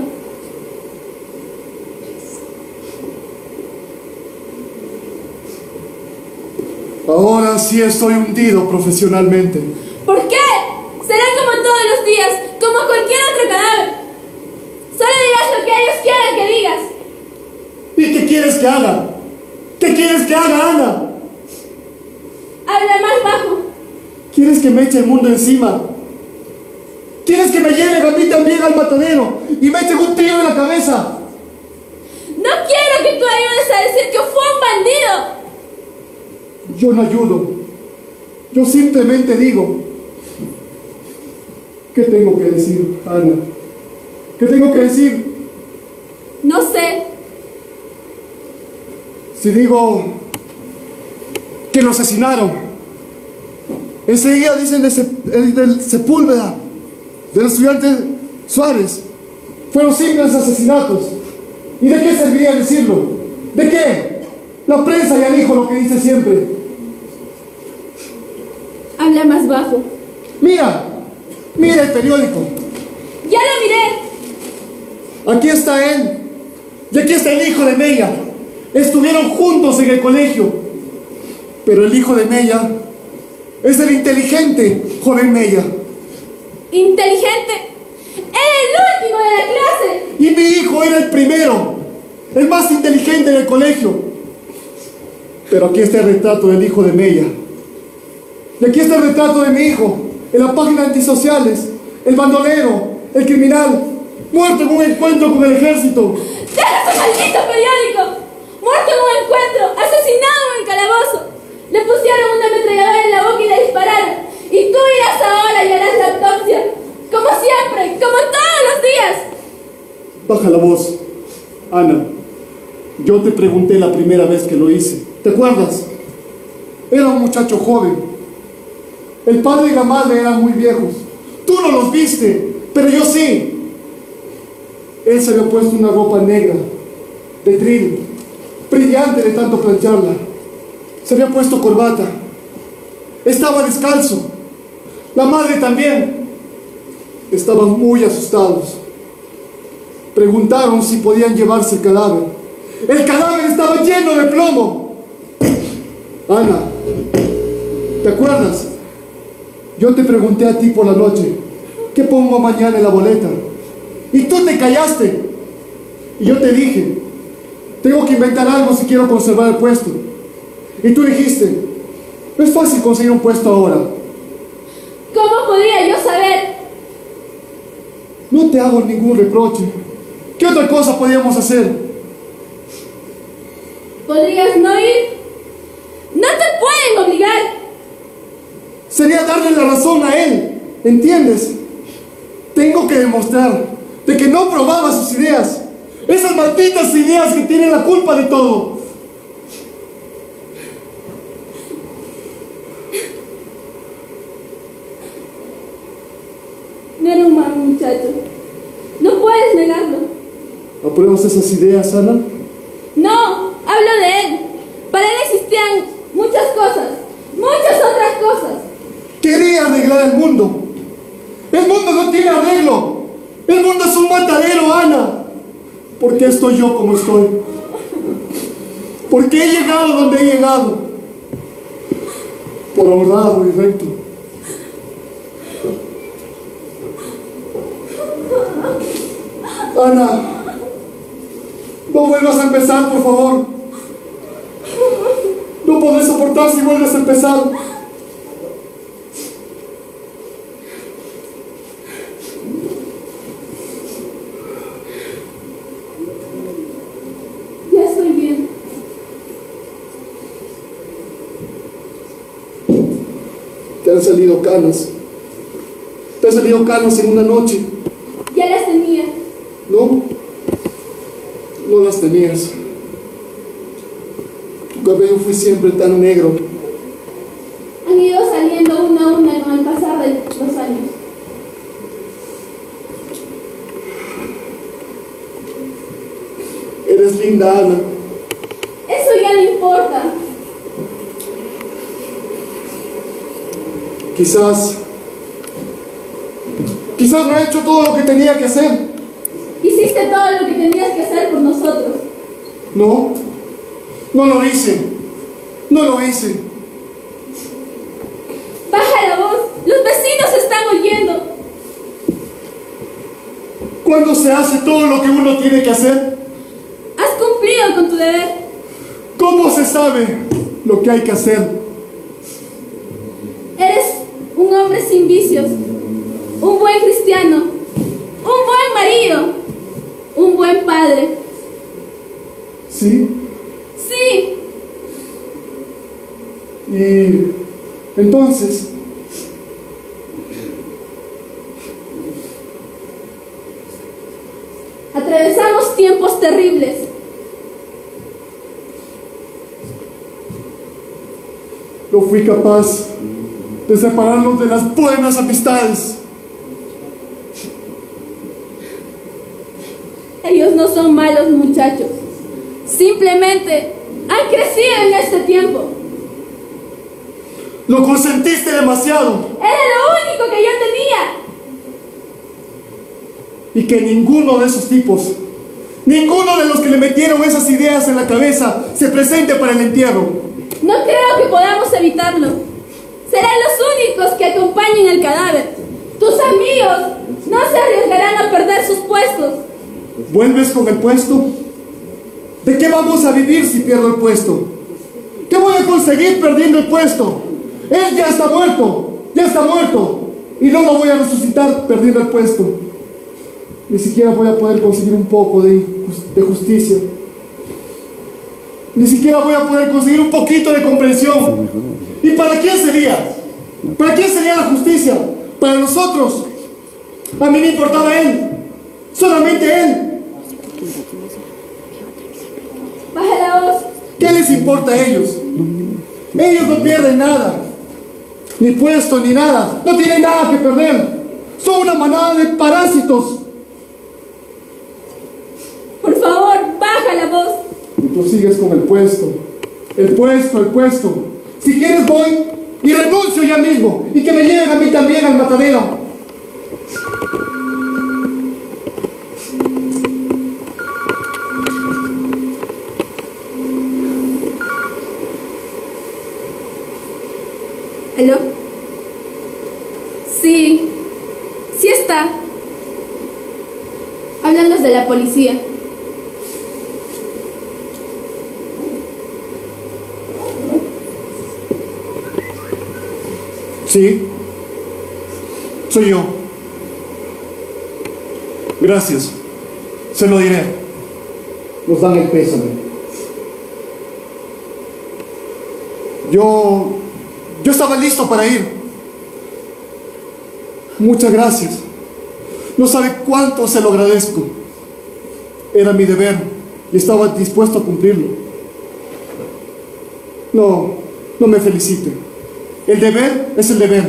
Ahora sí estoy hundido profesionalmente. ¿Por qué? Será como todos los días, como cualquier otro cadáver. Solo dirás lo que ellos quieran que digas. ¿Y qué quieres que haga? ¿Qué quieres que haga, Ana? Habla más bajo. ¿Quieres que me eche el mundo encima? ¿Quieres que me lleven a mí también al matadero y me echen un tiro en la cabeza? No quiero que tú ayudes a decir que fue un bandido. Yo no ayudo. Yo simplemente digo. ¿Qué tengo que decir, Ana? ¿Qué tengo que decir? No sé. Si digo que lo asesinaron, enseguida dicen del Sepúlveda, del estudiante Suárez. Fueron simples asesinatos. ¿Y de qué serviría decirlo? ¿De qué? La prensa ya dijo lo que dice siempre. Habla más bajo. Mira, mira el periódico. Ya lo miré. Aquí está él. Y aquí está el hijo de Meya. Estuvieron juntos en el colegio. Pero el hijo de Meya es el inteligente joven Meya. ¿Inteligente? Era el último Y mi hijo era el primero, el más inteligente del colegio. Pero aquí está el retrato del hijo de Mella. Y aquí está el retrato de mi hijo, en la página de antisociales. El bandolero, el criminal, muerto en un encuentro con el ejército. ¡Deja su maldito periódico! Muerto en un encuentro, asesinado en el calabozo. Le pusieron una ametralladora en la boca y le dispararon. Y tú irás ahora y harás la autopsia. Como siempre, como todos los días. Baja la voz, Ana. Yo te pregunté la primera vez que lo hice. ¿Te acuerdas? Era un muchacho joven. El padre y la madre eran muy viejos. Tú no los viste, pero yo sí. Él se había puesto una ropa negra, de drill, brillante de tanto plancharla. Se había puesto corbata. Estaba descalzo. La madre también. Estaban muy asustados. Preguntaron si podían llevarse el cadáver. El cadáver estaba lleno de plomo. Ana, ¿te acuerdas? Yo te pregunté a ti por la noche, ¿qué pongo mañana en la boleta? Y tú te callaste. Y yo te dije, tengo que inventar algo si quiero conservar el puesto. Y tú dijiste, no es fácil conseguir un puesto ahora. ¿Cómo podría yo saber? No te hago ningún reproche. ¿Qué otra cosa podríamos hacer? ¿Podrías no ir? ¡No te pueden obligar! Sería darle la razón a él, ¿entiendes? Tengo que demostrar de que no probaba sus ideas. Esas malditas ideas que tienen la culpa de todo. No era un mal muchacho. No puedes negarlo. ¿Apruebas esas ideas, Ana? No, hablo de él. Para él existían muchas cosas, muchas otras cosas. Quería arreglar el mundo. El mundo no tiene arreglo. El mundo es un matadero, Ana. ¿Por qué estoy yo como estoy? ¿Por qué he llegado donde he llegado? Por honrado y recto. Ana, no vuelvas a empezar, por favor. No podré soportar si vuelves a empezar. Ya estoy bien. Te han salido canas. Te han salido canas en una noche. Ya las tenía. No, no las tenías. Tu cabello fue siempre tan negro. Han ido saliendo una a una con el pasar de los años. Eres linda, Ana. Eso ya no importa. Quizás no he hecho todo lo que tenía que hacer. Hiciste todo lo que tenías que hacer por nosotros. No, no lo hice. No lo hice. Baja la voz. Los vecinos están oyendo. ¿Cuándo se hace todo lo que uno tiene que hacer? Has cumplido con tu deber. ¿Cómo se sabe lo que hay que hacer? Eres un hombre sin vicios, un buen cristiano, un buen marido, un buen padre. ¿Sí? Sí. Y entonces, atravesamos tiempos terribles. no fui capaz de separarlos de las buenas amistades. Ellos no son malos muchachos. Simplemente han crecido en este tiempo. Lo consentiste demasiado. Era lo único que yo tenía. Y que ninguno de esos tipos, ninguno de los que le metieron esas ideas en la cabeza, se presente para el entierro. No creo que podamos evitarlo. Serán los únicos que acompañen el cadáver. Tus amigos no se arriesgarán a perder sus puestos. ¿Vuelves con el puesto? ¿De qué vamos a vivir si pierdo el puesto? ¿Qué voy a conseguir perdiendo el puesto? Él ya está muerto, y no lo voy a resucitar perdiendo el puesto. Ni siquiera voy a poder conseguir un poco de justicia. Ni siquiera voy a poder conseguir un poquito de comprensión. ¿Y para quién sería? ¿Para quién sería la justicia? Para nosotros. A mí me importaba él, solamente él. Baja la voz. ¿Qué les importa a ellos? Ellos no pierden nada, ni puesto ni nada, no tienen nada que perder. Son una manada de parásitos. Por favor, baja la voz. Y tú sigues con el puesto. Si quieres voy y renuncio ya mismo, y que me lleven a mí también al matadero. ¿Aló? Sí está. Hablan los de la policía. Sí, soy yo. Gracias, se lo diré. Nos dan el pésame. Yo estaba listo para ir. Muchas gracias. No sabe cuánto se lo agradezco. Era mi deber y estaba dispuesto a cumplirlo. No me felicite. El deber es el deber.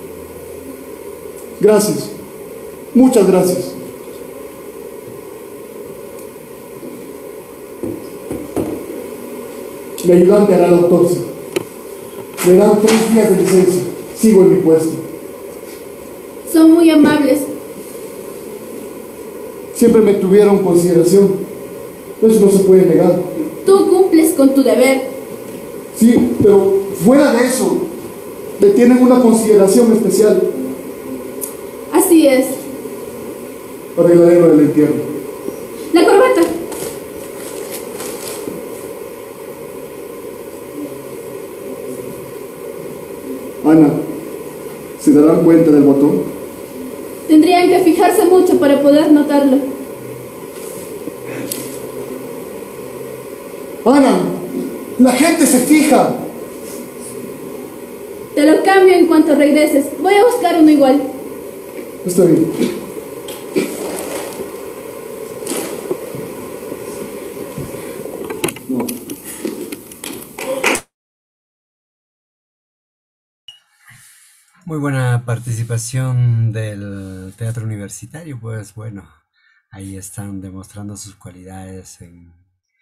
Gracias. Muchas gracias. Mi ayudante hará la autopsia. Me dan 3 días de licencia. Sigo en mi puesto. Son muy amables. Siempre me tuvieron consideración. Eso no se puede negar. Tú cumples con tu deber. Sí, pero fuera de eso, le tienen una consideración especial. Así es. Arreglaré lo del entierro. La corbata. Ana, ¿se darán cuenta del botón? Tendrían que fijarse mucho para poder notarlo. Ana, la gente se fija. Te lo cambio en cuanto regreses. Voy a buscar uno igual. Está bien. Muy buena participación del teatro universitario, pues bueno, ahí están demostrando sus cualidades en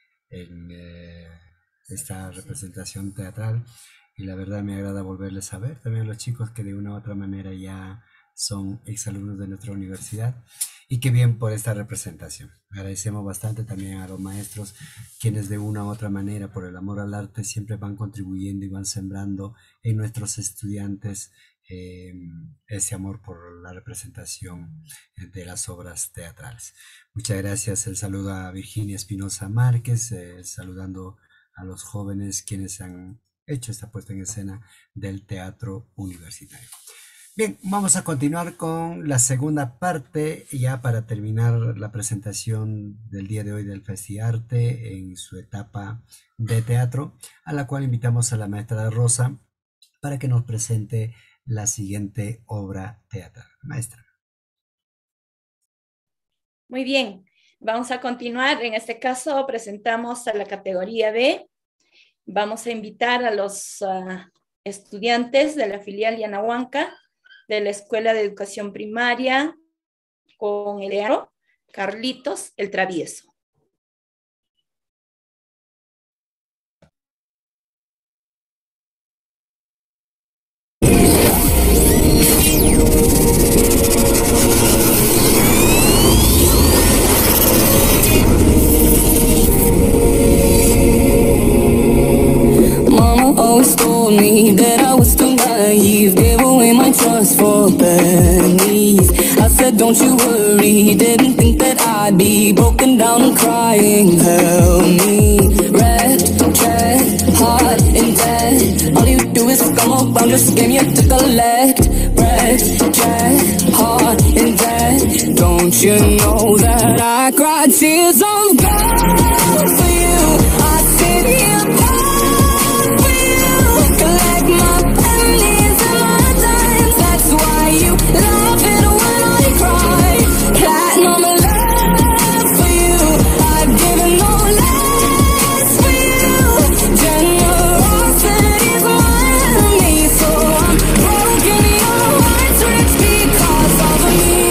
esta representación teatral, y la verdad me agrada volverles a ver también a los chicos que de una u otra manera ya son exalumnos de nuestra universidad, y qué bien por esta representación. Agradecemos bastante también a los maestros, quienes de una u otra manera por el amor al arte siempre van contribuyendo y van sembrando en nuestros estudiantes ese amor por la representación de las obras teatrales. Muchas gracias. El saludo a Virginia Espinosa Márquez, saludando a los jóvenes quienes han hecho esta puesta en escena del teatro universitario. Bien, vamos a continuar con la segunda parte, ya para terminar la presentación del día de hoy del FestiArte en su etapa de teatro, a la cual invitamos a la maestra Rosa para que nos presente la siguiente obra teatral. Maestra. Muy bien, vamos a continuar. En este caso presentamos a la categoría B. Vamos a invitar a los estudiantes de la filial Yanahuanca de la Escuela de Educación Primaria con el teatro Carlitos el Travieso. Always told me that I was too naive, gave away my trust for pennies. I said, don't you worry, he didn't think that I'd be broken down and crying. Help me, wrecked, heart in debt. All you do is come around this game you to collect. Wrecked, heart in debt. Don't you know that I cried tears on gold for you? I sit here for you. Collect my pennies and my dimes. That's why you love it when I cry. Platinum love for you. I've given no less for you. Generosity's my enemy, so I'm broken. Your heart's rich because of me.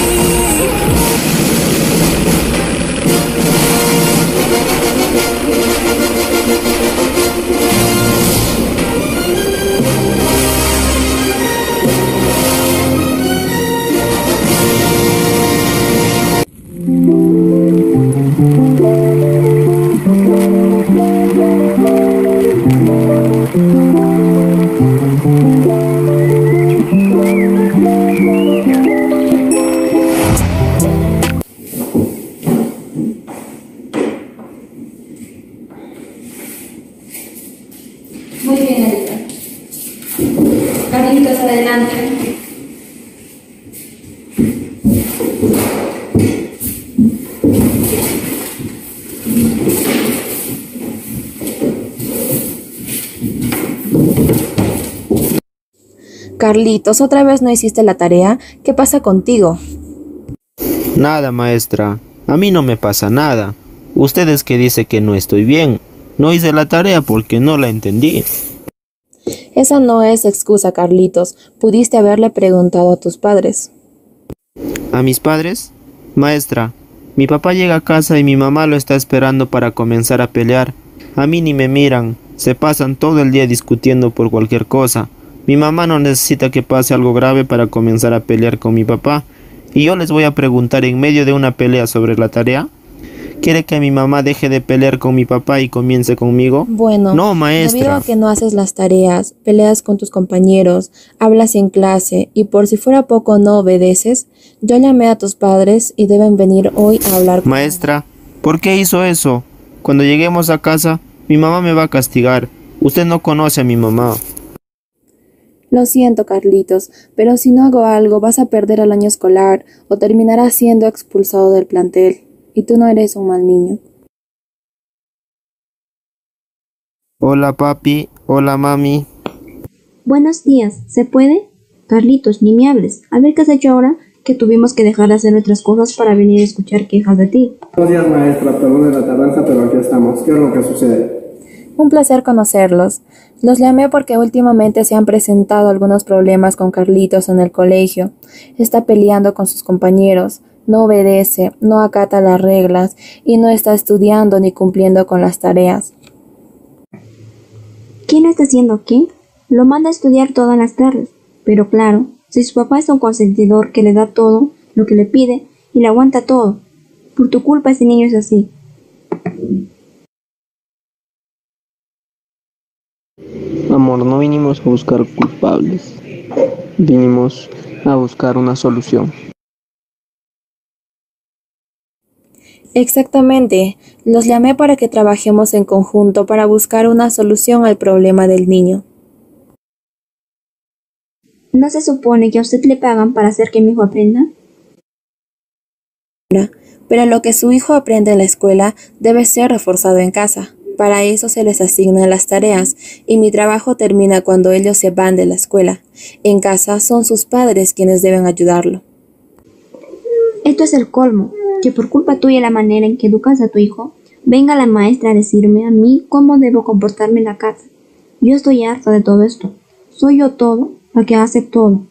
Muy bien, Erika. Carlitos, adelante. Carlitos, ¿otra vez no hiciste la tarea? ¿Qué pasa contigo? Nada, maestra. A mí no me pasa nada. Usted es que dice que no estoy bien. No hice la tarea porque no la entendí. Esa no es excusa, Carlitos. Pudiste haberle preguntado a tus padres. ¿A mis padres? Maestra, mi papá llega a casa y mi mamá lo está esperando para comenzar a pelear. A mí ni me miran. Se pasan todo el día discutiendo por cualquier cosa. Mi mamá no necesita que pase algo grave para comenzar a pelear con mi papá. Y yo les voy a preguntar en medio de una pelea sobre la tarea. ¿Quiere que mi mamá deje de pelear con mi papá y comience conmigo? Bueno, no, maestra. Debido a que no haces las tareas, peleas con tus compañeros, hablas en clase y por si fuera poco no obedeces, yo llamé a tus padres y deben venir hoy a hablar conmigo. Maestra, ¿por qué hizo eso? Cuando lleguemos a casa, mi mamá me va a castigar. Usted no conoce a mi mamá. Lo siento, Carlitos, pero si no hago algo vas a perder el año escolar o terminarás siendo expulsado del plantel. Y tú no eres un mal niño. Hola, papi. Hola, mami. Buenos días. ¿Se puede? Carlitos, ni me hables. A ver qué has hecho ahora que tuvimos que dejar de hacer nuestras cosas para venir a escuchar quejas de ti. Buenos días, maestra. Perdón de la tardanza, pero aquí estamos. ¿Qué es lo que sucede? Un placer conocerlos. Los llamé porque últimamente se han presentado algunos problemas con Carlitos en el colegio. Está peleando con sus compañeros, no obedece, no acata las reglas y no está estudiando ni cumpliendo con las tareas. ¿Quién está haciendo qué? Lo manda a estudiar todas las tardes. Pero claro, si su papá es un consentidor que le da todo lo que le pide y le aguanta todo. Por tu culpa ese niño es así. Amor, no vinimos a buscar culpables. Vinimos a buscar una solución. Exactamente. Los llamé para que trabajemos en conjunto para buscar una solución al problema del niño. ¿No se supone que a usted le pagan para hacer que mi hijo aprenda? Pero lo que su hijo aprende en la escuela debe ser reforzado en casa. Para eso se les asignan las tareas y mi trabajo termina cuando ellos se van de la escuela. En casa son sus padres quienes deben ayudarlo. Esto es el colmo, que por culpa tuya y la manera en que educas a tu hijo, venga la maestra a decirme a mí cómo debo comportarme en la casa. Yo estoy harta de todo esto. Soy yo todo la que hace todo.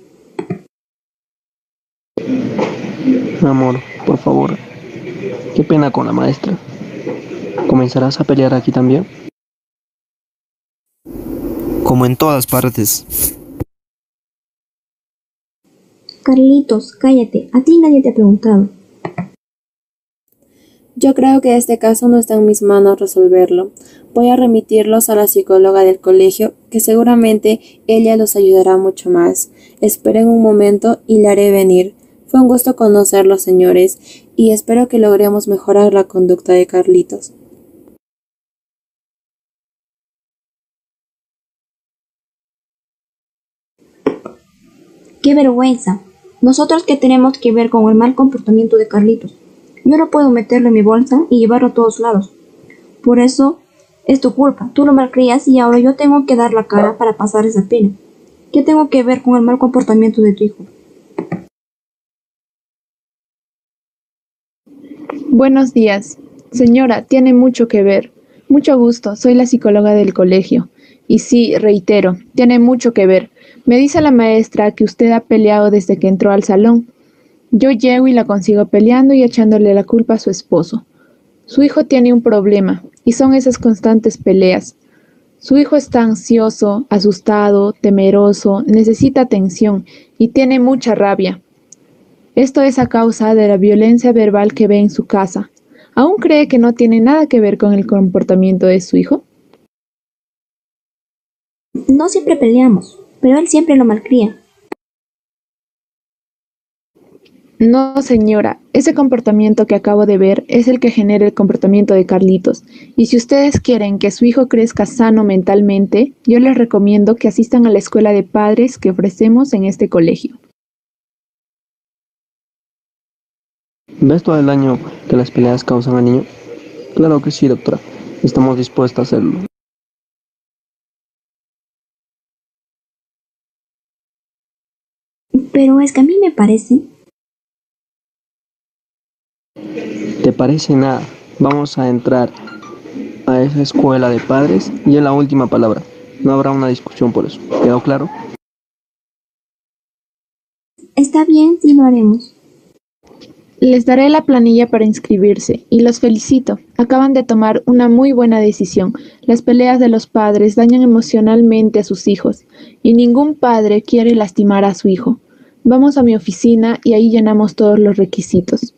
Amor, por favor. Qué pena con la maestra. ¿Comenzarás a pelear aquí también? Como en todas partes. Carlitos, cállate. A ti nadie te ha preguntado. Yo creo que este caso no está en mis manos resolverlo. Voy a remitirlos a la psicóloga del colegio, que seguramente ella los ayudará mucho más. Esperen un momento y la haré venir. Fue un gusto conocerlos, señores, y espero que logremos mejorar la conducta de Carlitos. ¡Qué vergüenza! ¿Nosotros qué tenemos que ver con el mal comportamiento de Carlitos? Yo no puedo meterlo en mi bolsa y llevarlo a todos lados. Por eso es tu culpa. Tú lo malcrías y ahora yo tengo que dar la cara para pasar esa pena. ¿Qué tengo que ver con el mal comportamiento de tu hijo? Buenos días. Señora, tiene mucho que ver. Mucho gusto, soy la psicóloga del colegio. Y sí, reitero, tiene mucho que ver. Me dice la maestra que usted ha peleado desde que entró al salón. Yo llego y la consigo peleando y echándole la culpa a su esposo. Su hijo tiene un problema, y son esas constantes peleas. Su hijo está ansioso, asustado, temeroso, necesita atención y tiene mucha rabia. Esto es a causa de la violencia verbal que ve en su casa. ¿Aún cree que no tiene nada que ver con el comportamiento de su hijo? No siempre peleamos, pero él siempre lo malcría. No, señora, ese comportamiento que acabo de ver es el que genera el comportamiento de Carlitos. Y si ustedes quieren que su hijo crezca sano mentalmente, yo les recomiendo que asistan a la escuela de padres que ofrecemos en este colegio. ¿Ves todo el daño que las peleas causan al niño? Claro que sí, doctora. Estamos dispuestos a hacerlo. Pero es que a mí me parece... ¿Te parece nada? Vamos a entrar a esa escuela de padres y es la última palabra. No habrá una discusión por eso. ¿Quedó claro? Está bien, sí lo haremos. Les daré la planilla para inscribirse y los felicito. Acaban de tomar una muy buena decisión. Las peleas de los padres dañan emocionalmente a sus hijos y ningún padre quiere lastimar a su hijo. Vamos a mi oficina y ahí llenamos todos los requisitos.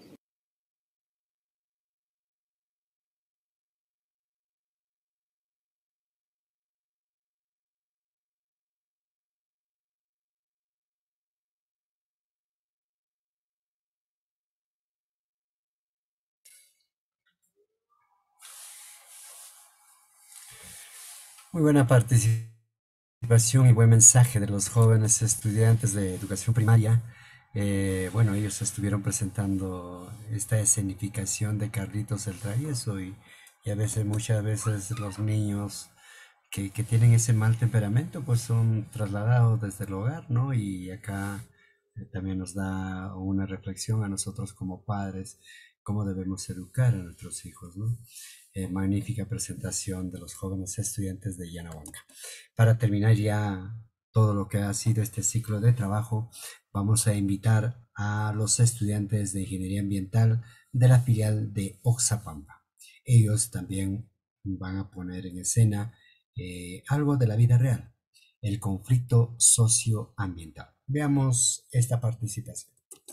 Muy buena participación y buen mensaje de los jóvenes estudiantes de educación primaria. Bueno, ellos estuvieron presentando esta escenificación de Carlitos el Travieso y a veces, muchas veces los niños que tienen ese mal temperamento pues son trasladados desde el hogar, ¿no? Y acá también nos da una reflexión a nosotros como padres, cómo debemos educar a nuestros hijos, ¿no? Magnífica presentación de los jóvenes estudiantes de Yanahuanca. Para terminar ya todo lo que ha sido este ciclo de trabajo, vamos a invitar a los estudiantes de Ingeniería Ambiental de la filial de Oxapampa. Ellos también van a poner en escena algo de la vida real, el conflicto socioambiental. Veamos esta participación.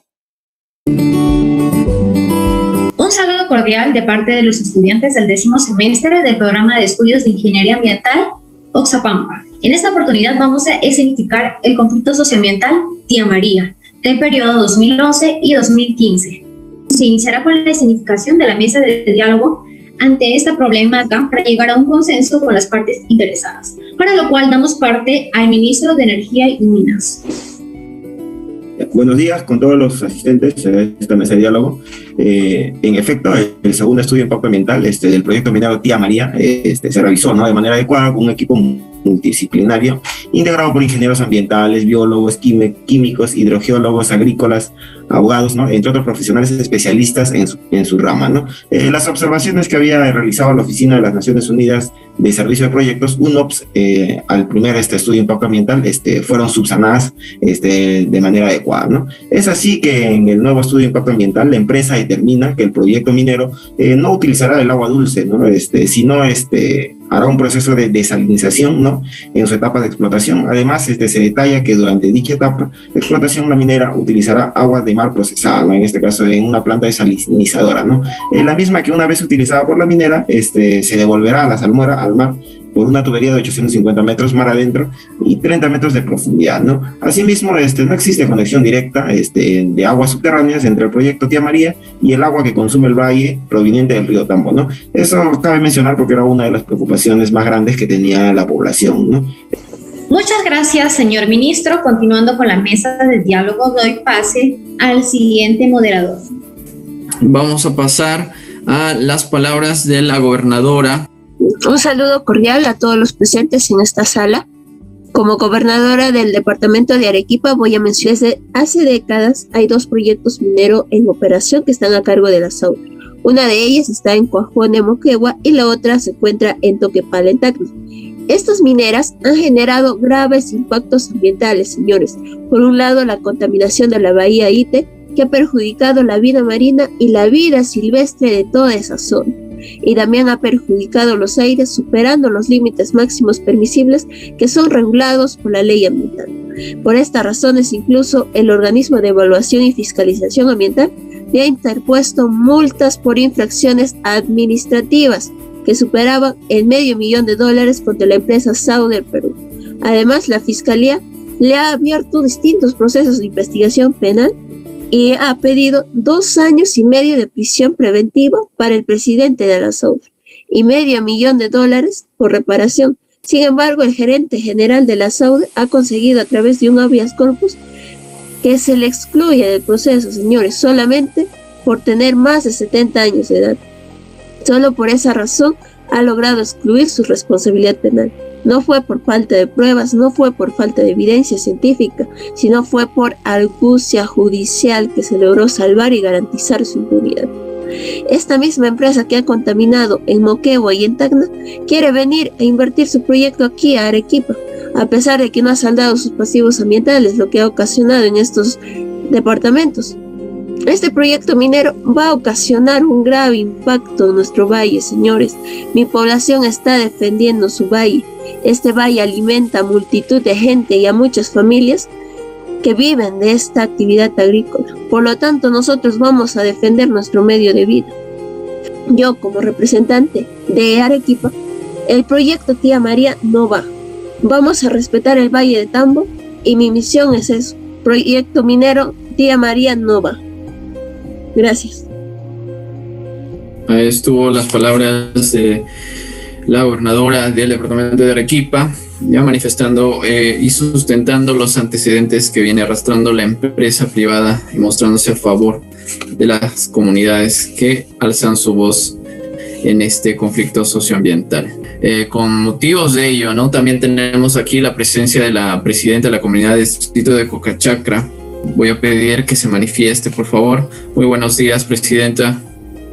Un saludo cordial de parte de los estudiantes del 10º semestre del programa de estudios de Ingeniería Ambiental Oxapampa. En esta oportunidad vamos a escenificar el conflicto socioambiental Tía María del periodo 2011 y 2015. Se iniciará con la escenificación de la mesa de diálogo ante esta problemática para llegar a un consenso con las partes interesadas, para lo cual damos parte al ministro de Energía y Minas. Buenos días con todos los asistentes a esta mesa de diálogo. En efecto, el segundo estudio de impacto ambiental del proyecto minero Tía María se realizó, ¿no?, de manera adecuada con un equipo multidisciplinario integrado por ingenieros ambientales, biólogos, químicos, hidrogeólogos, agrícolas, abogados, ¿no?, entre otros profesionales especialistas en su rama, ¿no? Las observaciones que había realizado la Oficina de las Naciones Unidas de Servicio de Proyectos, UNOPS, al primer estudio de impacto ambiental, fueron subsanadas de manera adecuada, ¿no? Es así que en el nuevo estudio de impacto ambiental la empresa determina que el proyecto minero no utilizará el agua dulce, ¿no?, sino hará un proceso de desalinización, ¿no?, en su etapa de explotación. Además, se detalla que durante dicha etapa de explotación la minera utilizará agua de mar procesada, ¿no?, en este caso en una planta desalinizadora, ¿no? La misma que una vez utilizada por la minera se devolverá a la salmuera, al mar, por una tubería de 850 metros mar adentro y 30 metros de profundidad, ¿no? Asimismo, no existe conexión directa de aguas subterráneas entre el proyecto Tía María y el agua que consume el valle proveniente del río Tambo, ¿no? Eso cabe mencionar porque era una de las preocupaciones más grandes que tenía la población, ¿no? Muchas gracias, señor ministro. Continuando con la mesa de diálogo, doy pase al siguiente moderador. Vamos a pasar a las palabras de la gobernadora. Un saludo cordial a todos los presentes en esta sala. Como gobernadora del departamento de Arequipa voy a mencionar que hace décadas hay 2 proyectos mineros en operación que están a cargo de la SAUD. Una de ellas está en Cuajone, Moquegua, y la otra se encuentra en Toquepala, en Tacna. Estas mineras han generado graves impactos ambientales, señores. Por un lado, la contaminación de la bahía Ite, que ha perjudicado la vida marina y la vida silvestre de toda esa zona. Y también ha perjudicado los aires, superando los límites máximos permisibles que son regulados por la ley ambiental. Por estas razones, incluso el organismo de evaluación y fiscalización ambiental le ha interpuesto multas por infracciones administrativas que superaban el $500,000 contra la empresa SAUD del Perú. Además, la Fiscalía le ha abierto distintos procesos de investigación penal y ha pedido 2 años y medio de prisión preventiva para el presidente de la SAUD y $500,000 por reparación. Sin embargo, el gerente general de la SAUD ha conseguido a través de un habeas corpus que se le excluya del proceso, señores, solamente por tener más de 70 años de edad. Solo por esa razón ha logrado excluir su responsabilidad penal. No fue por falta de pruebas, no fue por falta de evidencia científica, sino fue por argucia judicial que se logró salvar y garantizar su impunidad. Esta misma empresa que ha contaminado en Moquegua y en Tacna quiere venir a invertir su proyecto aquí a Arequipa, a pesar de que no ha saldado sus pasivos ambientales, lo que ha ocasionado en estos departamentos. Este proyecto minero va a ocasionar un grave impacto en nuestro valle, señores. Mi población está defendiendo su valle. Este valle alimenta a multitud de gente y a muchas familias que viven de esta actividad agrícola. Por lo tanto, nosotros vamos a defender nuestro medio de vida. Yo, como representante de Arequipa, el proyecto Tía María no va. Vamos a respetar el Valle de Tambo y mi misión es eso. Proyecto minero Tía María no va. Gracias. Ahí estuvo las palabras de la gobernadora del departamento de Arequipa, ya manifestando y sustentando los antecedentes que viene arrastrando la empresa privada y mostrándose a favor de las comunidades que alzan su voz en este conflicto socioambiental. Con motivos de ello, ¿no? También tenemos aquí la presencia de la presidenta de la comunidad del distrito de Cocachacra. Voy a pedir que se manifieste, por favor. Muy buenos días, presidenta.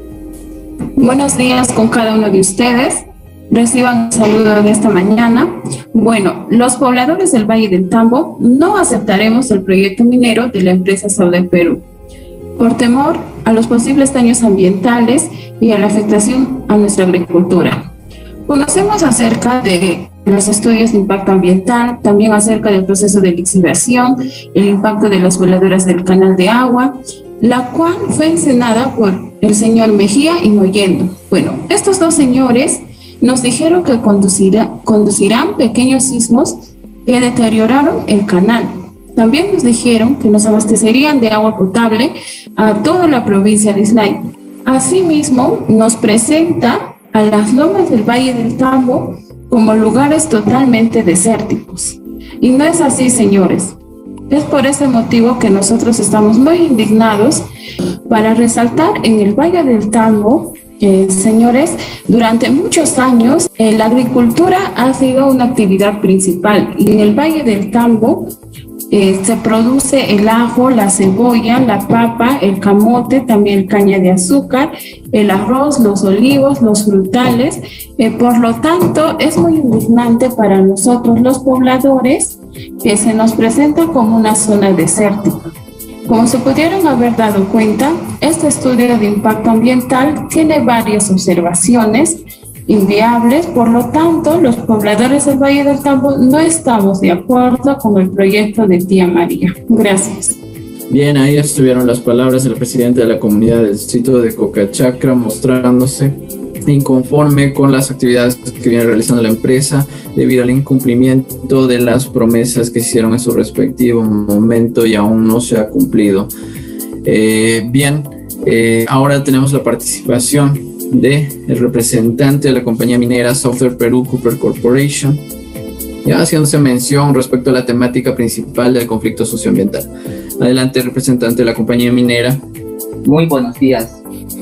Buenos días con cada uno de ustedes. Reciban un saludo de esta mañana. Bueno, los pobladores del Valle del Tambo no aceptaremos el proyecto minero de la empresa SAUD del Perú, por temor a los posibles daños ambientales y a la afectación a nuestra agricultura. Conocemos acerca de los estudios de impacto ambiental, también acerca del proceso de lixiviación, el impacto de las voladoras del canal de agua, la cual fue encenada por el señor Mejía y Moyendo. Bueno, estos 2 señores nos dijeron que conducirán pequeños sismos que deterioraron el canal. También nos dijeron que nos abastecerían de agua potable a toda la provincia de Islay. Asimismo, nos presenta a las lomas del Valle del Tambo como lugares totalmente desérticos. Y no es así, señores. Es por ese motivo que nosotros estamos muy indignados para resaltar en el Valle del Tambo, señores, durante muchos años la agricultura ha sido una actividad principal y en el Valle del Tambo se produce el ajo, la cebolla, la papa, el camote, también caña de azúcar, el arroz, los olivos, los frutales. Por lo tanto, es muy indignante para nosotros los pobladores que se nos presenta como una zona desértica. Como se pudieron haber dado cuenta, este estudio de impacto ambiental tiene varias observaciones inviables, por lo tanto, los pobladores del Valle del Tambo no estamos de acuerdo con el proyecto de Tía María. Gracias. Bien, ahí estuvieron las palabras del presidente de la comunidad del distrito de Cocachacra mostrándose inconforme con las actividades que viene realizando la empresa debido al incumplimiento de las promesas que se hicieron en su respectivo momento y aún no se ha cumplido. Ahora tenemos la participación del representante de la compañía minera Southern Peru Copper Corporation, ya haciéndose mención respecto a la temática principal del conflicto socioambiental. Adelante, representante de la compañía minera. Muy buenos días.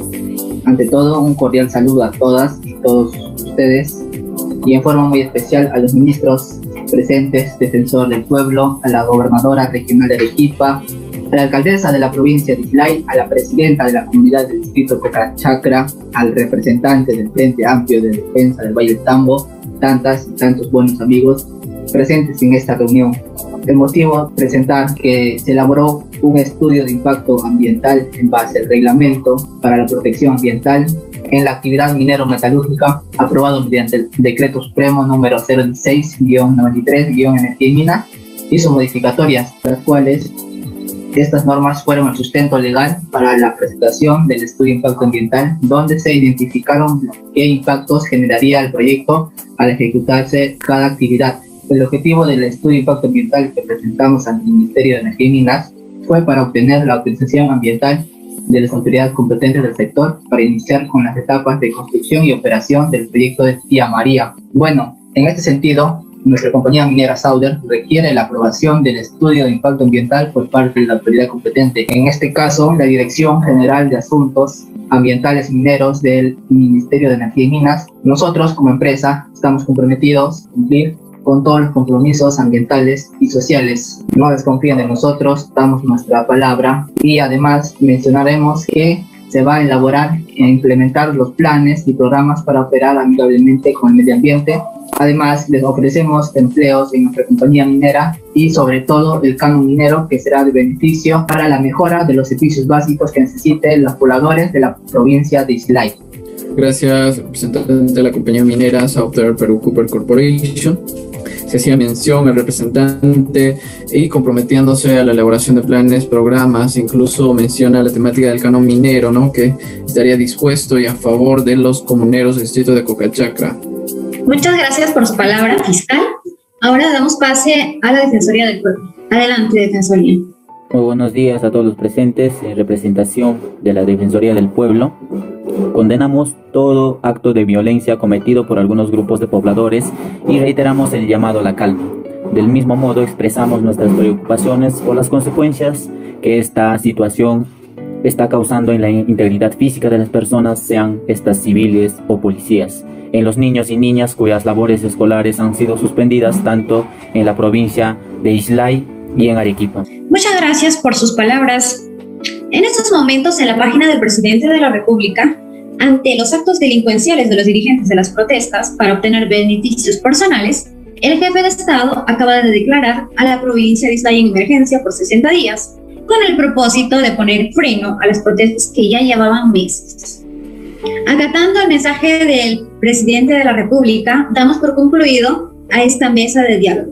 Ante todo, un cordial saludo a todas y todos ustedes, y en forma muy especial a los ministros presentes, defensor del pueblo, a la gobernadora regional de Arequipa, a la alcaldesa de la provincia de Islay, a la presidenta de la comunidad del distrito Cocachacra, al representante del Frente Amplio de Defensa del Valle del Tambo, tantas y tantos buenos amigos presentes en esta reunión. El motivo es presentar que se elaboró un estudio de impacto ambiental en base al reglamento para la protección ambiental en la actividad minero-metalúrgica aprobado mediante el Decreto Supremo número 016-93-Energía y Minas y sus modificatorias, las cuales estas normas fueron el sustento legal para la presentación del estudio de impacto ambiental, donde se identificaron qué impactos generaría el proyecto al ejecutarse cada actividad. El objetivo del estudio de impacto ambiental que presentamos ante el Ministerio de Energía y Minas fue para obtener la autorización ambiental de las autoridades competentes del sector para iniciar con las etapas de construcción y operación del proyecto de Tía María. Bueno, en este sentido, nuestra compañía minera Sauder requiere la aprobación del estudio de impacto ambiental por parte de la autoridad competente. En este caso, la Dirección General de Asuntos Ambientales Mineros del Ministerio de Energía y Minas. Nosotros, como empresa, estamos comprometidos a cumplir con todos los compromisos ambientales y sociales. No desconfíen de nosotros, damos nuestra palabra y además mencionaremos que se va a elaborar e implementar los planes y programas para operar amigablemente con el medio ambiente. Además, les ofrecemos empleos en nuestra compañía minera y sobre todo el canon minero, que será de beneficio para la mejora de los servicios básicos que necesiten los pobladores de la provincia de Islay. Gracias, representante de la compañía minera Southern Peru Copper Corporation. Se hacía mención al representante y comprometiéndose a la elaboración de planes, programas, incluso menciona la temática del canon minero, ¿no? Que estaría dispuesto y a favor de los comuneros del distrito de Cocachacra. Muchas gracias por su palabra, fiscal. Ahora damos pase a la Defensoría del Pueblo. Adelante, Defensoría. Muy buenos días a todos los presentes. En representación de la Defensoría del Pueblo, condenamos todo acto de violencia cometido por algunos grupos de pobladores y reiteramos el llamado a la calma. Del mismo modo, expresamos nuestras preocupaciones por las consecuencias que esta situación está causando en la integridad física de las personas, sean estas civiles o policías, en los niños y niñas cuyas labores escolares han sido suspendidas tanto en la provincia de Islay y en Arequipa. Muchas gracias por sus palabras. En estos momentos, en la página del presidente de la República, ante los actos delincuenciales de los dirigentes de las protestas para obtener beneficios personales, el jefe de Estado acaba de declarar a la provincia de Islay en emergencia por 60 días, con el propósito de poner freno a las protestas que ya llevaban meses. Acatando el mensaje del presidente de la República, damos por concluido a esta mesa de diálogo.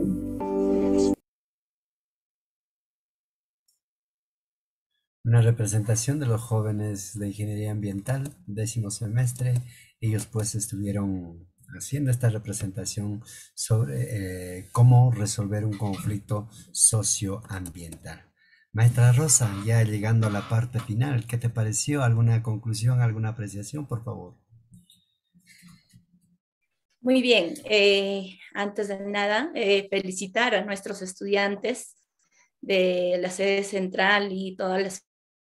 Una representación de los jóvenes de Ingeniería Ambiental, 10º semestre. Ellos pues estuvieron haciendo esta representación sobre cómo resolver un conflicto socioambiental. Maestra Rosa, ya llegando a la parte final, ¿qué te pareció? ¿Alguna conclusión, alguna apreciación, por favor? Muy bien, antes de nada, felicitar a nuestros estudiantes de la sede central y todas las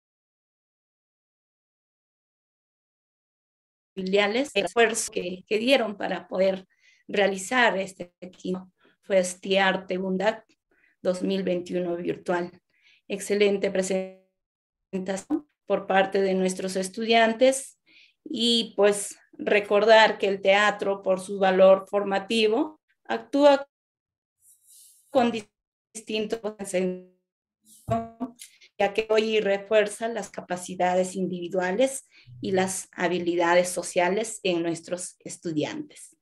filiales, el esfuerzo que dieron para poder realizar este fue Arte Bundac 2021 virtual. Excelente presentación por parte de nuestros estudiantes y pues recordar que el teatro, por su valor formativo, actúa con distintos ya que hoy refuerza las capacidades individuales y las habilidades sociales en nuestros estudiantes.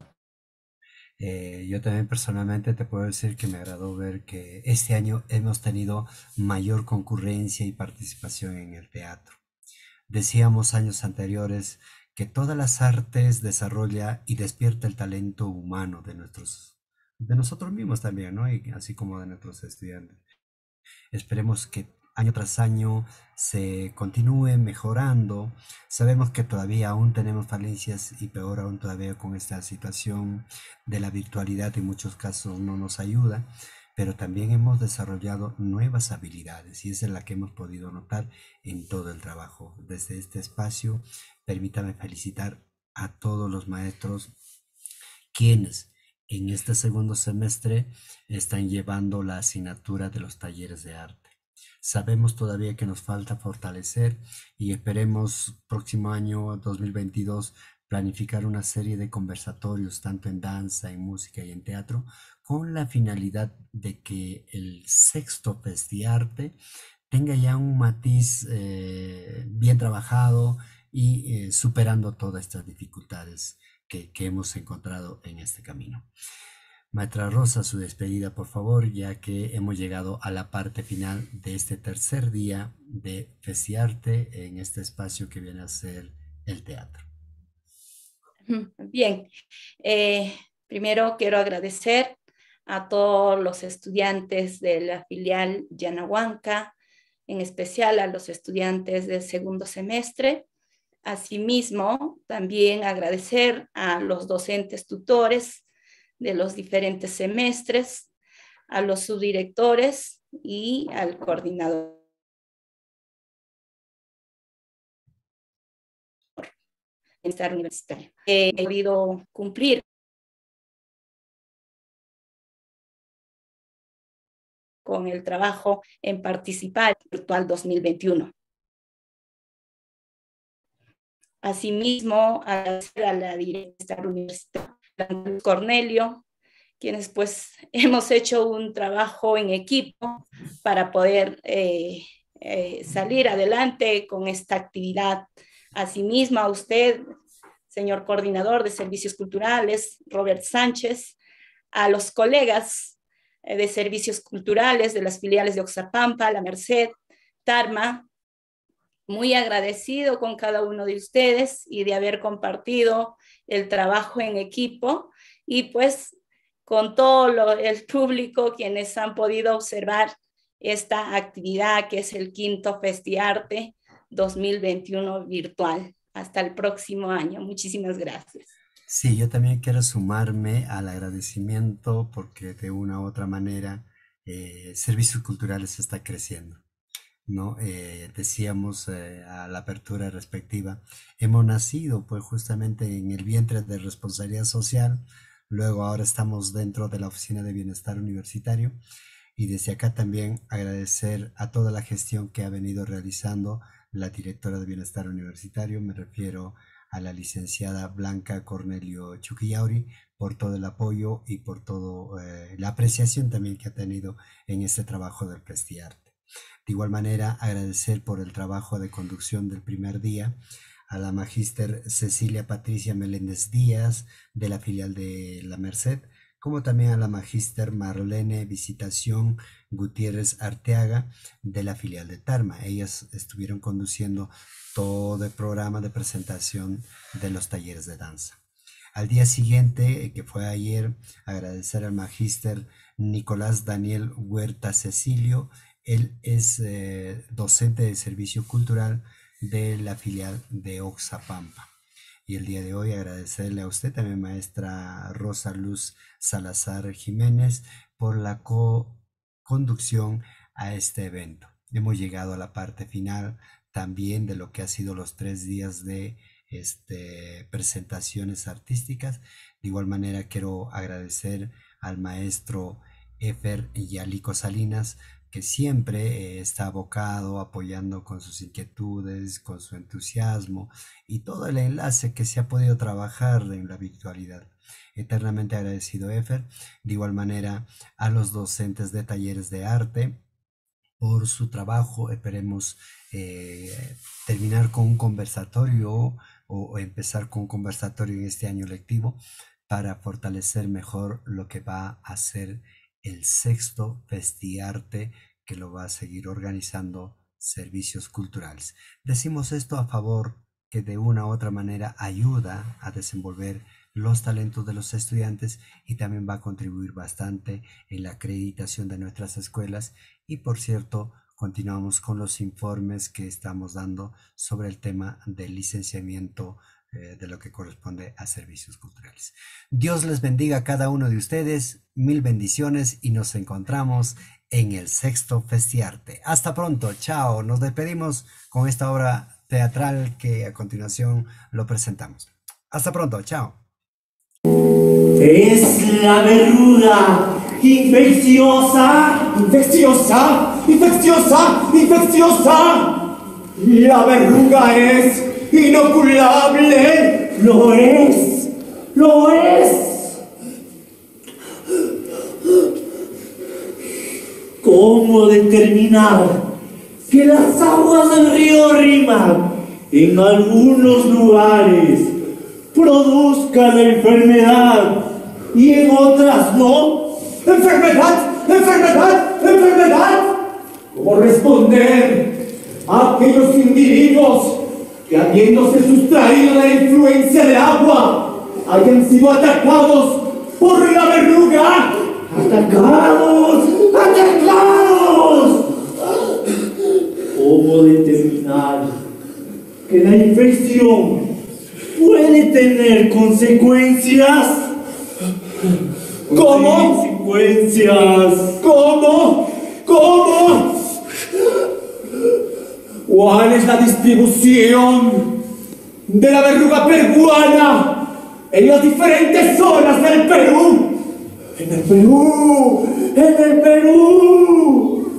Yo también personalmente te puedo decir que me agradó ver que este año hemos tenido mayor concurrencia y participación en el teatro. Decíamos años anteriores que todas las artes desarrolla y despierta el talento humano de nosotros mismos también, ¿no? Y así como de nuestros estudiantes. Esperemos que año tras año se continúe mejorando. Sabemos que todavía aún tenemos falencias y peor aún todavía con esta situación de la virtualidad en muchos casos no nos ayuda, pero también hemos desarrollado nuevas habilidades y esa es la que hemos podido notar en todo el trabajo. Desde este espacio, permítame felicitar a todos los maestros quienes en este segundo semestre están llevando la asignatura de los talleres de arte. Sabemos todavía que nos falta fortalecer y esperemos próximo año 2022 planificar una serie de conversatorios tanto en danza, en música y en teatro con la finalidad de que el sexto Festiarte tenga ya un matiz bien trabajado y superando todas estas dificultades que hemos encontrado en este camino. Maestra Rosa, su despedida, por favor, ya que hemos llegado a la parte final de este tercer día de Festiarte en este espacio que viene a ser el teatro. Bien, primero quiero agradecer a todos los estudiantes de la filial Yanahuanca, en especial a los estudiantes del segundo semestre. Asimismo, también agradecer a los docentes tutores de los diferentes semestres, a los subdirectores y al coordinador universitario. He podido cumplir con el trabajo en participar virtual 2021. Asimismo, agradecer a la directora universitaria Cornelio, quienes pues hemos hecho un trabajo en equipo para poder salir adelante con esta actividad. Asimismo, a usted, señor coordinador de servicios culturales, Robert Sánchez, a los colegas de servicios culturales de las filiales de Oxapampa, La Merced, Tarma, muy agradecido con cada uno de ustedes y de haber compartido el trabajo en equipo y pues con todo el público quienes han podido observar esta actividad que es el quinto Festiarte 2021 virtual. Hasta el próximo año. Muchísimas gracias. Sí, yo también quiero sumarme al agradecimiento porque de una u otra manera Servicios Culturales está creciendo, ¿no? Decíamos a la apertura respectiva, hemos nacido pues justamente en el vientre de responsabilidad social, luego ahora estamos dentro de la Oficina de Bienestar Universitario y desde acá también agradecer a toda la gestión que ha venido realizando la directora de Bienestar Universitario, me refiero a la licenciada Blanca Cornelio Chuquillauri, por todo el apoyo y por toda la apreciación también que ha tenido en este trabajo del Festiarte. De igual manera, agradecer por el trabajo de conducción del primer día a la magíster Cecilia Patricia Meléndez Díaz de la filial de La Merced, como también a la magíster Marlene Visitación Gutiérrez Arteaga de la filial de Tarma. Ellas estuvieron conduciendo todo el programa de presentación de los talleres de danza. Al día siguiente, que fue ayer, agradecer al magíster Nicolás Daniel Huerta Cecilio. Él es docente de servicio cultural de la filial de Oxapampa. Y el día de hoy agradecerle a usted también, maestra Rosa Luz Salazar Jiménez, por la conducción a este evento. Hemos llegado a la parte final también de lo que ha sido los 3 días de presentaciones artísticas. De igual manera quiero agradecer al maestro Efer Yalico Salinas, que siempre está abocado, apoyando con sus inquietudes, con su entusiasmo y todo el enlace que se ha podido trabajar en la virtualidad. Eternamente agradecido, Efer. De igual manera a los docentes de talleres de arte por su trabajo. Esperemos terminar con un conversatorio o empezar con un conversatorio en este año lectivo para fortalecer mejor lo que va a ser el sexto Festiarte, que lo va a seguir organizando Servicios Culturales. Decimos esto a favor que de una u otra manera ayuda a desenvolver los talentos de los estudiantes y también va a contribuir bastante en la acreditación de nuestras escuelas. Y por cierto, continuamos con los informes que estamos dando sobre el tema del licenciamiento de lo que corresponde a servicios culturales. Dios les bendiga a cada uno de ustedes, mil bendiciones y nos encontramos en el sexto Festiarte. Hasta pronto, chao, nos despedimos con esta obra teatral que a continuación lo presentamos. Hasta pronto, chao. Es la verruga infecciosa, infecciosa, infecciosa, infecciosa. La verruga es inoculable, lo es, lo es. ¿Cómo determinar que las aguas del río Rímac en algunos lugares produzcan la enfermedad y en otras no? ¡Enfermedad! ¡Enfermedad! ¡Enfermedad! ¿Cómo responder a aquellos individuos que, habiéndose sustraído de la influencia del agua, hayan sido atacados por la verruga? ¡Atacados! ¡Atacados! ¿Cómo determinar que la infección puede tener consecuencias? ¿Cómo? Consecuencias. ¿Cómo? ¿Cómo? ¿Cuál es la distribución de la verruga peruana en las diferentes zonas del Perú? En el Perú, en el Perú.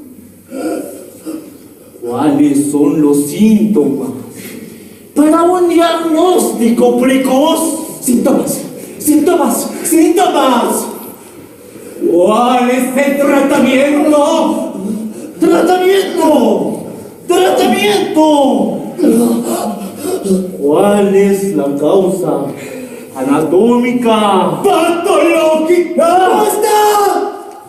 ¿Cuáles son los síntomas para un diagnóstico precoz? Síntomas, síntomas, síntomas. ¿Cuál es el tratamiento? ¡Tratamiento! ¡Tratamiento! ¿Cuál es la causa anatómica? ¡Patológica! ¡Basta!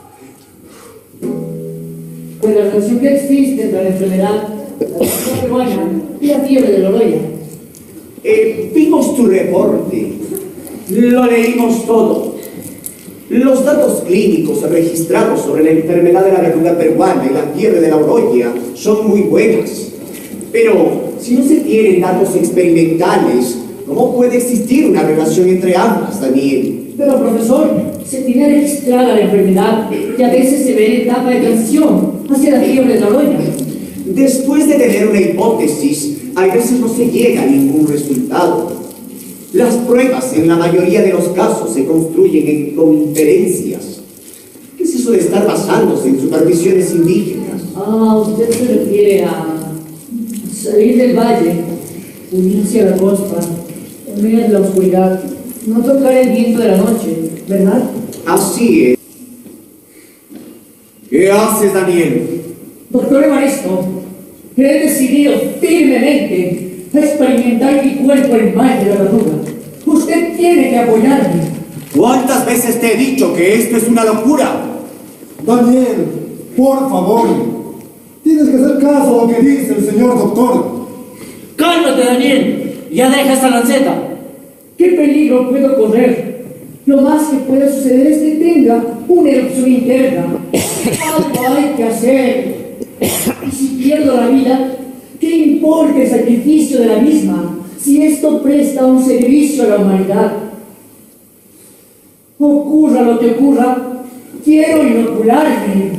Pues la relación que existe entre la enfermedad, la enfermedad peruana y la fiebre de Loroya. Vimos tu reporte, lo leímos todo. Los datos clínicos registrados sobre la enfermedad de la verruga peruana y la fiebre de la Loroya son muy buenas. Pero si no se tienen datos experimentales, ¿cómo puede existir una relación entre ambas, Daniel? Pero profesor, se tiene registrada la enfermedad y a veces se ve en etapa de transición hacia la fiebre de Loroya. Después de tener una hipótesis, a veces no se llega a ningún resultado. Las pruebas en la mayoría de los casos se construyen con inferencias. ¿Qué es eso de estar basándose en supervisiones indígenas? Ah, usted se refiere a salir del valle, unirse a la costa, en medio de la oscuridad, no tocar el viento de la noche, ¿verdad? Así es. ¿Qué haces, Daniel? Doctor Evaristo, he decidido firmemente experimentar mi cuerpo en mal de la verruga. Usted tiene que apoyarme. ¿Cuántas veces te he dicho que esto es una locura? Daniel, por favor, tienes que hacer caso a lo que dice el señor doctor. ¡Cálmate, Daniel! ¡Ya deja esa lanceta! ¿Qué peligro puedo correr? Lo más que puede suceder es que tenga una erupción interna. Algo hay que hacer. Y si pierdo la vida, ¿qué importa el sacrificio de la misma si esto presta un servicio a la humanidad? Ocurra lo que ocurra, quiero inocularme.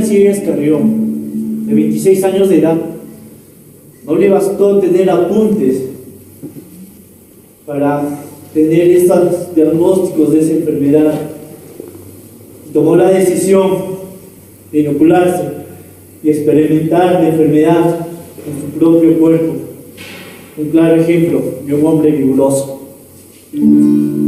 Alcides Carrión, de 26 años de edad. No le bastó tener apuntes para tener estos diagnósticos de esa enfermedad. Tomó la decisión de inocularse y experimentar la enfermedad en su propio cuerpo. Un claro ejemplo de un hombre riguroso.